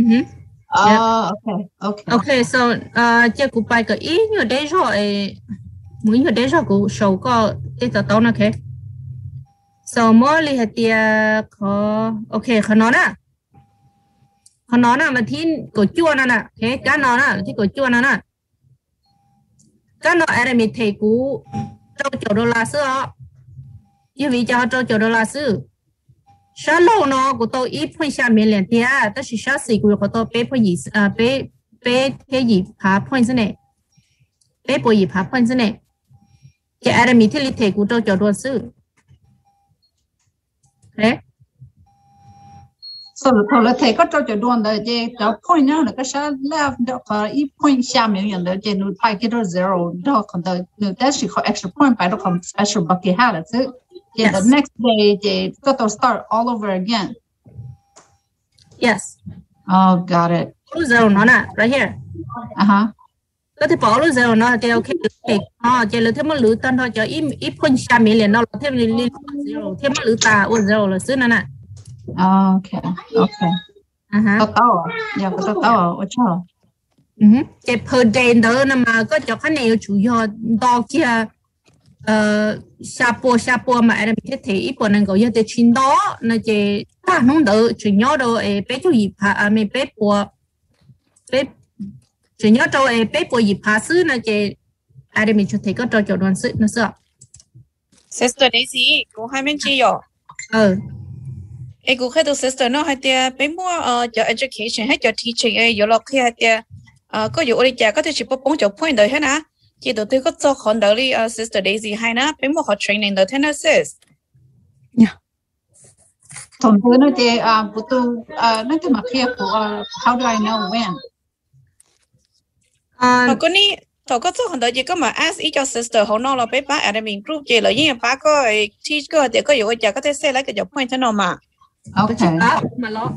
okay so chỉ cụ bài cái ý như đấy rồi muốn như đấy rồi cụ show có cái tao nó thế so mỗi li hạt tiền có okay khó nói nè mà thiên cổ chua nè thế cá nó nè thì cổ chua nè cá nó ở đây mình thấy cụ trong chỗ đô la xưa因为叫做叫做老师，小楼呢，我到1.下面2点，但是小时我到8.2point 呢，8.2 point 呢，这阿拉米特里提古到叫多少？哎。
so thầu là thầy có cho đồn là J cho point nữa là cái sao left đó có ít point下面有的जे nó phải cái đó zero đó còn đó nó đã chỉ có extra point phải đó còn special bucket ha là chứ yeah the next day they got to start all over again
yes
got it
zero nó nè right here có thể bỏ luôn zero nó thì ok chỉ là thêm một lưỡi tân thôi cho ít point下面liền nó thêm zero thêm một lưỡi ta zero là xứ nè
okay tao ya có tao ở chỗ
cái per day đó mà có cho cái này chủ yếu đo kia xa bùa mà em thấy ít bữa năng gọi cho chín đó nó chỉ ta không đỡ chỉ nhớ đâu bé cho gì phá mình bé bùa bé chỉ nhớ đâu bé bùa gì phá xứ nó chỉ em mình cho thấy có cho đoàn sự nó sợ
sister Daisy cô hai bên chi rồi cô khai được sister nó hay tiệt bé mua cho education hay cho teaching giờ lo khi hay tiệt có dụ đi chả có thể chỉ bóng cho point đời hết nè chỉ đầu tư có cho con đời đi sister Daisy hay nè bé mua họ training đời thế nào sis
thông thường nó chỉ bút tu nó cái mặt kia của how do I know when
có ní thầu có cho con đời chỉ có mà ask ý cho sister họ nói là bé bác ở mình group chỉ là những bác có teach có thì có dụ chả có thể say lại cái point thế nào mà
okay
mà lo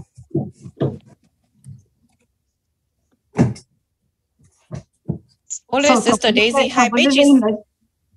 only sister Daisy hai pages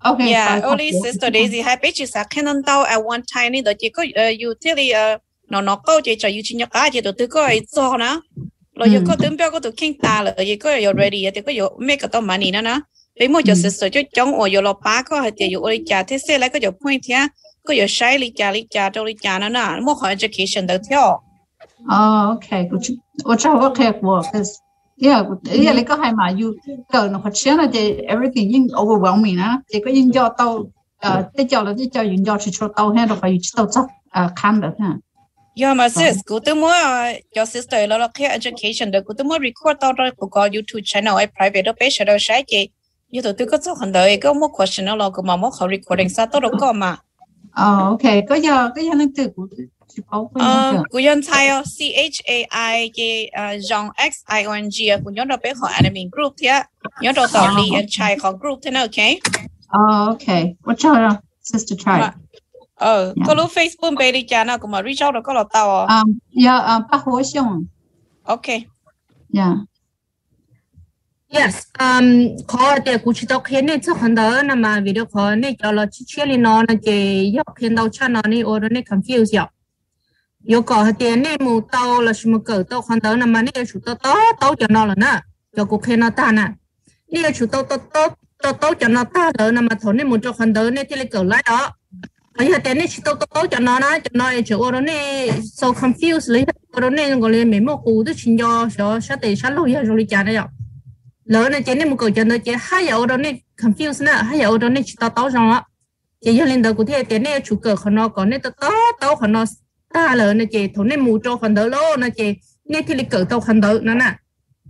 Okay.
Yeah, only sister Daisy hai bé chỉ sa khen ăn tao at one time này đó chỉ có utility nó có chỉ cho you chỉ nhớ cái chỉ đồ tự có ai cho nó. Rồi you có tưởng biểu có tụi khen ta là you có you ready thì có you make cái money nữa nè. Bây mỗi cho sister cho trong or you lo ba có hay thì you only trả thế sẽ lại có you point here có you sai lý trả đâu lý trả nữa nè. Mỗi học education được theo.
Okay. Tôi cho okay của yeah, lấy cái hai mà you cỡ nó phát triển là thì everything nhưng overwhelming á, thì có những do tao cái cho những do chỉ cho tao hay là phải tao chắc khám được ha.
Yeah, mà sis, cô tôi muốn cho sister là cái education được, cô tôi muốn record tao rồi cô có YouTube channel ấy private đó page đó sai chị, như tôi có cho hành đời có một question đó là cô mà muốn học recording sao tao đâu có mà.
Okay, có giờ nó từ
cô dân Thái CHAI cái Jean XIONG cô nhớ đâu bé họ admin group thế, nhớ đâu tao đi and try họ group thế nào, okay?
Okay, what's your sister try?
Có lúc Facebook bên đi chả nào cũng mà reach out được có là tao
yeah, bác Hồ Xiong.
Okay.
Yeah.
Yes, có để cụ chỉ đọc hiện nay chắc hẳn đó nằm mà video có này cho là chỉ chia lên nó là chỉ học hiện đầu cha nó này ở đó này confuse vậy. Yêu cầu hạt tiền này mù tàu là một cỡ tàu hẳn đó nằm mà này chủ tàu cho nó là nè, cho cụ hiện nó ta nè. Này chủ tàu cho nó ta đó nằm mà thốn này một cho hẳn đó này thì lấy cỡ lại đó. Bây giờ tiền này chỉ tàu cho nó chỗ ở đó này so confuse lấy ở đó này gọi là mấy một cụ tức chính do sẽ để sát lâu giờ rồi đi trả đấy ạ. Lỡ này chỉ nên một câu cho nó chỉ hai giờ đó này confuse nè, hai giờ đó này chỉ tao xong á, chỉ cho lên đầu cụ thể tiền này chủ cờ của nó còn này tao của nó ta lỡ này chỉ thốn này mù cho phần đó lô này chỉ này thì lấy cờ tao phần đó nữa nè.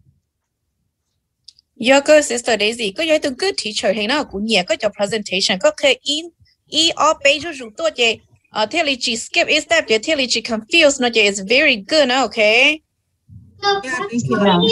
Your good sister Daisy có những good teacher hay nào cũng nhẹ có cho presentation có thể ở page chủ tôi chỉ thế là chỉ skip a step chỉ thế là chỉ confuse nó chỉ is very good okay.
Yeah, thank you.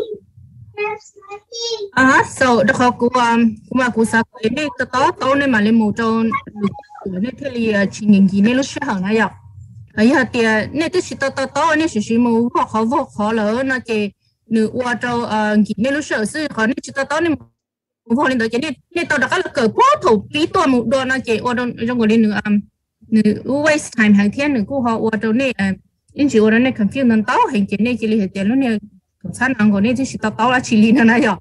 So đó họ cũng mà cũng sao cái này tao này mà lên một trong này thì là chỉ những gì này lúc sẽ hỏng này ạ. Ấy là thì này tôi chỉ tao này chỉ một khó lỡ nó chỉ nửa qua trong gì này lúc sẽ xử họ này chỉ tao này một lên đó chỉ này tao đã là cỡ quá thủ phíตัวmột đôi nó chỉ qua trong cái nửa waste time hàng thiên nửa của họ qua trong này in chỉ qua này confuse nên tao hình chỉ này chỉ là tiền lúc này sẵn ăn của này thì tao là chỉ linh này rồi,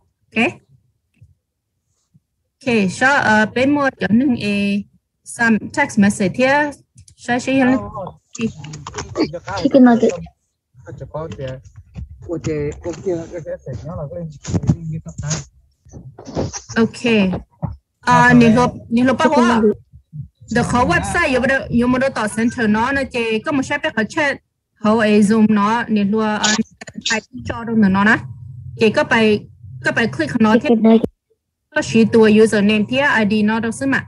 okay, so bên mua cho nên some text message here, sai hiện
chỉ cần nói
okay, nhìn lộp bao hoa, the website yêu một tờ center nó chỉ có một số cái chat họ zoom nó nên luôn ai cho đâu nó nè chỉ có bài click nó thì có chỉตัว username thì ID nó đâu xứ mà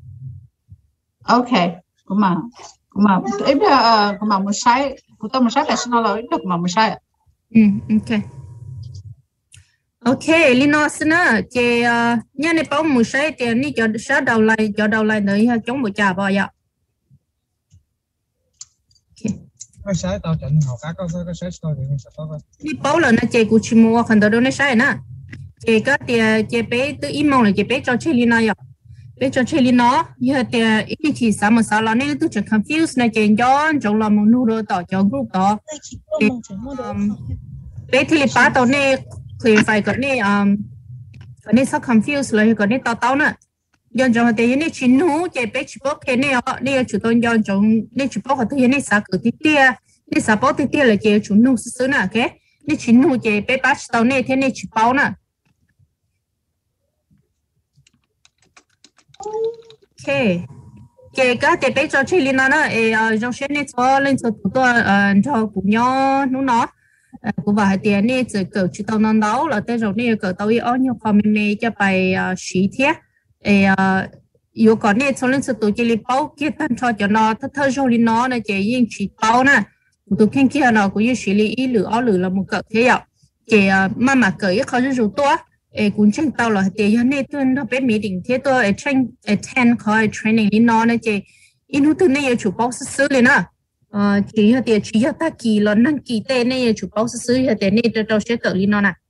okay cũng mà em cũng mà một sai là nó là được mà một sai
okay Linus nữa chị nhà này bảo một sai thì ní cho đầu lại nữa chống một trà bao giờ
cái sai tao chọn học cái sai tôi thì mình sẽ có
đi bảo là nó chơi của chim mua phần đó nó sai nè chơi cái thì chơi bé tự email là chơi bé cho chơi lina vậy bé cho chơi lina như thì ít chỉ sao mà sao là nên tôi chỉ confuse này chơi cho trong là một nút rồiต่อ cho group đó bé thì bắt đầu này clarify cái này cái này sao confuse là cái này tao nè do cho thì này chính hú chơi bé chỉ có cái này này chủ tôi do trong này chỉ có cái này sao cứ tia này sao bảo tia là chơi chủ nụ sứ nè cái này chính hú chơi bé bắt đầu này thế này chỉ bảo nè okay chơi cái thì bé cho chơi lên nó trong xe này cho lên cho tụi tôi cho cùng nhau nó của bà tiền này chỉ cỡ chỉ tao non đấu là tới rồi này cỡ tao ở nhiều comment cho bài sĩ thiết yêu còn này cho nên sự tụi chơi bao kia tan cho nó thơ rồi lên nó này chơi yên chỉ bao nè tụi khen kia nó cũng như xử lý ý lửa là một cỡ thế ạ chơi mà cỡ khó rồi tôi cũng chẳng tao là tiền này tôi nó bé mỹ định thế tôi attend coi training lên nó này chơi in từ này chủ bao sứ lên à chỉ là tiền chỉ là ta kỳ là năng kỳ tên này chủ bao sứ là tiền này cho sẽ cỡ lên nó nè